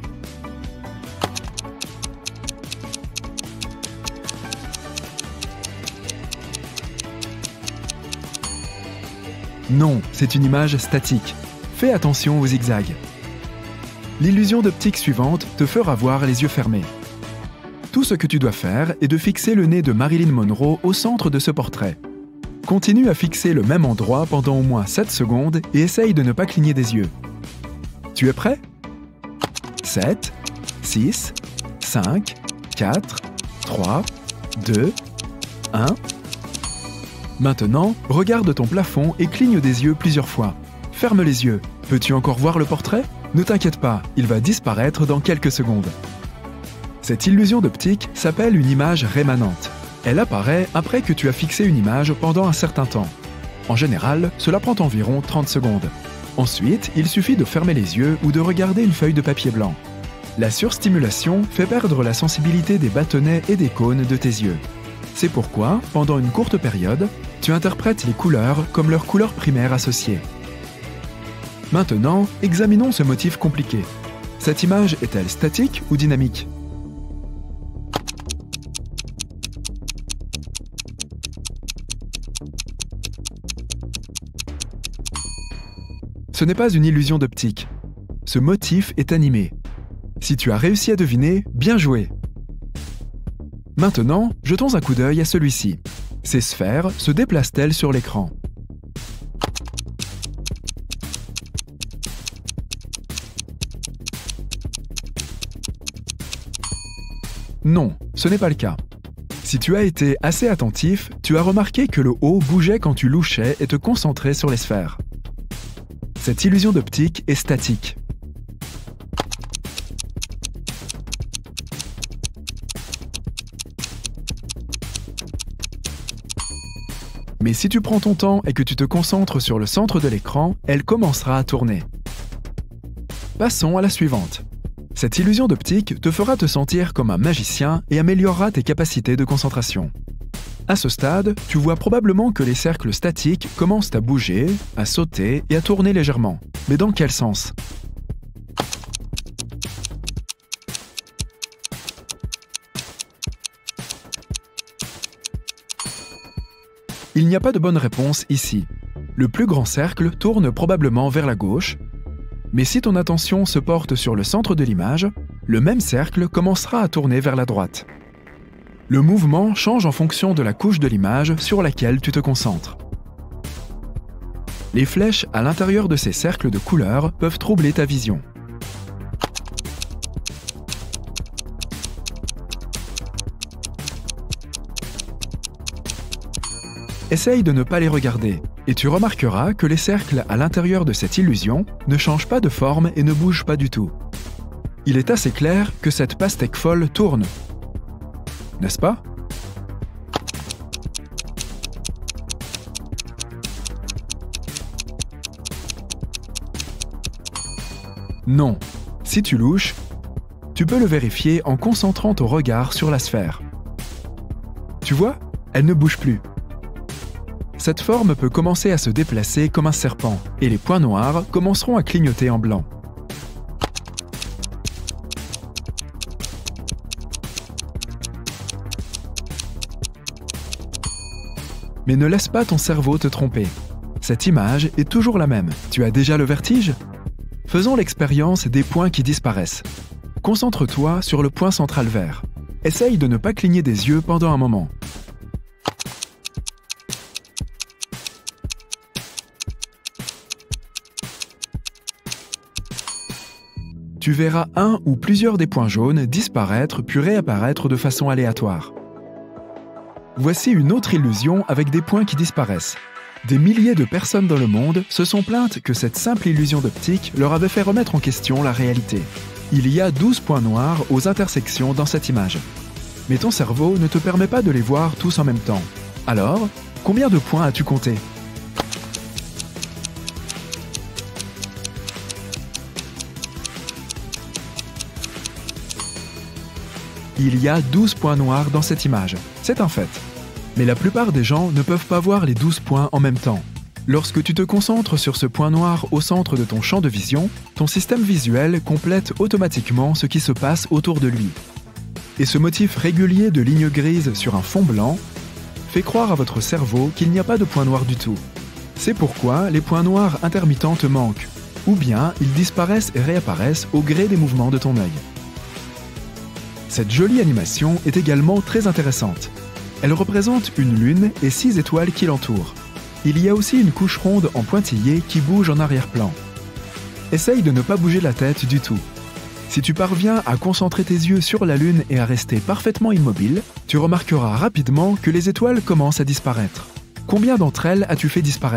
Non, c'est une image statique. Fais attention aux zigzags. L'illusion d'optique suivante te fera voir les yeux fermés. Tout ce que tu dois faire est de fixer le nez de Marilyn Monroe au centre de ce portrait. Continue à fixer le même endroit pendant au moins 7 secondes et essaye de ne pas cligner des yeux. Tu es prêt? 7, 6, 5, 4, 3, 2, 1... Maintenant, regarde ton plafond et cligne des yeux plusieurs fois. Ferme les yeux. Peux-tu encore voir le portrait? Ne t'inquiète pas, il va disparaître dans quelques secondes. Cette illusion d'optique s'appelle une image rémanente. Elle apparaît après que tu as fixé une image pendant un certain temps. En général, cela prend environ 30 secondes. Ensuite, il suffit de fermer les yeux ou de regarder une feuille de papier blanc. La surstimulation fait perdre la sensibilité des bâtonnets et des cônes de tes yeux. C'est pourquoi, pendant une courte période, tu interprètes les couleurs comme leurs couleurs primaires associées. Maintenant, examinons ce motif compliqué. Cette image est-elle statique ou dynamique? Ce n'est pas une illusion d'optique. Ce motif est animé. Si tu as réussi à deviner, bien joué! Maintenant, jetons un coup d'œil à celui-ci. Ces sphères se déplacent-elles sur l'écran? Non, ce n'est pas le cas. Si tu as été assez attentif, tu as remarqué que le haut bougeait quand tu louchais et te concentrais sur les sphères. Cette illusion d'optique est statique. Mais si tu prends ton temps et que tu te concentres sur le centre de l'écran, elle commencera à tourner. Passons à la suivante. Cette illusion d'optique te fera te sentir comme un magicien et améliorera tes capacités de concentration. À ce stade, tu vois probablement que les cercles statiques commencent à bouger, à sauter et à tourner légèrement. Mais dans quel sens? Il n'y a pas de bonne réponse ici. Le plus grand cercle tourne probablement vers la gauche, mais si ton attention se porte sur le centre de l'image, le même cercle commencera à tourner vers la droite. Le mouvement change en fonction de la couche de l'image sur laquelle tu te concentres. Les flèches à l'intérieur de ces cercles de couleurs peuvent troubler ta vision. Essaye de ne pas les regarder, et tu remarqueras que les cercles à l'intérieur de cette illusion ne changent pas de forme et ne bougent pas du tout. Il est assez clair que cette pastèque folle tourne. N'est-ce pas? Non. Si tu louches, tu peux le vérifier en concentrant ton regard sur la sphère. Tu vois, elle ne bouge plus. Cette forme peut commencer à se déplacer comme un serpent, et les points noirs commenceront à clignoter en blanc. Mais ne laisse pas ton cerveau te tromper. Cette image est toujours la même. Tu as déjà le vertige? Faisons l'expérience des points qui disparaissent. Concentre-toi sur le point central vert. Essaye de ne pas cligner des yeux pendant un moment. Tu verras un ou plusieurs des points jaunes disparaître puis réapparaître de façon aléatoire. Voici une autre illusion avec des points qui disparaissent. Des milliers de personnes dans le monde se sont plaintes que cette simple illusion d'optique leur avait fait remettre en question la réalité. Il y a 12 points noirs aux intersections dans cette image. Mais ton cerveau ne te permet pas de les voir tous en même temps. Alors, combien de points as-tu compté ? Il y a 12 points noirs dans cette image, c'est un fait. Mais la plupart des gens ne peuvent pas voir les 12 points en même temps. Lorsque tu te concentres sur ce point noir au centre de ton champ de vision, ton système visuel complète automatiquement ce qui se passe autour de lui. Et ce motif régulier de lignes grises sur un fond blanc fait croire à votre cerveau qu'il n'y a pas de point noir du tout. C'est pourquoi les points noirs intermittents te manquent, ou bien ils disparaissent et réapparaissent au gré des mouvements de ton œil. Cette jolie animation est également très intéressante. Elle représente une lune et 6 étoiles qui l'entourent. Il y a aussi une couche ronde en pointillé qui bouge en arrière-plan. Essaye de ne pas bouger la tête du tout. Si tu parviens à concentrer tes yeux sur la lune et à rester parfaitement immobile, tu remarqueras rapidement que les étoiles commencent à disparaître. Combien d'entre elles as-tu fait disparaître ?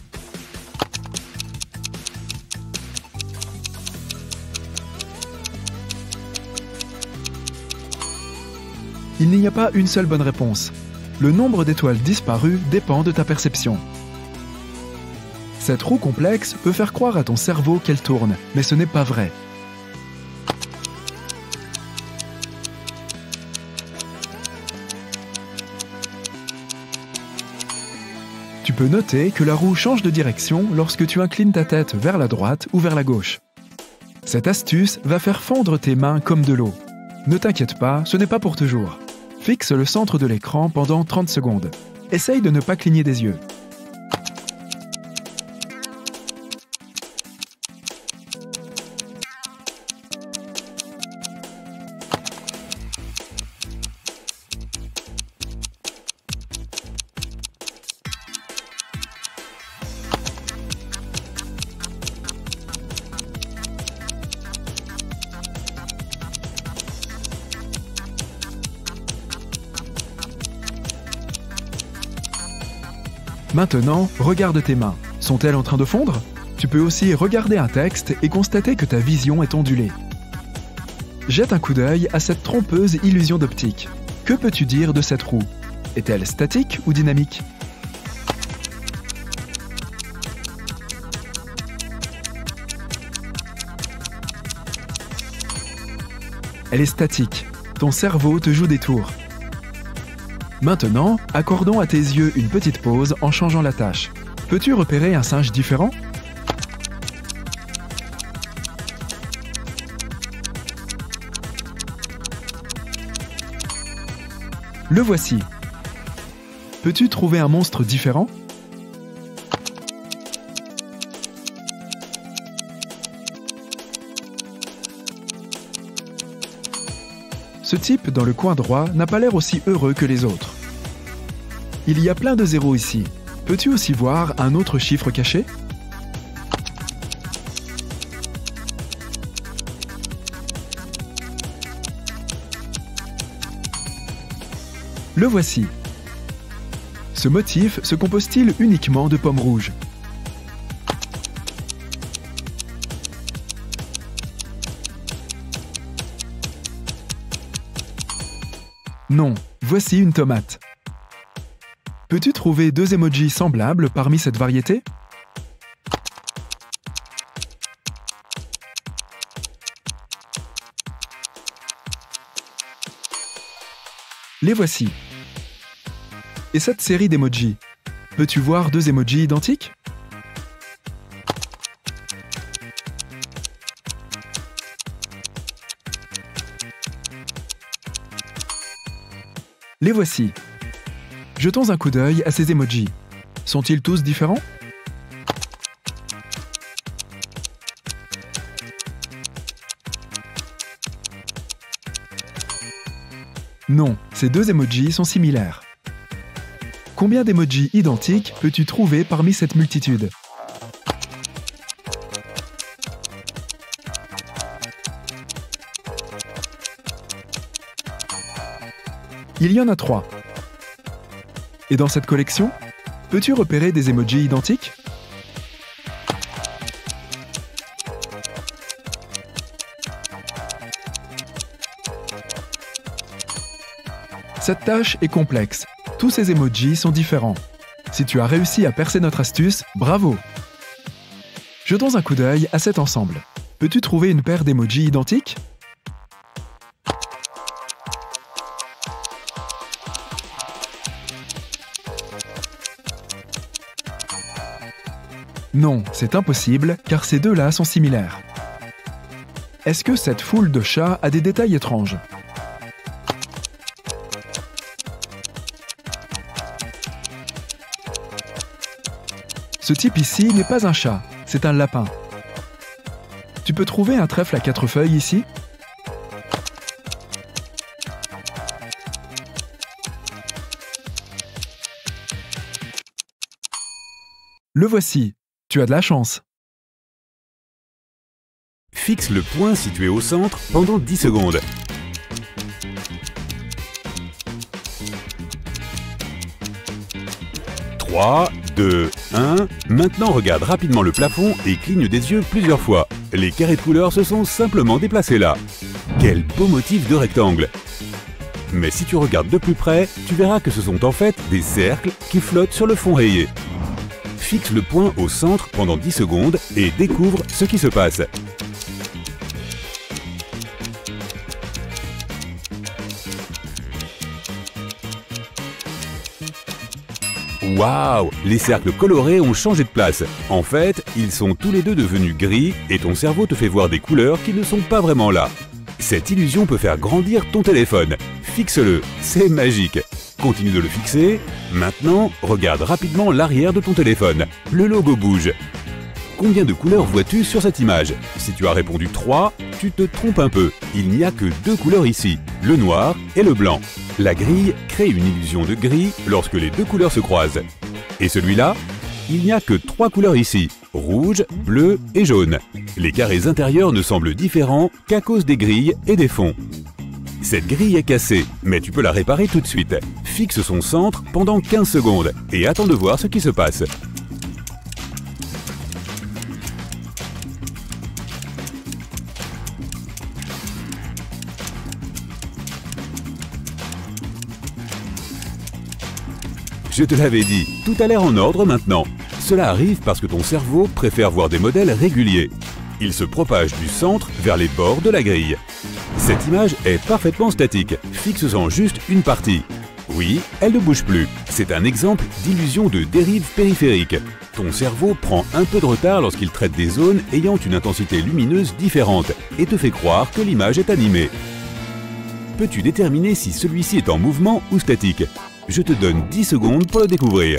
Il n'y a pas une seule bonne réponse. Le nombre d'étoiles disparues dépend de ta perception. Cette roue complexe peut faire croire à ton cerveau qu'elle tourne, mais ce n'est pas vrai. Tu peux noter que la roue change de direction lorsque tu inclines ta tête vers la droite ou vers la gauche. Cette astuce va faire fondre tes mains comme de l'eau. Ne t'inquiète pas, ce n'est pas pour toujours. Fixe le centre de l'écran pendant 30 secondes. Essaye de ne pas cligner des yeux. Maintenant, regarde tes mains. Sont-elles en train de fondre ? Tu peux aussi regarder un texte et constater que ta vision est ondulée. Jette un coup d'œil à cette trompeuse illusion d'optique. Que peux-tu dire de cette roue ? Est-elle statique ou dynamique ? Elle est statique. Ton cerveau te joue des tours. Maintenant, accordons à tes yeux une petite pause en changeant la tâche. Peux-tu repérer un singe différent ? Le voici. Peux-tu trouver un monstre différent ? Ce type dans le coin droit n'a pas l'air aussi heureux que les autres. Il y a plein de zéros ici. Peux-tu aussi voir un autre chiffre caché ? Le voici. Ce motif se compose-t-il uniquement de pommes rouges? Non, voici une tomate. Peux-tu trouver deux emojis semblables parmi cette variété? Les voici. Et cette série d'emojis, peux-tu voir deux emojis identiques? Les voici. Jetons un coup d'œil à ces emojis. Sont-ils tous différents? Non, ces deux emojis sont similaires. Combien d'emojis identiques peux-tu trouver parmi cette multitude? Il y en a 3. Et dans cette collection, peux-tu repérer des emojis identiques? Cette tâche est complexe. Tous ces emojis sont différents. Si tu as réussi à percer notre astuce, bravo! Jetons un coup d'œil à cet ensemble. Peux-tu trouver une paire d'emojis identiques? Non, c'est impossible, car ces deux-là sont similaires. Est-ce que cette foule de chats a des détails étranges? Ce type ici n'est pas un chat, c'est un lapin. Tu peux trouver un trèfle à 4 feuilles ici? Le voici. Tu as de la chance. Fixe le point situé au centre pendant 10 secondes. « 3, 2, 1... Maintenant regarde rapidement le plafond et cligne des yeux plusieurs fois. Les carrés de couleur se sont simplement déplacés là. Quel beau motif de rectangle! Mais si tu regardes de plus près, tu verras que ce sont en fait des cercles qui flottent sur le fond rayé. Fixe le point au centre pendant 10 secondes et découvre ce qui se passe. Waouh! Les cercles colorés ont changé de place. En fait, ils sont tous les deux devenus gris et ton cerveau te fait voir des couleurs qui ne sont pas vraiment là. Cette illusion peut faire grandir ton téléphone. Fixe-le, c'est magique. Continue de le fixer. Maintenant, regarde rapidement l'arrière de ton téléphone. Le logo bouge. Combien de couleurs vois-tu sur cette image? Si tu as répondu 3, tu te trompes un peu. Il n'y a que 2 couleurs ici, le noir et le blanc. La grille crée une illusion de gris lorsque les 2 couleurs se croisent. Et celui-là? Il n'y a que 3 couleurs ici, rouge, bleu et jaune. Les carrés intérieurs ne semblent différents qu'à cause des grilles et des fonds. Cette grille est cassée, mais tu peux la réparer tout de suite. Fixe son centre pendant 15 secondes et attends de voir ce qui se passe. Je te l'avais dit, tout a l'air en ordre maintenant. Cela arrive parce que ton cerveau préfère voir des modèles réguliers. Il se propage du centre vers les bords de la grille. Cette image est parfaitement statique, fixe-en juste une partie. Oui, elle ne bouge plus. C'est un exemple d'illusion de dérive périphérique. Ton cerveau prend un peu de retard lorsqu'il traite des zones ayant une intensité lumineuse différente et te fait croire que l'image est animée. Peux-tu déterminer si celui-ci est en mouvement ou statique? Je te donne 10 secondes pour le découvrir.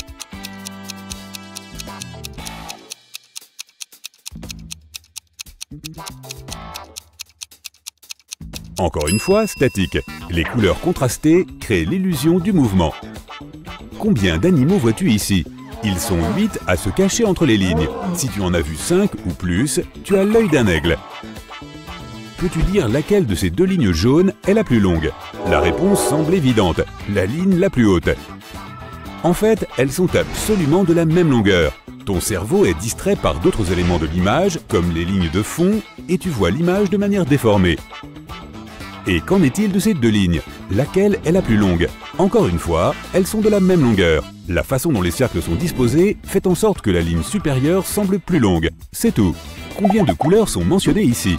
Encore une fois, statique. Les couleurs contrastées créent l'illusion du mouvement. Combien d'animaux vois-tu ici? Ils sont 8 à se cacher entre les lignes. Si tu en as vu 5 ou plus, tu as l'œil d'un aigle. Peux-tu dire laquelle de ces 2 lignes jaunes est la plus longue? La réponse semble évidente, la ligne la plus haute. En fait, elles sont absolument de la même longueur. Ton cerveau est distrait par d'autres éléments de l'image, comme les lignes de fond, et tu vois l'image de manière déformée. Et qu'en est-il de ces deux lignes? Laquelle est la plus longue? Encore une fois, elles sont de la même longueur. La façon dont les cercles sont disposés fait en sorte que la ligne supérieure semble plus longue. C'est tout. Combien de couleurs sont mentionnées ici?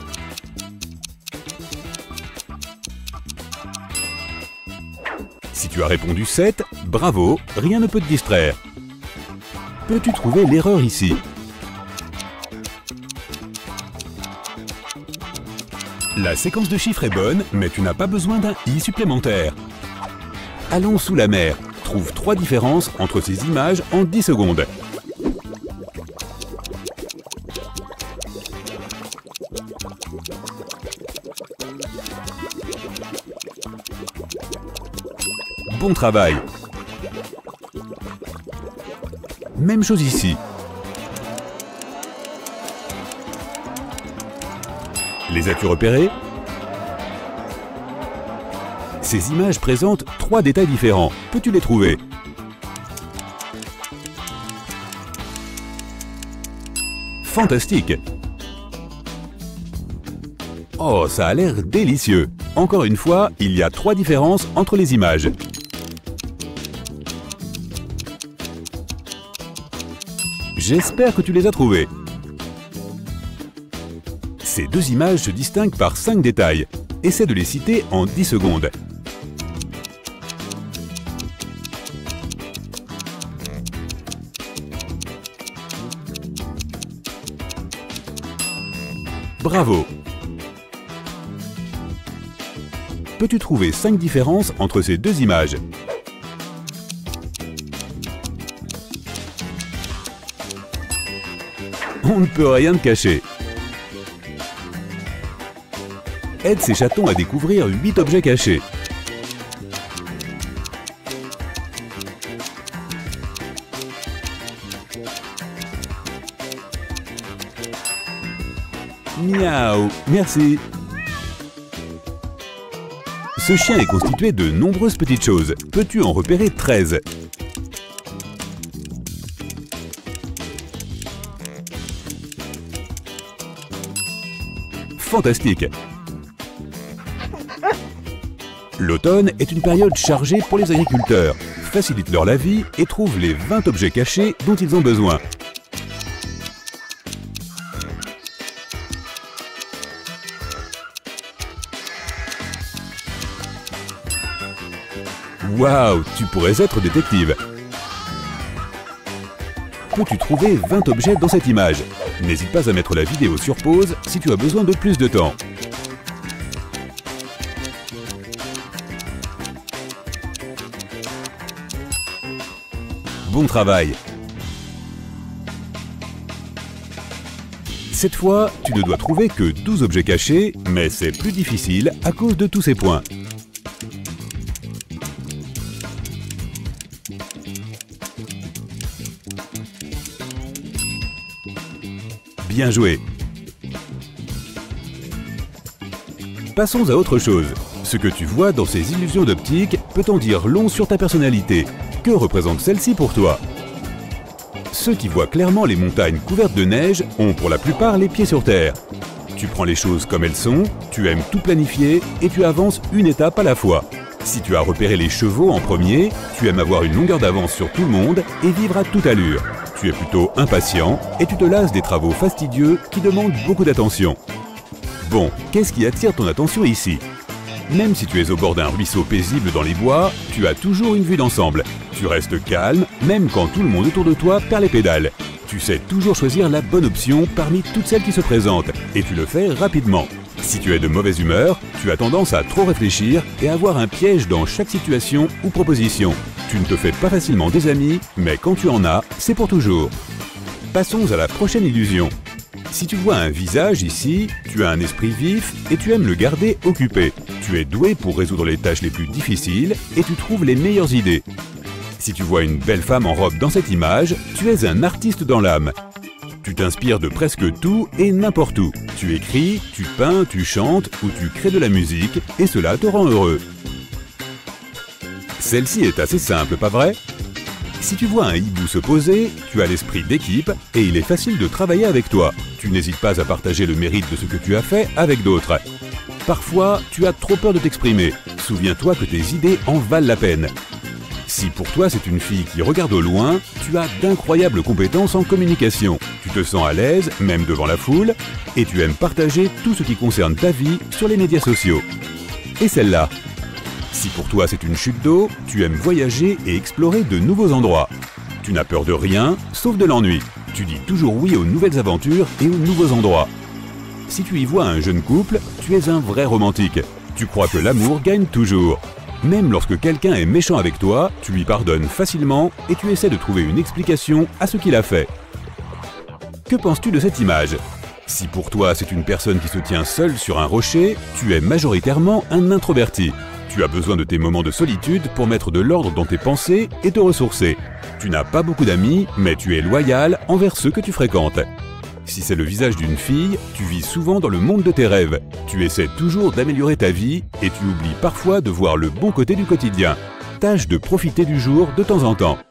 Si tu as répondu 7, bravo, rien ne peut te distraire. Peux-tu trouver l'erreur ici? La séquence de chiffres est bonne, mais tu n'as pas besoin d'un i supplémentaire. Allons sous la mer. Trouve 3 différences entre ces images en 10 secondes. Bon travail. Même chose ici. Les as-tu repérées? Ces images présentent 3 détails différents. Peux-tu les trouver? Fantastique! Oh, ça a l'air délicieux! Encore une fois, il y a 3 différences entre les images. J'espère que tu les as trouvées. Ces 2 images se distinguent par 5 détails. Essaie de les citer en 10 secondes. Bravo! Peux-tu trouver 5 différences entre ces 2 images? On ne peut rien te cacher. Aide ces chatons à découvrir 8 objets cachés. Miaou, merci. Ce chien est constitué de nombreuses petites choses. Peux-tu en repérer 13? Fantastique! L'automne est une période chargée pour les agriculteurs. Facilite-leur la vie et trouve les 20 objets cachés dont ils ont besoin. Waouh, tu pourrais être détective. Peux-tu trouver 20 objets dans cette image? N'hésite pas à mettre la vidéo sur pause si tu as besoin de plus de temps. Bon travail! Cette fois, tu ne dois trouver que 12 objets cachés, mais c'est plus difficile à cause de tous ces points. Bien joué! Passons à autre chose. Ce que tu vois dans ces illusions d'optique peut en dire long sur ta personnalité. Que représente celle-ci pour toi? Ceux qui voient clairement les montagnes couvertes de neige ont pour la plupart les pieds sur terre. Tu prends les choses comme elles sont, tu aimes tout planifier et tu avances une étape à la fois. Si tu as repéré les chevaux en premier, tu aimes avoir une longueur d'avance sur tout le monde et vivre à toute allure. Tu es plutôt impatient et tu te lasses des travaux fastidieux qui demandent beaucoup d'attention. Bon, qu'est-ce qui attire ton attention ici? Même si tu es au bord d'un ruisseau paisible dans les bois, tu as toujours une vue d'ensemble. Tu restes calme, même quand tout le monde autour de toi perd les pédales. Tu sais toujours choisir la bonne option parmi toutes celles qui se présentent, et tu le fais rapidement. Si tu es de mauvaise humeur, tu as tendance à trop réfléchir et à avoir un piège dans chaque situation ou proposition. Tu ne te fais pas facilement des amis, mais quand tu en as, c'est pour toujours. Passons à la prochaine illusion. Si tu vois un visage ici, tu as un esprit vif et tu aimes le garder occupé. Tu es doué pour résoudre les tâches les plus difficiles et tu trouves les meilleures idées. Si tu vois une belle femme en robe dans cette image, tu es un artiste dans l'âme. Tu t'inspires de presque tout et n'importe où. Tu écris, tu peins, tu chantes ou tu crées de la musique et cela te rend heureux. Celle-ci est assez simple, pas vrai? Si tu vois un hibou se poser, tu as l'esprit d'équipe et il est facile de travailler avec toi. Tu n'hésites pas à partager le mérite de ce que tu as fait avec d'autres. Parfois, tu as trop peur de t'exprimer. Souviens-toi que tes idées en valent la peine. Si pour toi c'est une fille qui regarde au loin, tu as d'incroyables compétences en communication. Tu te sens à l'aise, même devant la foule, et tu aimes partager tout ce qui concerne ta vie sur les médias sociaux. Et celle-là? Si pour toi c'est une chute d'eau, tu aimes voyager et explorer de nouveaux endroits. Tu n'as peur de rien, sauf de l'ennui. Tu dis toujours oui aux nouvelles aventures et aux nouveaux endroits. Si tu y vois un jeune couple, tu es un vrai romantique. Tu crois que l'amour gagne toujours. Même lorsque quelqu'un est méchant avec toi, tu lui pardonnes facilement et tu essaies de trouver une explication à ce qu'il a fait. Que penses-tu de cette image? Si pour toi c'est une personne qui se tient seule sur un rocher, tu es majoritairement un introverti. Tu as besoin de tes moments de solitude pour mettre de l'ordre dans tes pensées et te ressourcer. Tu n'as pas beaucoup d'amis, mais tu es loyal envers ceux que tu fréquentes. Si c'est le visage d'une fille, tu vis souvent dans le monde de tes rêves. Tu essaies toujours d'améliorer ta vie et tu oublies parfois de voir le bon côté du quotidien. Tâche de profiter du jour de temps en temps.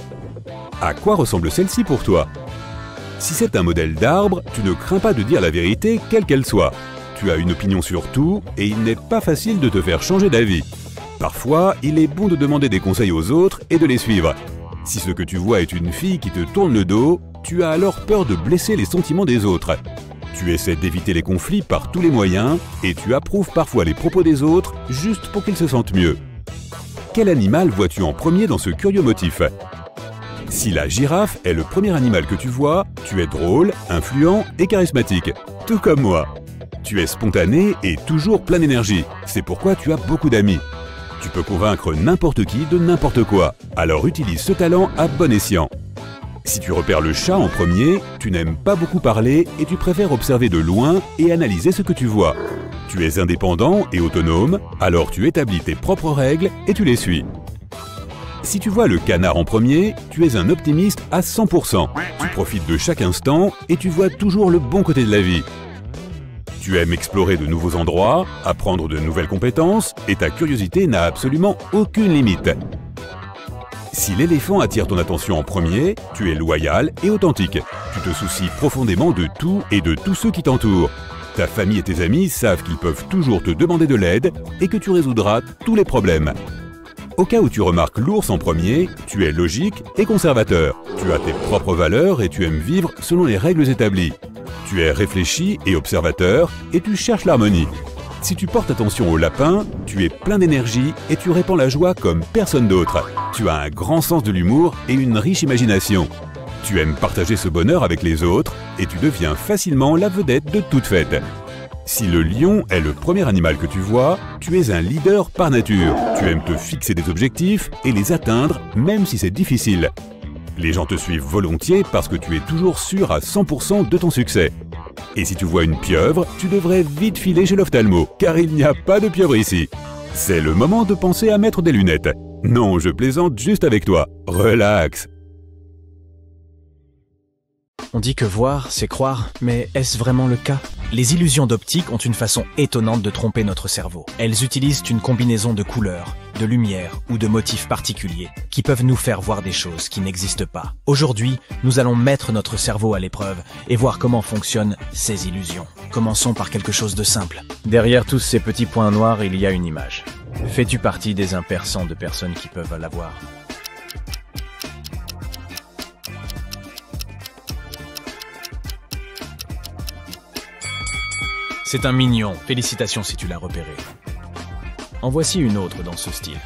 À quoi ressemble celle-ci pour toi? Si c'est un modèle d'arbre, tu ne crains pas de dire la vérité quelle qu'elle soit. Tu as une opinion sur tout et il n'est pas facile de te faire changer d'avis. Parfois, il est bon de demander des conseils aux autres et de les suivre. Si ce que tu vois est une fille qui te tourne le dos, tu as alors peur de blesser les sentiments des autres. Tu essaies d'éviter les conflits par tous les moyens et tu approuves parfois les propos des autres juste pour qu'ils se sentent mieux. Quel animal vois-tu en premier dans ce curieux motif? Si la girafe est le premier animal que tu vois, tu es drôle, influent et charismatique, tout comme moi. Tu es spontané et toujours plein d'énergie, c'est pourquoi tu as beaucoup d'amis. Tu peux convaincre n'importe qui de n'importe quoi, alors utilise ce talent à bon escient. Si tu repères le chat en premier, tu n'aimes pas beaucoup parler et tu préfères observer de loin et analyser ce que tu vois. Tu es indépendant et autonome, alors tu établis tes propres règles et tu les suis. Si tu vois le canard en premier, tu es un optimiste à 100%. Tu profites de chaque instant et tu vois toujours le bon côté de la vie. Tu aimes explorer de nouveaux endroits, apprendre de nouvelles compétences et ta curiosité n'a absolument aucune limite. Si l'éléphant attire ton attention en premier, tu es loyal et authentique. Tu te soucies profondément de tout et de tous ceux qui t'entourent. Ta famille et tes amis savent qu'ils peuvent toujours te demander de l'aide et que tu résoudras tous les problèmes. Au cas où tu remarques l'ours en premier, tu es logique et conservateur. Tu as tes propres valeurs et tu aimes vivre selon les règles établies. Tu es réfléchi et observateur et tu cherches l'harmonie. Si tu portes attention au lapin, tu es plein d'énergie et tu répands la joie comme personne d'autre. Tu as un grand sens de l'humour et une riche imagination. Tu aimes partager ce bonheur avec les autres et tu deviens facilement la vedette de toute fête. Si le lion est le premier animal que tu vois, tu es un leader par nature. Tu aimes te fixer des objectifs et les atteindre même si c'est difficile. Les gens te suivent volontiers parce que tu es toujours sûr à 100% de ton succès. Et si tu vois une pieuvre, tu devrais vite filer chez l'ophtalmo, car il n'y a pas de pieuvre ici. C'est le moment de penser à mettre des lunettes. Non, je plaisante juste avec toi. Relax. On dit que voir, c'est croire, mais est-ce vraiment le cas? Les illusions d'optique ont une façon étonnante de tromper notre cerveau. Elles utilisent une combinaison de couleurs, de lumière ou de motifs particuliers qui peuvent nous faire voir des choses qui n'existent pas. Aujourd'hui, nous allons mettre notre cerveau à l'épreuve et voir comment fonctionnent ces illusions. Commençons par quelque chose de simple. Derrière tous ces petits points noirs, il y a une image. Fais-tu partie des 1% de personnes qui peuvent la voir? C'est un mignon, félicitations si tu l'as repéré. En voici une autre dans ce style.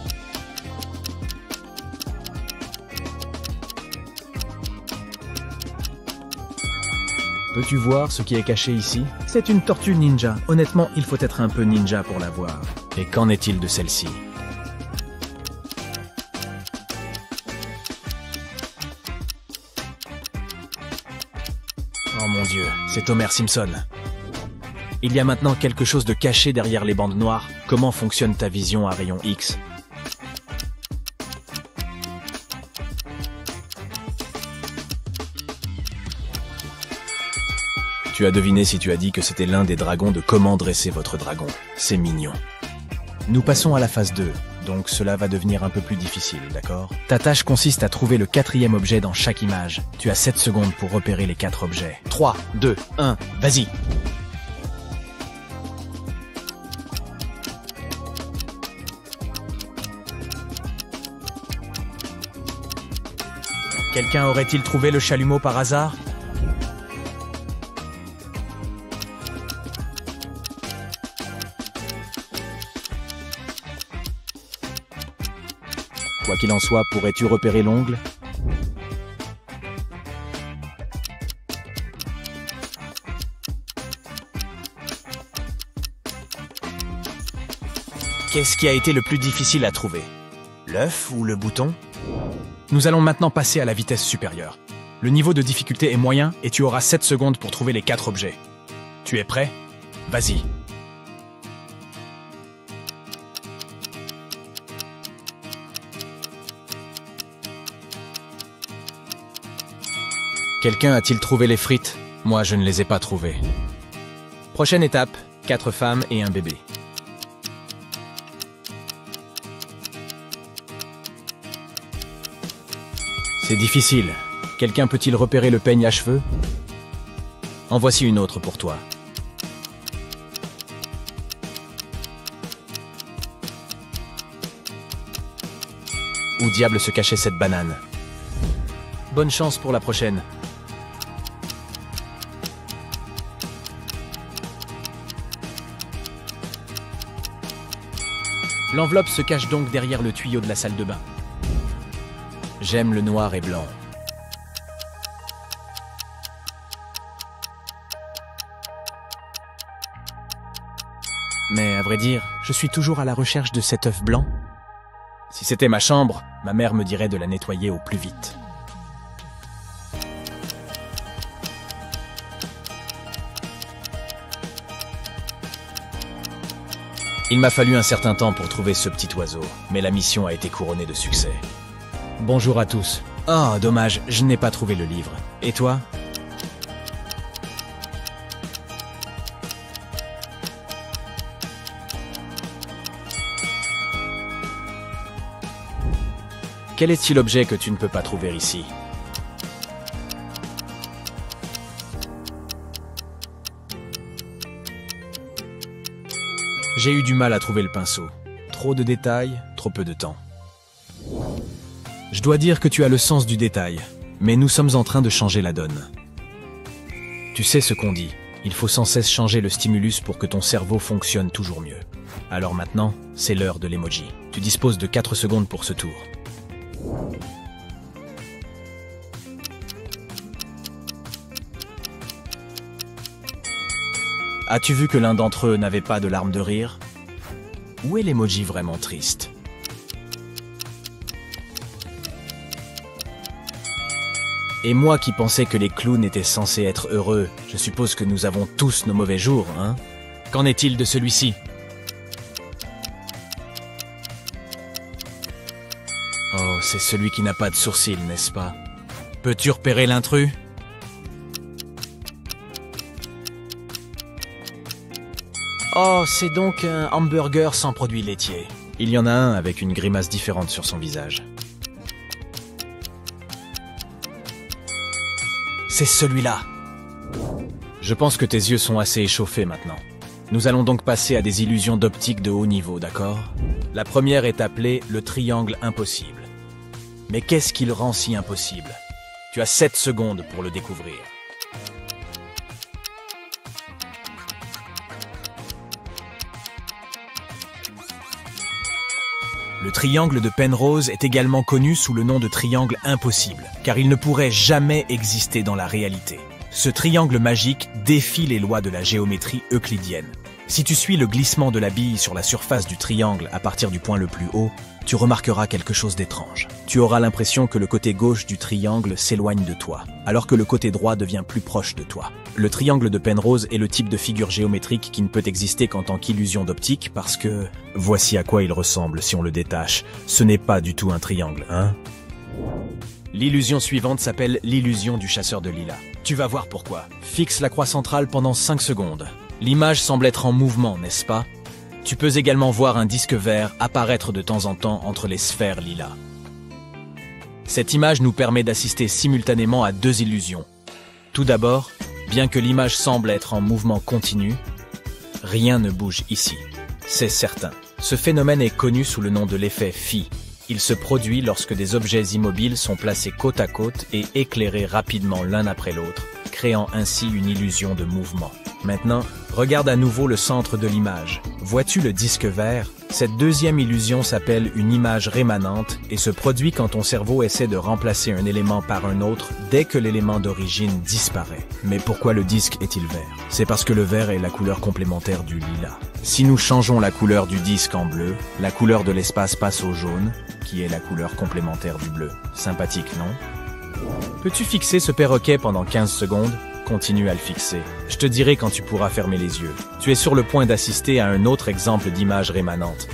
Peux-tu voir ce qui est caché ici? C'est une tortue ninja. Honnêtement, il faut être un peu ninja pour la voir. Et qu'en est-il de celle-ci? Oh mon Dieu, c'est Homer Simpson. Il y a maintenant quelque chose de caché derrière les bandes noires. Comment fonctionne ta vision à rayon X? Tu as deviné si tu as dit que c'était l'un des dragons de Comment dresser votre dragon. C'est mignon. Nous passons à la phase 2, donc cela va devenir un peu plus difficile, d'accord? Ta tâche consiste à trouver le 4e objet dans chaque image. Tu as 7 secondes pour repérer les 4 objets. 3, 2, 1, vas-y! Quelqu'un aurait-il trouvé le chalumeau par hasard? Quoi qu'il en soit, pourrais-tu repérer l'ongle? Qu'est-ce qui a été le plus difficile à trouver? L'œuf ou le bouton? Nous allons maintenant passer à la vitesse supérieure. Le niveau de difficulté est moyen et tu auras 7 secondes pour trouver les 4 objets. Tu es prêt? Vas-y. Quelqu'un a-t-il trouvé les frites? Moi, je ne les ai pas trouvées. Prochaine étape, 4 femmes et un bébé. C'est difficile. Quelqu'un peut-il repérer le peigne à cheveux? En voici une autre pour toi. Où diable se cachait cette banane? Bonne chance pour la prochaine. L'enveloppe se cache donc derrière le tuyau de la salle de bain. J'aime le noir et blanc. Mais à vrai dire, je suis toujours à la recherche de cet œuf blanc. Si c'était ma chambre, ma mère me dirait de la nettoyer au plus vite. Il m'a fallu un certain temps pour trouver ce petit oiseau, mais la mission a été couronnée de succès. Bonjour à tous. Oh, dommage, je n'ai pas trouvé le livre. Et toi? Quel est-il l'objet que tu ne peux pas trouver ici? J'ai eu du mal à trouver le pinceau. Trop de détails, trop peu de temps. Je dois dire que tu as le sens du détail, mais nous sommes en train de changer la donne. Tu sais ce qu'on dit, il faut sans cesse changer le stimulus pour que ton cerveau fonctionne toujours mieux. Alors maintenant, c'est l'heure de l'emoji. Tu disposes de 4 secondes pour ce tour. As-tu vu que l'un d'entre eux n'avait pas de larmes de rire? Où est l'emoji vraiment triste? Et moi qui pensais que les clowns étaient censés être heureux, je suppose que nous avons tous nos mauvais jours, hein? Qu'en est-il de celui-ci? Oh, c'est celui qui n'a pas de sourcils, n'est-ce pas? Peux-tu repérer l'intrus? Oh, c'est donc un hamburger sans produits laitiers. Il y en a un avec une grimace différente sur son visage. C'est celui-là. Je pense que tes yeux sont assez échauffés maintenant. Nous allons donc passer à des illusions d'optique de haut niveau, d'accord? La première est appelée le triangle impossible. Mais qu'est-ce qui le rend si impossible? Tu as 7 secondes pour le découvrir. Le triangle de Penrose est également connu sous le nom de triangle impossible, car il ne pourrait jamais exister dans la réalité. Ce triangle magique défie les lois de la géométrie euclidienne. Si tu suis le glissement de la bille sur la surface du triangle à partir du point le plus haut, tu remarqueras quelque chose d'étrange. Tu auras l'impression que le côté gauche du triangle s'éloigne de toi, alors que le côté droit devient plus proche de toi. Le triangle de Penrose est le type de figure géométrique qui ne peut exister qu'en tant qu'illusion d'optique parce que... Voici à quoi il ressemble si on le détache. Ce n'est pas du tout un triangle, hein? L'illusion suivante s'appelle l'illusion du chasseur de lilas. Tu vas voir pourquoi. Fixe la croix centrale pendant 5 secondes. L'image semble être en mouvement, n'est-ce pas? Tu peux également voir un disque vert apparaître de temps en temps entre les sphères lilas. Cette image nous permet d'assister simultanément à deux illusions. Tout d'abord, bien que l'image semble être en mouvement continu, rien ne bouge ici. C'est certain. Ce phénomène est connu sous le nom de l'effet phi. Il se produit lorsque des objets immobiles sont placés côte à côte et éclairés rapidement l'un après l'autre, créant ainsi une illusion de mouvement. Maintenant, regarde à nouveau le centre de l'image. Vois-tu le disque vert? Cette deuxième illusion s'appelle une image rémanente et se produit quand ton cerveau essaie de remplacer un élément par un autre dès que l'élément d'origine disparaît. Mais pourquoi le disque est-il vert? C'est parce que le vert est la couleur complémentaire du lilas. Si nous changeons la couleur du disque en bleu, la couleur de l'espace passe au jaune, qui est la couleur complémentaire du bleu. Sympathique, non? Peux-tu fixer ce perroquet pendant 15 secondes? Continue à le fixer. Je te dirai quand tu pourras fermer les yeux. Tu es sur le point d'assister à un autre exemple d'image rémanente.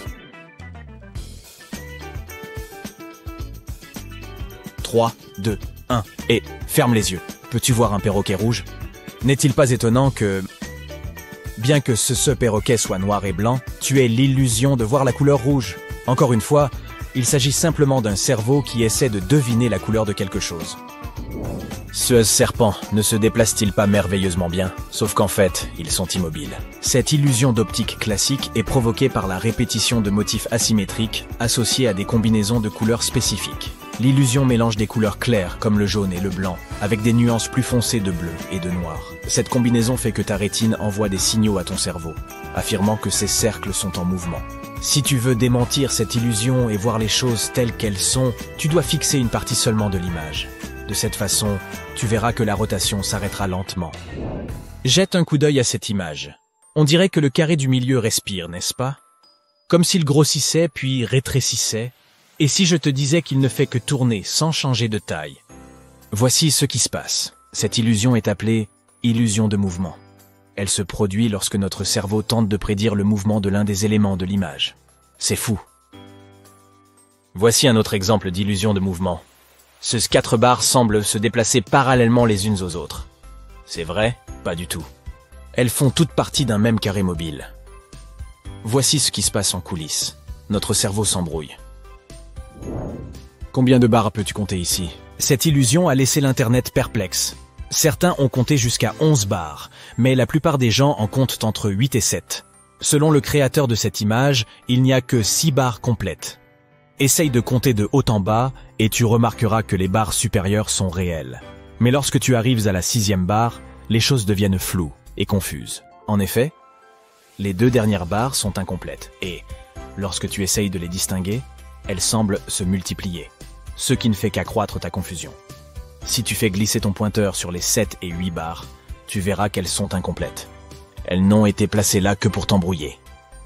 « 3, 2, 1, et ferme les yeux. Peux-tu voir un perroquet rouge? N'est-il pas étonnant que, bien que ce perroquet soit noir et blanc, tu aies l'illusion de voir la couleur rouge? Encore une fois, il s'agit simplement d'un cerveau qui essaie de deviner la couleur de quelque chose. Ce serpent ne se déplace-t-il pas merveilleusement bien? Sauf qu'en fait, ils sont immobiles. Cette illusion d'optique classique est provoquée par la répétition de motifs asymétriques associés à des combinaisons de couleurs spécifiques. L'illusion mélange des couleurs claires, comme le jaune et le blanc, avec des nuances plus foncées de bleu et de noir. Cette combinaison fait que ta rétine envoie des signaux à ton cerveau, affirmant que ces cercles sont en mouvement. Si tu veux démentir cette illusion et voir les choses telles qu'elles sont, tu dois fixer une partie seulement de l'image. De cette façon, tu verras que la rotation s'arrêtera lentement. Jette un coup d'œil à cette image. On dirait que le carré du milieu respire, n'est-ce pas? Comme s'il grossissait puis rétrécissait. Et si je te disais qu'il ne fait que tourner sans changer de taille? Voici ce qui se passe. Cette illusion est appelée illusion de mouvement. Elle se produit lorsque notre cerveau tente de prédire le mouvement de l'un des éléments de l'image. C'est fou. Voici un autre exemple d'illusion de mouvement. Ces 4 barres semblent se déplacer parallèlement les unes aux autres. C'est vrai? Pas du tout. Elles font toutes partie d'un même carré mobile. Voici ce qui se passe en coulisses. Notre cerveau s'embrouille. Combien de barres peux-tu compter ici? Cette illusion a laissé l'Internet perplexe. Certains ont compté jusqu'à 11 barres, mais la plupart des gens en comptent entre 8 et 7. Selon le créateur de cette image, il n'y a que 6 barres complètes. Essaye de compter de haut en bas et tu remarqueras que les barres supérieures sont réelles. Mais lorsque tu arrives à la 6e barre, les choses deviennent floues et confuses. En effet, les 2 dernières barres sont incomplètes et, lorsque tu essayes de les distinguer, elles semblent se multiplier, ce qui ne fait qu'accroître ta confusion. Si tu fais glisser ton pointeur sur les 7 et 8 barres, tu verras qu'elles sont incomplètes. Elles n'ont été placées là que pour t'embrouiller.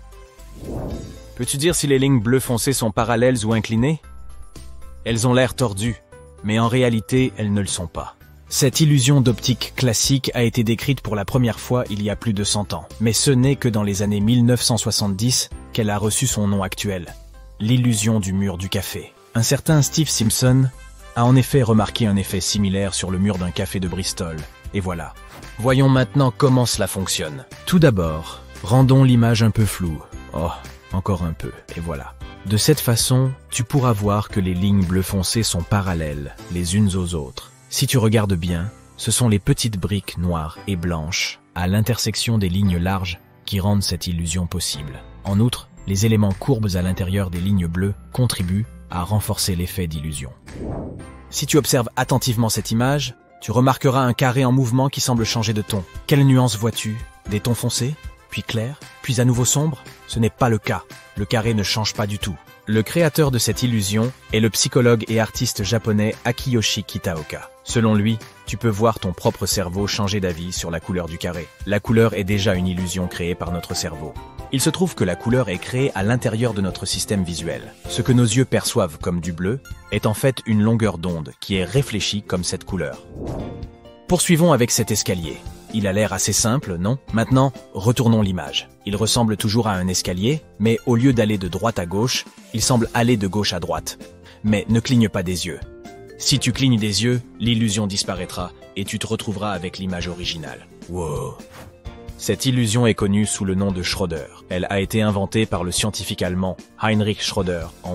Peux-tu dire si les lignes bleues foncées sont parallèles ou inclinées? Elles ont l'air tordues, mais en réalité, elles ne le sont pas. Cette illusion d'optique classique a été décrite pour la première fois il y a plus de 100 ans, mais ce n'est que dans les années 1970 qu'elle a reçu son nom actuel, l'illusion du mur du café. Un certain Steve Simpson a en effet remarqué un effet similaire sur le mur d'un café de Bristol, et voilà. Voyons maintenant comment cela fonctionne. Tout d'abord, rendons l'image un peu floue. Oh, encore un peu, et voilà. De cette façon, tu pourras voir que les lignes bleu foncé sont parallèles, les unes aux autres. Si tu regardes bien, ce sont les petites briques noires et blanches, à l'intersection des lignes larges, qui rendent cette illusion possible. En outre, les éléments courbes à l'intérieur des lignes bleues contribuent à renforcer l'effet d'illusion. Si tu observes attentivement cette image, tu remarqueras un carré en mouvement qui semble changer de ton. Quelle nuance vois-tu? Des tons foncés, puis clairs, puis à nouveau sombres? Ce n'est pas le cas. Le carré ne change pas du tout. Le créateur de cette illusion est le psychologue et artiste japonais Akiyoshi Kitaoka. Selon lui, tu peux voir ton propre cerveau changer d'avis sur la couleur du carré. La couleur est déjà une illusion créée par notre cerveau. Il se trouve que la couleur est créée à l'intérieur de notre système visuel. Ce que nos yeux perçoivent comme du bleu est en fait une longueur d'onde qui est réfléchie comme cette couleur. Poursuivons avec cet escalier. Il a l'air assez simple, non? Maintenant, retournons l'image. Il ressemble toujours à un escalier, mais au lieu d'aller de droite à gauche, il semble aller de gauche à droite. Mais ne cligne pas des yeux. Si tu clignes des yeux, l'illusion disparaîtra et tu te retrouveras avec l'image originale. Wow! Cette illusion est connue sous le nom de Schröder. Elle a été inventée par le scientifique allemand Heinrich Schröder en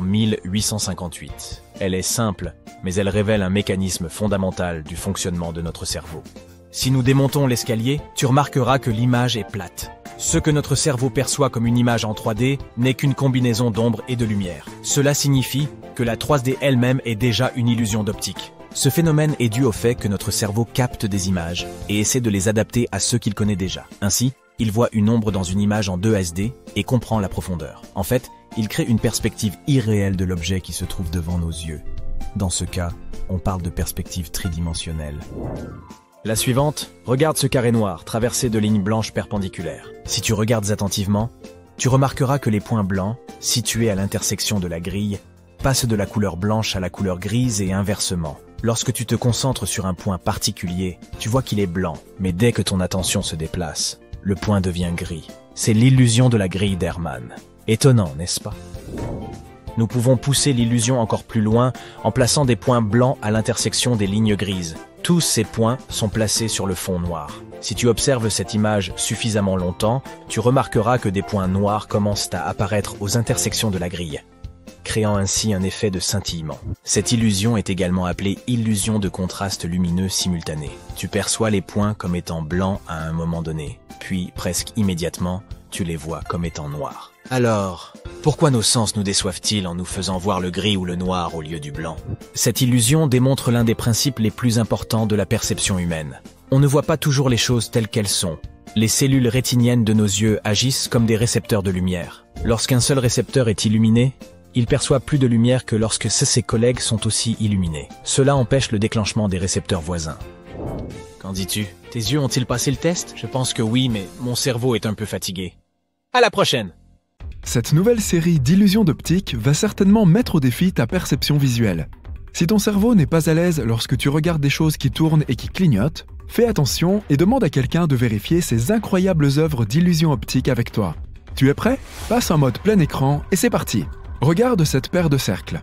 1858. Elle est simple, mais elle révèle un mécanisme fondamental du fonctionnement de notre cerveau. Si nous démontons l'escalier, tu remarqueras que l'image est plate. Ce que notre cerveau perçoit comme une image en 3D n'est qu'une combinaison d'ombre et de lumière. Cela signifie que la 3D elle-même est déjà une illusion d'optique. Ce phénomène est dû au fait que notre cerveau capte des images et essaie de les adapter à ceux qu'il connaît déjà. Ainsi, il voit une ombre dans une image en 2 SD et comprend la profondeur. En fait, il crée une perspective irréelle de l'objet qui se trouve devant nos yeux. Dans ce cas, on parle de perspective tridimensionnelle. La suivante, regarde ce carré noir traversé de lignes blanches perpendiculaires. Si tu regardes attentivement, tu remarqueras que les points blancs, situés à l'intersection de la grille, passent de la couleur blanche à la couleur grise et inversement. Lorsque tu te concentres sur un point particulier, tu vois qu'il est blanc, mais dès que ton attention se déplace, le point devient gris. C'est l'illusion de la grille d'Hermann. Étonnant, n'est-ce pas? Nous pouvons pousser l'illusion encore plus loin en plaçant des points blancs à l'intersection des lignes grises. Tous ces points sont placés sur le fond noir. Si tu observes cette image suffisamment longtemps, tu remarqueras que des points noirs commencent à apparaître aux intersections de la grille, créant ainsi un effet de scintillement. Cette illusion est également appelée illusion de contraste lumineux simultané. Tu perçois les points comme étant blancs à un moment donné, puis presque immédiatement, tu les vois comme étant noirs. Alors, pourquoi nos sens nous déçoivent-ils en nous faisant voir le gris ou le noir au lieu du blanc? Cette illusion démontre l'un des principes les plus importants de la perception humaine. On ne voit pas toujours les choses telles qu'elles sont. Les cellules rétiniennes de nos yeux agissent comme des récepteurs de lumière. Lorsqu'un seul récepteur est illuminé, il perçoit plus de lumière que lorsque ses collègues sont aussi illuminés. Cela empêche le déclenchement des récepteurs voisins. Qu'en dis-tu? Tes yeux ont-ils passé le test? Je pense que oui, mais mon cerveau est un peu fatigué. À la prochaine! Cette nouvelle série d'illusions d'optique va certainement mettre au défi ta perception visuelle. Si ton cerveau n'est pas à l'aise lorsque tu regardes des choses qui tournent et qui clignotent, fais attention et demande à quelqu'un de vérifier ces incroyables œuvres d'illusions optiques avec toi. Tu es prêt? Passe en mode plein écran et c'est parti! Regarde cette paire de cercles.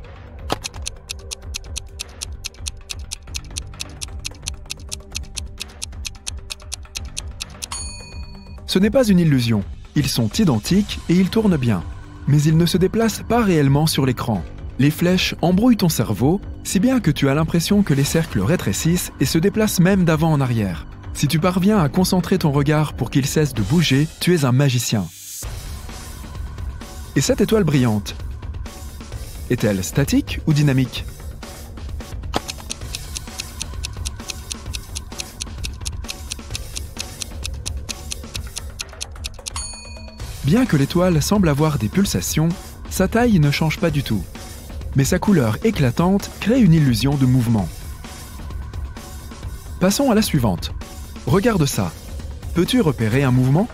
Ce n'est pas une illusion. Ils sont identiques et ils tournent bien. Mais ils ne se déplacent pas réellement sur l'écran. Les flèches embrouillent ton cerveau, si bien que tu as l'impression que les cercles rétrécissent et se déplacent même d'avant en arrière. Si tu parviens à concentrer ton regard pour qu'il cesse de bouger, tu es un magicien. Et cette étoile brillante, est-elle statique ou dynamique? Bien que l'étoile semble avoir des pulsations, sa taille ne change pas du tout. Mais sa couleur éclatante crée une illusion de mouvement. Passons à la suivante. Regarde ça. Peux-tu repérer un mouvement?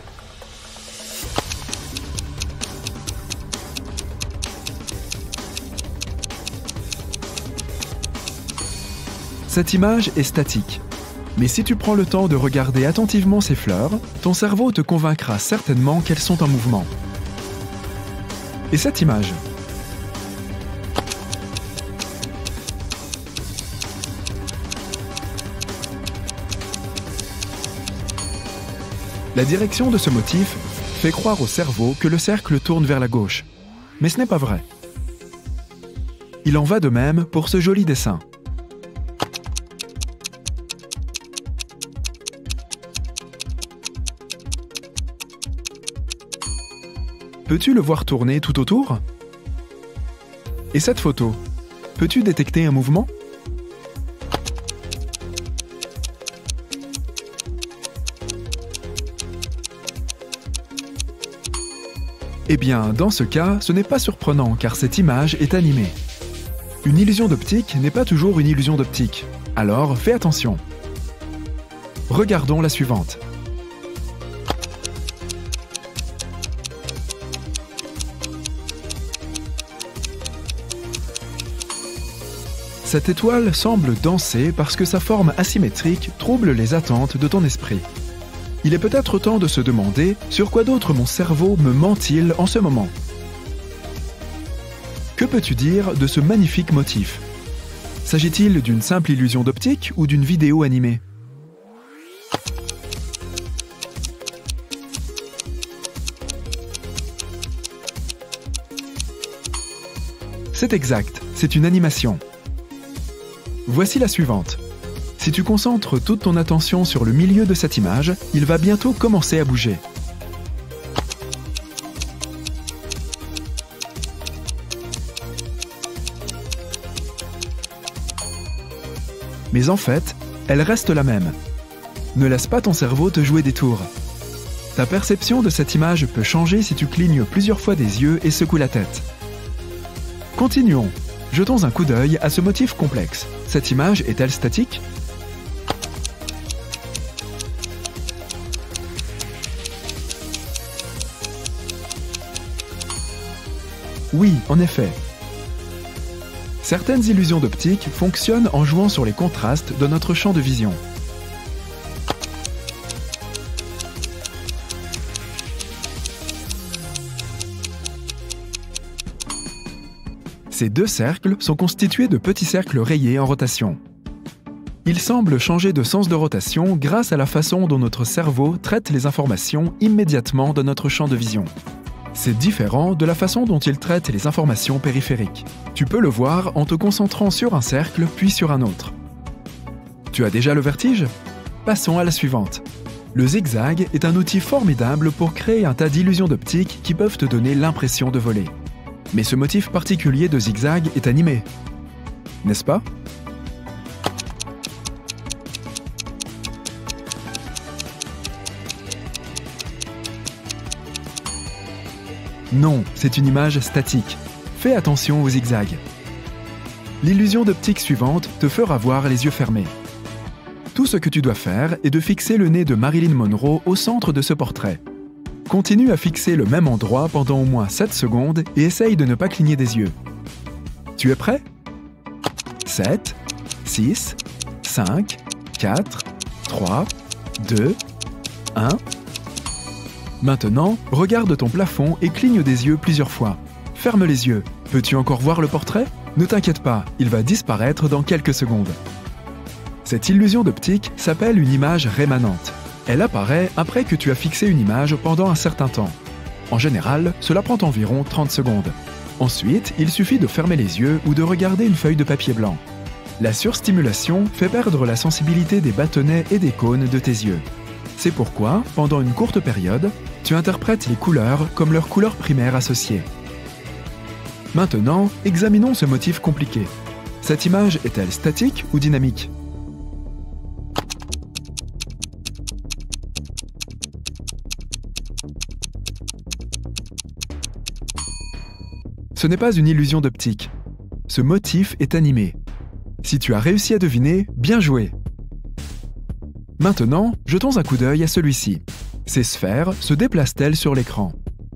Cette image est statique. Mais si tu prends le temps de regarder attentivement ces fleurs, ton cerveau te convaincra certainement qu'elles sont en mouvement. Et cette image? La direction de ce motif fait croire au cerveau que le cercle tourne vers la gauche. Mais ce n'est pas vrai. Il en va de même pour ce joli dessin. Peux-tu le voir tourner tout autour? Et cette photo, peux-tu détecter un mouvement? Eh bien, dans ce cas, ce n'est pas surprenant car cette image est animée. Une illusion d'optique n'est pas toujours une illusion d'optique, alors fais attention. Regardons la suivante. Cette étoile semble danser parce que sa forme asymétrique trouble les attentes de ton esprit. Il est peut-être temps de se demander sur quoi d'autre mon cerveau me ment-il en ce moment. Que peux-tu dire de ce magnifique motif? S'agit-il d'une simple illusion d'optique ou d'une vidéo animée? C'est exact, c'est une animation. Voici la suivante. Si tu concentres toute ton attention sur le milieu de cette image, il va bientôt commencer à bouger. Mais en fait, elle reste la même. Ne laisse pas ton cerveau te jouer des tours. Ta perception de cette image peut changer si tu clignes plusieurs fois des yeux et secoues la tête. Continuons. Jetons un coup d'œil à ce motif complexe. Cette image est-elle statique ? Oui, en effet. Certaines illusions d'optique fonctionnent en jouant sur les contrastes de notre champ de vision. Ces deux cercles sont constitués de petits cercles rayés en rotation. Ils semblent changer de sens de rotation grâce à la façon dont notre cerveau traite les informations immédiatement de notre champ de vision. C'est différent de la façon dont il traite les informations périphériques. Tu peux le voir en te concentrant sur un cercle puis sur un autre. Tu as déjà le vertige ? Passons à la suivante. Le zigzag est un outil formidable pour créer un tas d'illusions d'optique qui peuvent te donner l'impression de voler. Mais ce motif particulier de zigzag est animé, n'est-ce pas ? Non, c'est une image statique. Fais attention aux zigzags. L'illusion d'optique suivante te fera voir les yeux fermés. Tout ce que tu dois faire est de fixer le nez de Marilyn Monroe au centre de ce portrait. Continue à fixer le même endroit pendant au moins 7 secondes et essaye de ne pas cligner des yeux. Tu es prêt ? 7, 6, 5, 4, 3, 2, 1... Maintenant, regarde ton plafond et cligne des yeux plusieurs fois. Ferme les yeux. Peux-tu encore voir le portrait ? Ne t'inquiète pas, il va disparaître dans quelques secondes. Cette illusion d'optique s'appelle une image rémanente. Elle apparaît après que tu as fixé une image pendant un certain temps. En général, cela prend environ 30 secondes. Ensuite, il suffit de fermer les yeux ou de regarder une feuille de papier blanc. La surstimulation fait perdre la sensibilité des bâtonnets et des cônes de tes yeux. C'est pourquoi, pendant une courte période, tu interprètes les couleurs comme leurs couleurs primaires associées. Maintenant, examinons ce motif compliqué. Cette image est-elle statique ou dynamique ? Ce n'est pas une illusion d'optique. Ce motif est animé. Si tu as réussi à deviner, bien joué! Maintenant, jetons un coup d'œil à celui-ci. Ces sphères se déplacent-elles sur l'écran ?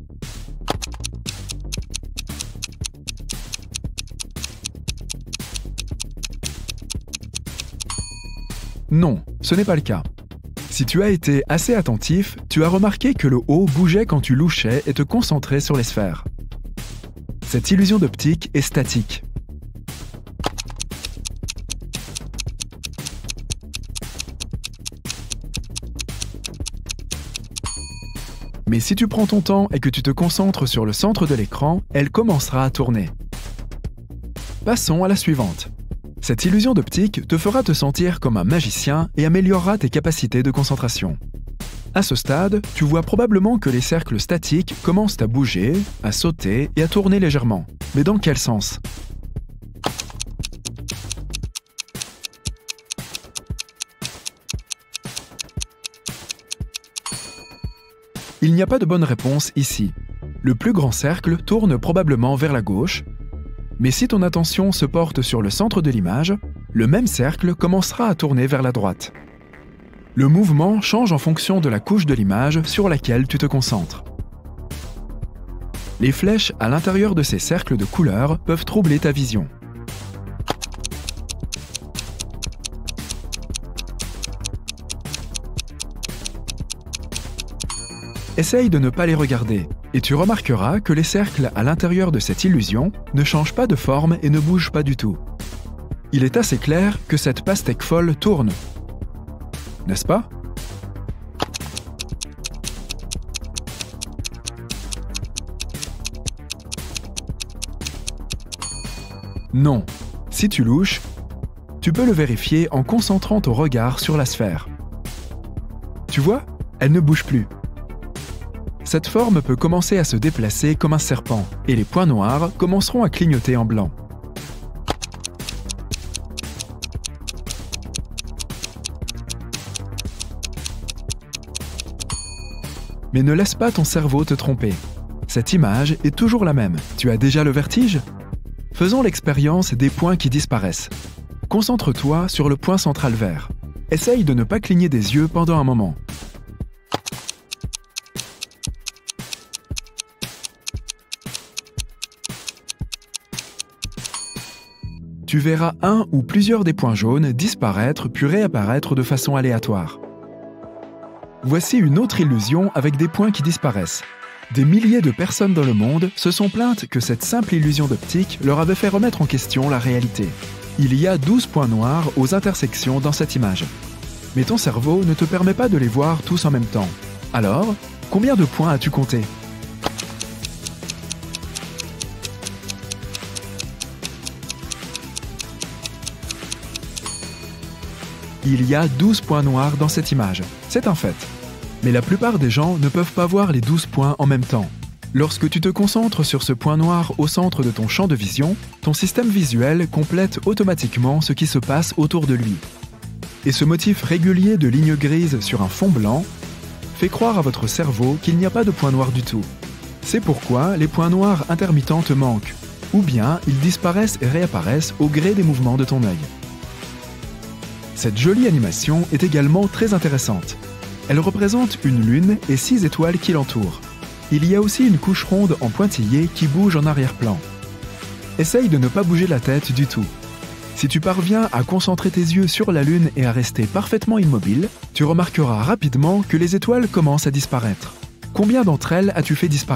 Non, ce n'est pas le cas. Si tu as été assez attentif, tu as remarqué que le haut bougeait quand tu louchais et te concentrais sur les sphères. Cette illusion d'optique est statique. Mais si tu prends ton temps et que tu te concentres sur le centre de l'écran, elle commencera à tourner. Passons à la suivante. Cette illusion d'optique te fera te sentir comme un magicien et améliorera tes capacités de concentration. À ce stade, tu vois probablement que les cercles statiques commencent à bouger, à sauter et à tourner légèrement. Mais dans quel sens ? Il n'y a pas de bonne réponse ici. Le plus grand cercle tourne probablement vers la gauche, mais si ton attention se porte sur le centre de l'image, le même cercle commencera à tourner vers la droite. Le mouvement change en fonction de la couche de l'image sur laquelle tu te concentres. Les flèches à l'intérieur de ces cercles de couleurs peuvent troubler ta vision. Essaye de ne pas les regarder, et tu remarqueras que les cercles à l'intérieur de cette illusion ne changent pas de forme et ne bougent pas du tout. Il est assez clair que cette pastèque folle tourne. N'est-ce pas ? Non. Si tu louches, tu peux le vérifier en concentrant ton regard sur la sphère. Tu vois, elle ne bouge plus. Cette forme peut commencer à se déplacer comme un serpent, et les points noirs commenceront à clignoter en blanc. Mais ne laisse pas ton cerveau te tromper. Cette image est toujours la même. Tu as déjà le vertige? Faisons l'expérience des points qui disparaissent. Concentre-toi sur le point central vert. Essaye de ne pas cligner des yeux pendant un moment. Tu verras un ou plusieurs des points jaunes disparaître puis réapparaître de façon aléatoire. Voici une autre illusion avec des points qui disparaissent. Des milliers de personnes dans le monde se sont plaintes que cette simple illusion d'optique leur avait fait remettre en question la réalité. Il y a 12 points noirs aux intersections dans cette image. Mais ton cerveau ne te permet pas de les voir tous en même temps. Alors, combien de points as-tu compté ? Il y a 12 points noirs dans cette image. C'est un fait. Mais la plupart des gens ne peuvent pas voir les 12 points en même temps. Lorsque tu te concentres sur ce point noir au centre de ton champ de vision, ton système visuel complète automatiquement ce qui se passe autour de lui. Et ce motif régulier de lignes grises sur un fond blanc fait croire à votre cerveau qu'il n'y a pas de point noir du tout. C'est pourquoi les points noirs intermittents te manquent, ou bien ils disparaissent et réapparaissent au gré des mouvements de ton œil. Cette jolie animation est également très intéressante. Elle représente une lune et 6 étoiles qui l'entourent. Il y a aussi une couche ronde en pointillé qui bouge en arrière-plan. Essaye de ne pas bouger la tête du tout. Si tu parviens à concentrer tes yeux sur la lune et à rester parfaitement immobile, tu remarqueras rapidement que les étoiles commencent à disparaître. Combien d'entre elles as-tu fait disparaître ?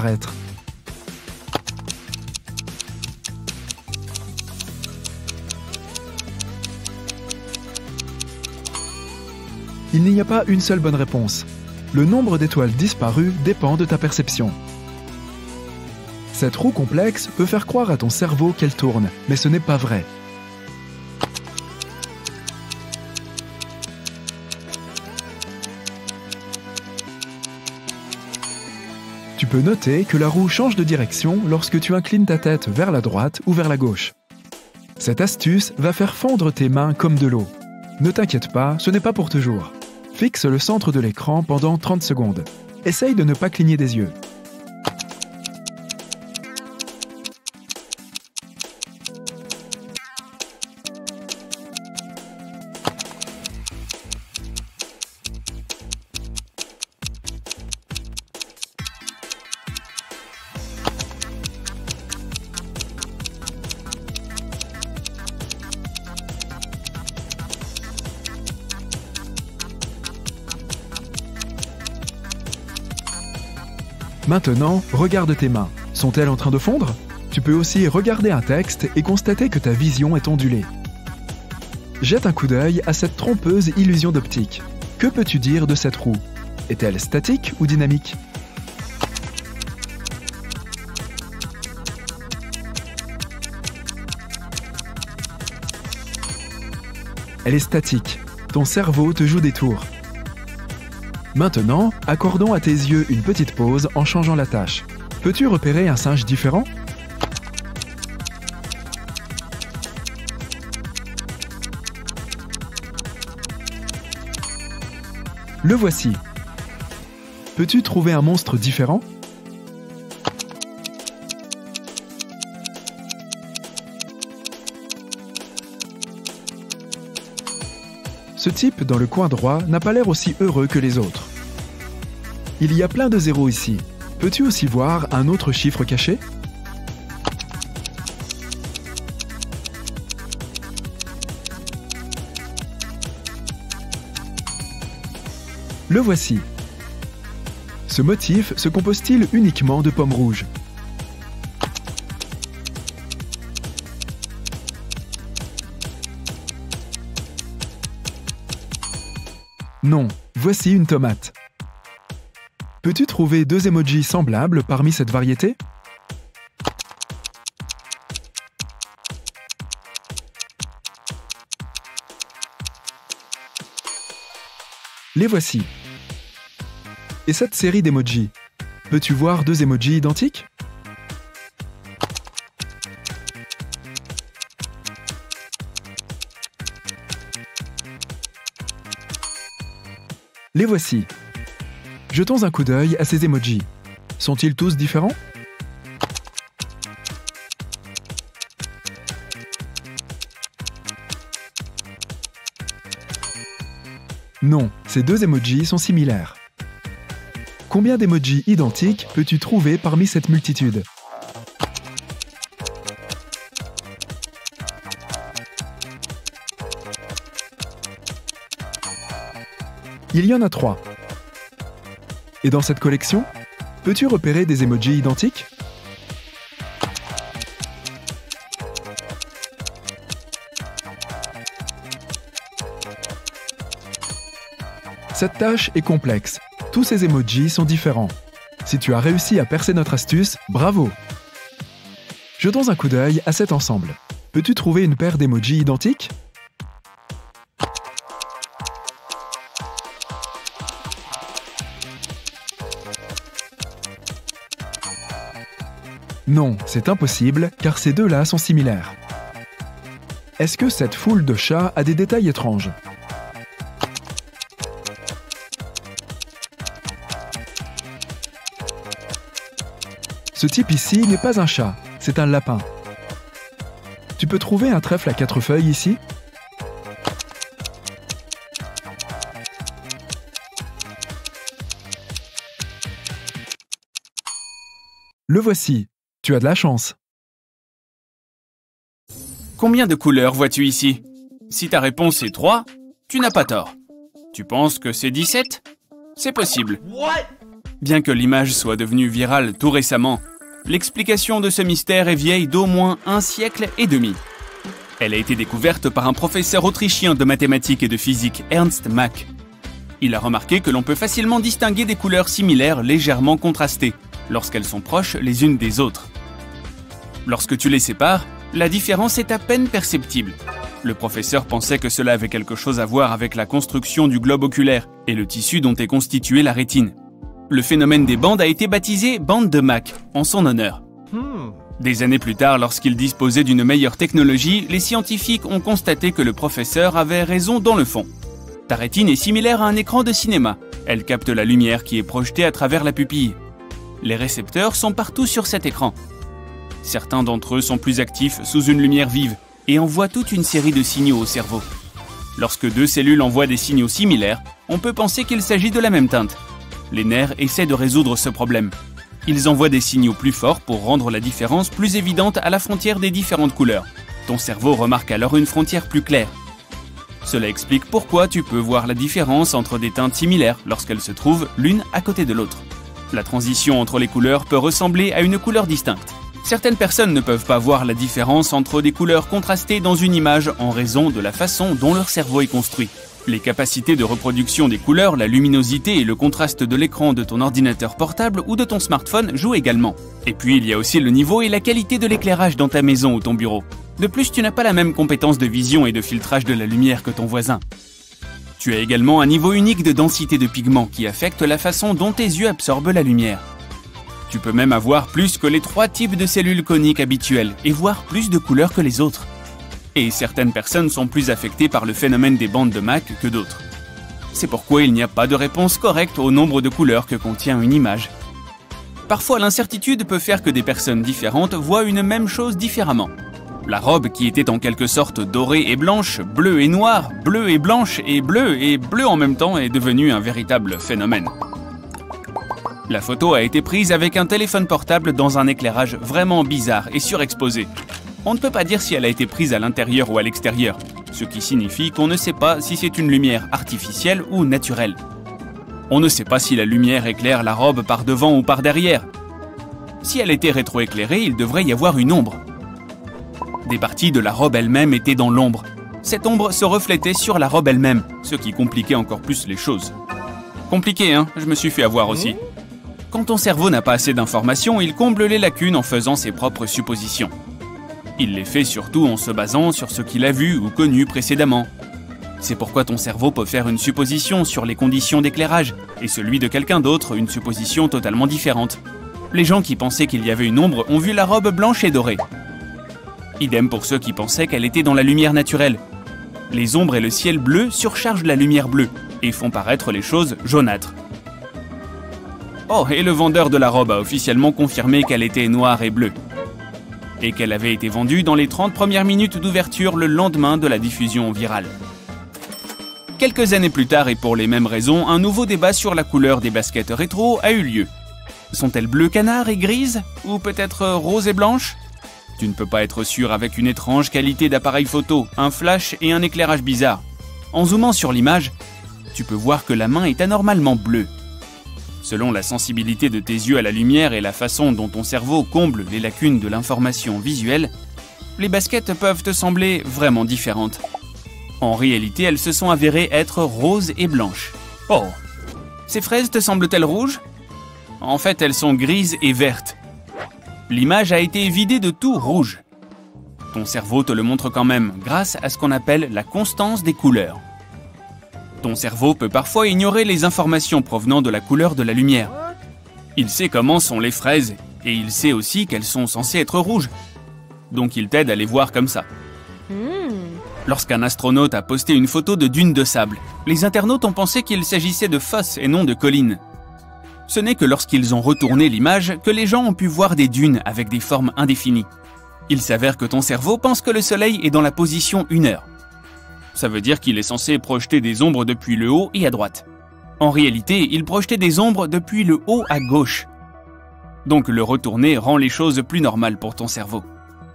Il n'y a pas une seule bonne réponse. Le nombre d'étoiles disparues dépend de ta perception. Cette roue complexe peut faire croire à ton cerveau qu'elle tourne, mais ce n'est pas vrai. Tu peux noter que la roue change de direction lorsque tu inclines ta tête vers la droite ou vers la gauche. Cette astuce va faire fondre tes mains comme de l'eau. Ne t'inquiète pas, ce n'est pas pour toujours. Fixe le centre de l'écran pendant 30 secondes. Essaye de ne pas cligner des yeux. Maintenant, regarde tes mains. Sont-elles en train de fondre ? Tu peux aussi regarder un texte et constater que ta vision est ondulée. Jette un coup d'œil à cette trompeuse illusion d'optique. Que peux-tu dire de cette roue ? Est-elle statique ou dynamique ? Elle est statique. Ton cerveau te joue des tours. Maintenant, accordons à tes yeux une petite pause en changeant la tâche. Peux-tu repérer un singe différent ? Le voici. Peux-tu trouver un monstre différent ? Ce type dans le coin droit n'a pas l'air aussi heureux que les autres. Il y a plein de zéros ici. Peux-tu aussi voir un autre chiffre caché ? Le voici. Ce motif se compose-t-il uniquement de pommes rouges ? Non, voici une tomate. Peux-tu trouver 2 emojis semblables parmi cette variété ? Les voici. Et cette série d'emojis, peux-tu voir deux emojis identiques? Les voici. Jetons un coup d'œil à ces emojis. Sont-ils tous différents? Non, ces deux emojis sont similaires. Combien d'emojis identiques peux-tu trouver parmi cette multitude? Il y en a 3. Et dans cette collection, peux-tu repérer des emojis identiques? Cette tâche est complexe. Tous ces emojis sont différents. Si tu as réussi à percer notre astuce, bravo! Jetons un coup d'œil à cet ensemble. Peux-tu trouver une paire d'emojis identiques? Non, c'est impossible, car ces deux-là sont similaires. Est-ce que cette foule de chats a des détails étranges? Ce type ici n'est pas un chat, c'est un lapin. Tu peux trouver un trèfle à 4 feuilles ici? Le voici. Tu as de la chance. Combien de couleurs vois-tu ici? Si ta réponse est 3, tu n'as pas tort. Tu penses que c'est 17? C'est possible. Bien que l'image soit devenue virale tout récemment, l'explication de ce mystère est vieille d'au moins 1 siècle et demi. Elle a été découverte par un professeur autrichien de mathématiques et de physique, Ernst Mach. Il a remarqué que l'on peut facilement distinguer des couleurs similaires légèrement contrastées, lorsqu'elles sont proches les unes des autres. Lorsque tu les sépares, la différence est à peine perceptible. Le professeur pensait que cela avait quelque chose à voir avec la construction du globe oculaire et le tissu dont est constituée la rétine. Le phénomène des bandes a été baptisé bande de Mach, en son honneur. Des années plus tard, lorsqu'il disposait d'une meilleure technologie, les scientifiques ont constaté que le professeur avait raison dans le fond. Ta rétine est similaire à un écran de cinéma. Elle capte la lumière qui est projetée à travers la pupille. Les récepteurs sont partout sur cet écran. Certains d'entre eux sont plus actifs sous une lumière vive et envoient toute une série de signaux au cerveau. Lorsque deux cellules envoient des signaux similaires, on peut penser qu'il s'agit de la même teinte. Les nerfs essaient de résoudre ce problème. Ils envoient des signaux plus forts pour rendre la différence plus évidente à la frontière des différentes couleurs. Ton cerveau remarque alors une frontière plus claire. Cela explique pourquoi tu peux voir la différence entre des teintes similaires lorsqu'elles se trouvent l'une à côté de l'autre. La transition entre les couleurs peut ressembler à une couleur distincte. Certaines personnes ne peuvent pas voir la différence entre des couleurs contrastées dans une image en raison de la façon dont leur cerveau est construit. Les capacités de reproduction des couleurs, la luminosité et le contraste de l'écran de ton ordinateur portable ou de ton smartphone jouent également. Et puis il y a aussi le niveau et la qualité de l'éclairage dans ta maison ou ton bureau. De plus, tu n'as pas la même compétence de vision et de filtrage de la lumière que ton voisin. Tu as également un niveau unique de densité de pigments qui affecte la façon dont tes yeux absorbent la lumière. Tu peux même avoir plus que les 3 types de cellules coniques habituelles et voir plus de couleurs que les autres. Et certaines personnes sont plus affectées par le phénomène des bandes de Mach que d'autres. C'est pourquoi il n'y a pas de réponse correcte au nombre de couleurs que contient une image. Parfois, l'incertitude peut faire que des personnes différentes voient une même chose différemment. La robe qui était en quelque sorte dorée et blanche, bleue et noire, bleue et blanche et bleue en même temps est devenue un véritable phénomène. La photo a été prise avec un téléphone portable dans un éclairage vraiment bizarre et surexposé. On ne peut pas dire si elle a été prise à l'intérieur ou à l'extérieur, ce qui signifie qu'on ne sait pas si c'est une lumière artificielle ou naturelle. On ne sait pas si la lumière éclaire la robe par devant ou par derrière. Si elle était rétroéclairée, il devrait y avoir une ombre. Des parties de la robe elle-même étaient dans l'ombre. Cette ombre se reflétait sur la robe elle-même, ce qui compliquait encore plus les choses. Compliqué, hein? Je me suis fait avoir aussi. Quand ton cerveau n'a pas assez d'informations, il comble les lacunes en faisant ses propres suppositions. Il les fait surtout en se basant sur ce qu'il a vu ou connu précédemment. C'est pourquoi ton cerveau peut faire une supposition sur les conditions d'éclairage, et celui de quelqu'un d'autre une supposition totalement différente. Les gens qui pensaient qu'il y avait une ombre ont vu la robe blanche et dorée. Idem pour ceux qui pensaient qu'elle était dans la lumière naturelle. Les ombres et le ciel bleu surchargent la lumière bleue, et font paraître les choses jaunâtres. Oh, et le vendeur de la robe a officiellement confirmé qu'elle était noire et bleue. Et qu'elle avait été vendue dans les 30 premières minutes d'ouverture le lendemain de la diffusion virale. Quelques années plus tard et pour les mêmes raisons, un nouveau débat sur la couleur des baskets rétro a eu lieu. Sont-elles bleu canard et grises? Ou peut-être rose et blanche? Tu ne peux pas être sûr avec une étrange qualité d'appareil photo, un flash et un éclairage bizarre. En zoomant sur l'image, tu peux voir que la main est anormalement bleue. Selon la sensibilité de tes yeux à la lumière et la façon dont ton cerveau comble les lacunes de l'information visuelle, les baskets peuvent te sembler vraiment différentes. En réalité, elles se sont avérées être roses et blanches. Oh! Ces fraises te semblent-elles rouges? En fait, elles sont grises et vertes. L'image a été vidée de tout rouge. Ton cerveau te le montre quand même, grâce à ce qu'on appelle la constance des couleurs. Ton cerveau peut parfois ignorer les informations provenant de la couleur de la lumière. Il sait comment sont les fraises, et il sait aussi qu'elles sont censées être rouges. Donc il t'aide à les voir comme ça. Lorsqu'un astronaute a posté une photo de dunes de sable, les internautes ont pensé qu'il s'agissait de fosses et non de collines. Ce n'est que lorsqu'ils ont retourné l'image que les gens ont pu voir des dunes avec des formes indéfinies. Il s'avère que ton cerveau pense que le soleil est dans la position 1 heure. Ça veut dire qu'il est censé projeter des ombres depuis le haut et à droite. En réalité, il projetait des ombres depuis le haut à gauche. Donc le retourner rend les choses plus normales pour ton cerveau.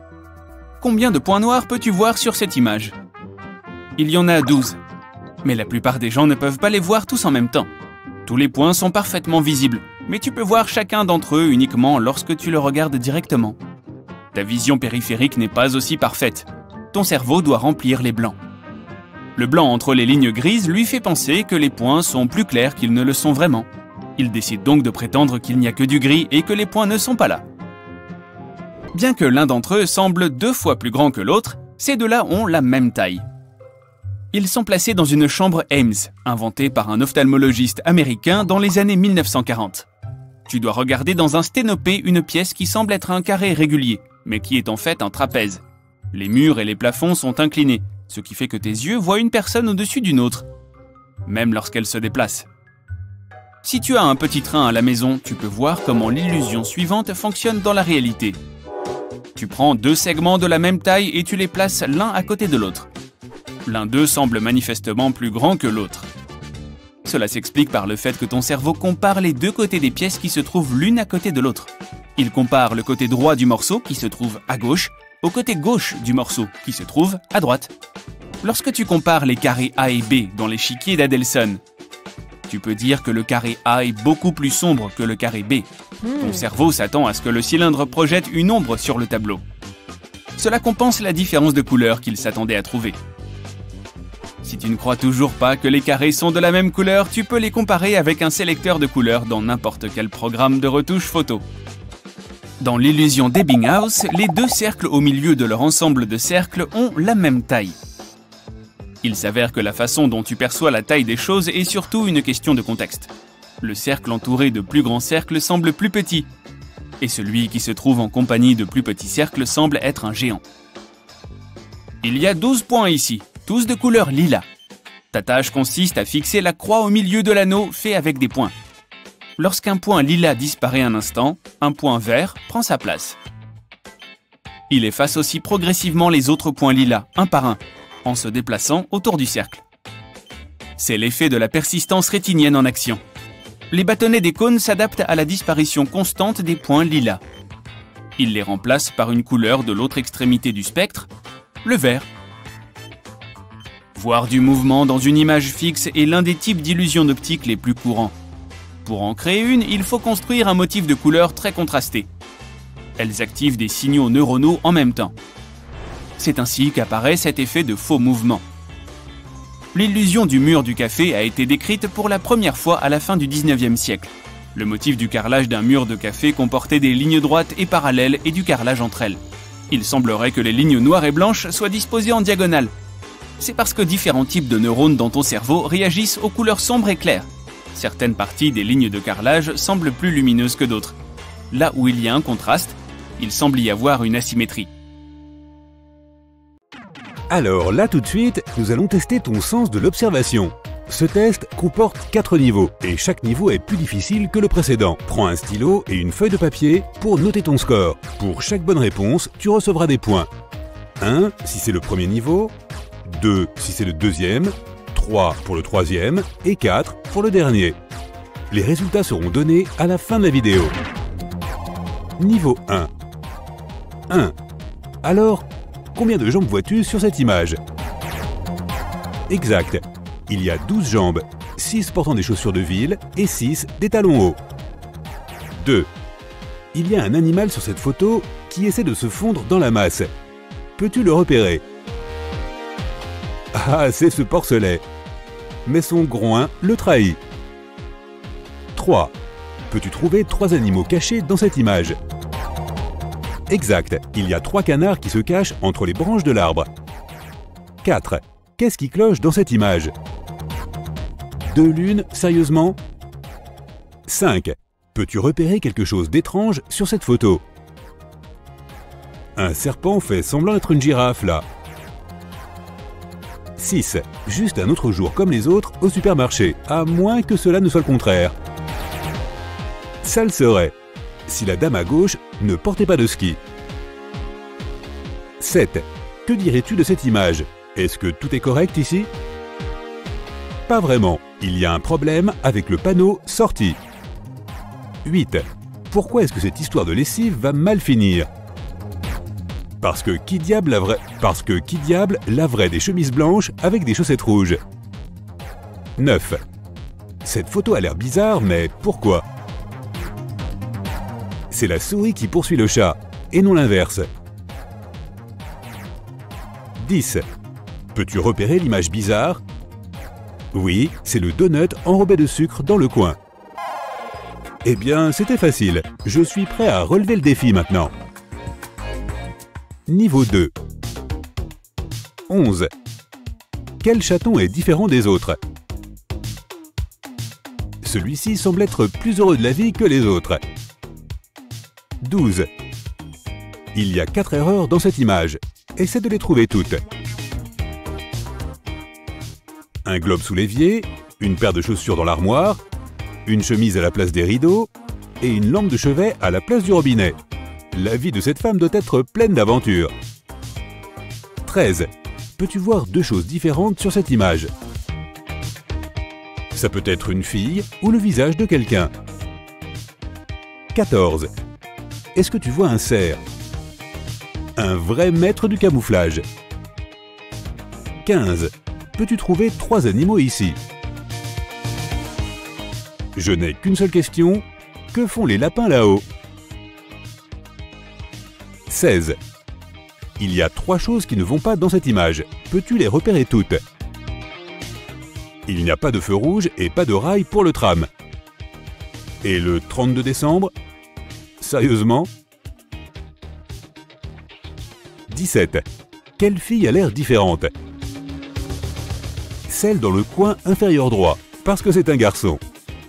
Combien de points noirs peux-tu voir sur cette image? Il y en a 12. Mais la plupart des gens ne peuvent pas les voir tous en même temps. Tous les points sont parfaitement visibles, mais tu peux voir chacun d'entre eux uniquement lorsque tu le regardes directement. Ta vision périphérique n'est pas aussi parfaite. Ton cerveau doit remplir les blancs. Le blanc entre les lignes grises lui fait penser que les points sont plus clairs qu'ils ne le sont vraiment. Il décide donc de prétendre qu'il n'y a que du gris et que les points ne sont pas là. Bien que l'un d'entre eux semble 2 fois plus grand que l'autre, ces deux-là ont la même taille. Ils sont placés dans une chambre Ames, inventée par un ophtalmologiste américain dans les années 1940. Tu dois regarder dans un sténopé une pièce qui semble être un carré régulier, mais qui est en fait un trapèze. Les murs et les plafonds sont inclinés, ce qui fait que tes yeux voient une personne au-dessus d'une autre, même lorsqu'elle se déplace. Si tu as un petit train à la maison, tu peux voir comment l'illusion suivante fonctionne dans la réalité. Tu prends 2 segments de la même taille et tu les places l'un à côté de l'autre. L'un d'eux semble manifestement plus grand que l'autre. Cela s'explique par le fait que ton cerveau compare les 2 côtés des pièces qui se trouvent l'une à côté de l'autre. Il compare le côté droit du morceau qui se trouve à gauche au côté gauche du morceau qui se trouve à droite. Lorsque tu compares les carrés A et B dans l'échiquier d'Adelson, tu peux dire que le carré A est beaucoup plus sombre que le carré B. Ton cerveau s'attend à ce que le cylindre projette une ombre sur le tableau. Cela compense la différence de couleur qu'il s'attendait à trouver. Si tu ne crois toujours pas que les carrés sont de la même couleur, tu peux les comparer avec un sélecteur de couleurs dans n'importe quel programme de retouche photo. Dans l'illusion d'Ebbinghaus, les 2 cercles au milieu de leur ensemble de cercles ont la même taille. Il s'avère que la façon dont tu perçois la taille des choses est surtout une question de contexte. Le cercle entouré de plus grands cercles semble plus petit, et celui qui se trouve en compagnie de plus petits cercles semble être un géant. Il y a 12 points ici, tous de couleur lilas. Ta tâche consiste à fixer la croix au milieu de l'anneau fait avec des points. Lorsqu'un point lilas disparaît un instant, un point vert prend sa place. Il efface aussi progressivement les autres points lilas, un par un, en se déplaçant autour du cercle. C'est l'effet de la persistance rétinienne en action. Les bâtonnets des cônes s'adaptent à la disparition constante des points lilas. Ils les remplacent par une couleur de l'autre extrémité du spectre, le vert. Voir du mouvement dans une image fixe est l'un des types d'illusions d'optique les plus courants. Pour en créer une, il faut construire un motif de couleur très contrasté. Elles activent des signaux neuronaux en même temps. C'est ainsi qu'apparaît cet effet de faux mouvement. L'illusion du mur du café a été décrite pour la première fois à la fin du 19e siècle. Le motif du carrelage d'un mur de café comportait des lignes droites et parallèles et du carrelage entre elles. Il semblerait que les lignes noires et blanches soient disposées en diagonale. C'est parce que différents types de neurones dans ton cerveau réagissent aux couleurs sombres et claires. Certaines parties des lignes de carrelage semblent plus lumineuses que d'autres. Là où il y a un contraste, il semble y avoir une asymétrie. Alors là tout de suite, nous allons tester ton sens de l'observation. Ce test comporte 4 niveaux et chaque niveau est plus difficile que le précédent. Prends un stylo et une feuille de papier pour noter ton score. Pour chaque bonne réponse, tu recevras des points. 1 si c'est le premier niveau, 2 si c'est le deuxième, 3 pour le troisième et 4 pour le dernier. Les résultats seront donnés à la fin de la vidéo. Niveau 1. 1. Alors, combien de jambes vois-tu sur cette image? Exact. Il y a 12 jambes, 6 portant des chaussures de ville et 6 des talons hauts. 2. Il y a un animal sur cette photo qui essaie de se fondre dans la masse. Peux-tu le repérer? Ah, c'est ce porcelet. Mais son groin le trahit. 3. Peux-tu trouver 3 animaux cachés dans cette image? Exact. Il y a 3 canards qui se cachent entre les branches de l'arbre. 4. Qu'est-ce qui cloche dans cette image? 2 lunes, sérieusement? 5. Peux-tu repérer quelque chose d'étrange sur cette photo? Un serpent fait semblant d'être une girafe, là. 6. Juste un autre jour comme les autres au supermarché, à moins que cela ne soit le contraire. Ça le serait, si la dame à gauche ne portait pas de ski. 7. Que dirais-tu de cette image? Est-ce que tout est correct ici? Pas vraiment. Il y a un problème avec le panneau « Sortie ». 8. Pourquoi est-ce que cette histoire de lessive va mal finir? Parce que qui diable laverait des chemises blanches avec des chaussettes rouges? 9. Cette photo a l'air bizarre, mais pourquoi? C'est la souris qui poursuit le chat, et non l'inverse. 10. Peux-tu repérer l'image bizarre? Oui, c'est le donut enrobé de sucre dans le coin. Eh bien, c'était facile. Je suis prêt à relever le défi maintenant. Niveau 2. 11. Quel chaton est différent des autres? Celui-ci semble être plus heureux de la vie que les autres. 12. Il y a 4 erreurs dans cette image. Essaie de les trouver toutes. Un globe sous l'évier, une paire de chaussures dans l'armoire, une chemise à la place des rideaux et une lampe de chevet à la place du robinet. La vie de cette femme doit être pleine d'aventures. 13. Peux-tu voir 2 choses différentes sur cette image? Ça peut être une fille ou le visage de quelqu'un. 14. Est-ce que tu vois un cerf? Un vrai maître du camouflage. 15. Peux-tu trouver 3 animaux ici? Je n'ai qu'une seule question. Que font les lapins là-haut? 16. Il y a 3 choses qui ne vont pas dans cette image. Peux-tu les repérer toutes? Il n'y a pas de feu rouge et pas de rail pour le tram. Et le 32 décembre? Sérieusement? 17. Quelle fille a l'air différente? Celle dans le coin inférieur droit, parce que c'est un garçon.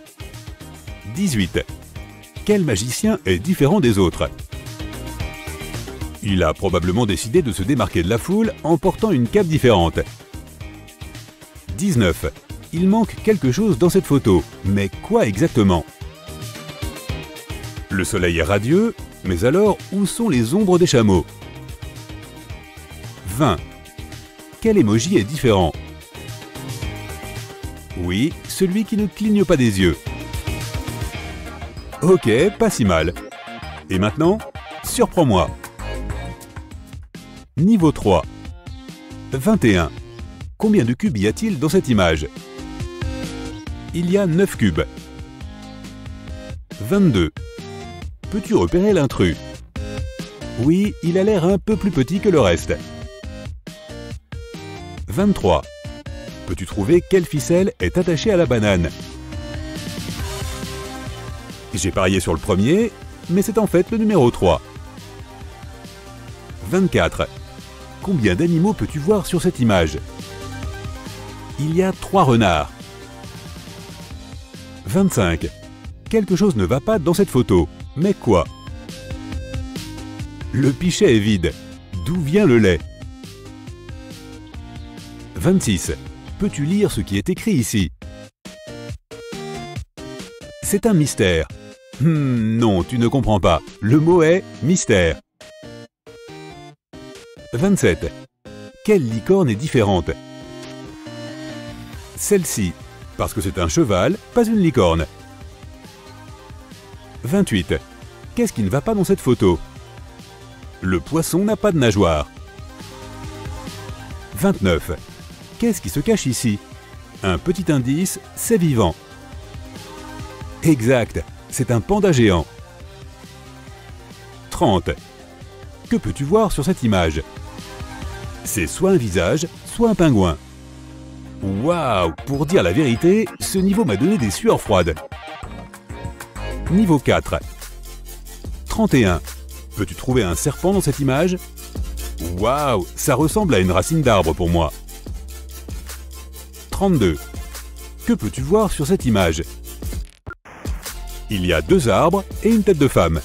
18. Quel magicien est différent des autres? Il a probablement décidé de se démarquer de la foule en portant une cape différente. 19. Il manque quelque chose dans cette photo, mais quoi exactement? Le soleil est radieux, mais alors où sont les ombres des chameaux? 20. Quel emoji est différent? Oui, celui qui ne cligne pas des yeux. Ok, pas si mal. Et maintenant, surprends-moi. Niveau 3. 21. Combien de cubes y a-t-il dans cette image? Il y a 9 cubes. 22. Peux-tu repérer l'intrus? Oui, il a l'air un peu plus petit que le reste. 23. Peux-tu trouver quelle ficelle est attachée à la banane? J'ai parié sur le premier, mais c'est en fait le numéro 3. 24. Combien d'animaux peux-tu voir sur cette image? il y a 3 renards. 25. Quelque chose ne va pas dans cette photo. Mais quoi? Le pichet est vide. D'où vient le lait? 26. Peux-tu lire ce qui est écrit ici? C'est un mystère. Non, tu ne comprends pas. Le mot est mystère. 27. Quelle licorne est différente? Celle-ci, parce que c'est un cheval, pas une licorne. 28. Qu'est-ce qui ne va pas dans cette photo? Le poisson n'a pas de nageoire. 29. Qu'est-ce qui se cache ici? Un petit indice, c'est vivant. Exact, c'est un panda géant. 30. Que peux-tu voir sur cette image? C'est soit un visage, soit un pingouin. Waouh! Pour dire la vérité, ce niveau m'a donné des sueurs froides. Niveau 4. 31. Peux-tu trouver un serpent dans cette image? Waouh! Ça ressemble à une racine d'arbre pour moi. 32. Que peux-tu voir sur cette image? Il y a 2 arbres et une tête de femme.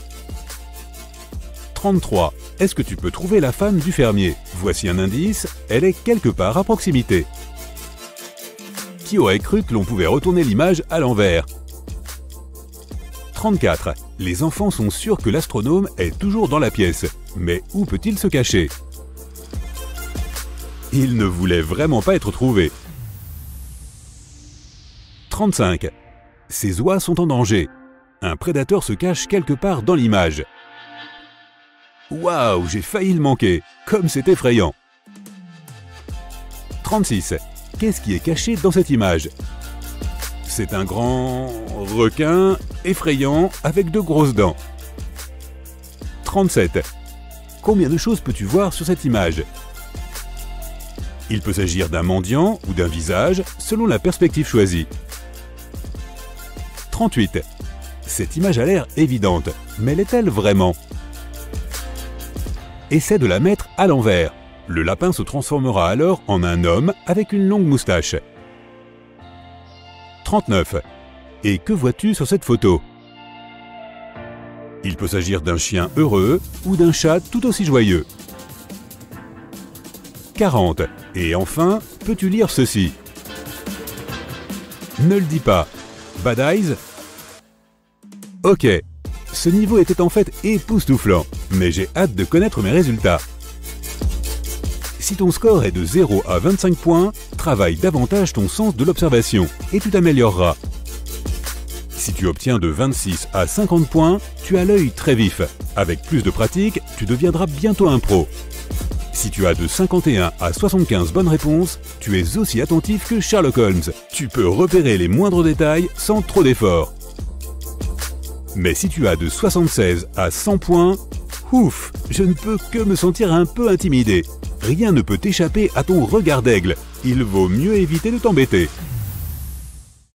33. Est-ce que tu peux trouver la femme du fermier? Voici un indice, elle est quelque part à proximité. Qui aurait cru que l'on pouvait retourner l'image à l'envers? 34. Les enfants sont sûrs que l'astronome est toujours dans la pièce. Mais où peut-il se cacher? Il ne voulait vraiment pas être trouvé. 35. Ces oies sont en danger. Un prédateur se cache quelque part dans l'image. Waouh, j'ai failli le manquer. Comme c'est effrayant. 36. Qu'est-ce qui est caché dans cette image? C'est un grand requin effrayant avec de grosses dents. 37. Combien de choses peux-tu voir sur cette image? Il peut s'agir d'un mendiant ou d'un visage selon la perspective choisie. 38. Cette image a l'air évidente, mais l'est-elle vraiment? Essaie de la mettre à l'envers. Le lapin se transformera alors en un homme avec une longue moustache. 39. Et que vois-tu sur cette photo? Il peut s'agir d'un chien heureux ou d'un chat tout aussi joyeux. 40. Et enfin, peux-tu lire ceci? Ne le dis pas. Bad Eyes? Ok. Ce niveau était en fait époustouflant, mais j'ai hâte de connaître mes résultats. Si ton score est de 0 à 25 points, travaille davantage ton sens de l'observation et tu t'amélioreras. Si tu obtiens de 26 à 50 points, tu as l'œil très vif. Avec plus de pratique, tu deviendras bientôt un pro. Si tu as de 51 à 75 bonnes réponses, tu es aussi attentif que Sherlock Holmes. Tu peux repérer les moindres détails sans trop d'efforts. Mais si tu as de 76 à 100 points, ouf, je ne peux que me sentir un peu intimidé. Rien ne peut t'échapper à ton regard d'aigle. Il vaut mieux éviter de t'embêter.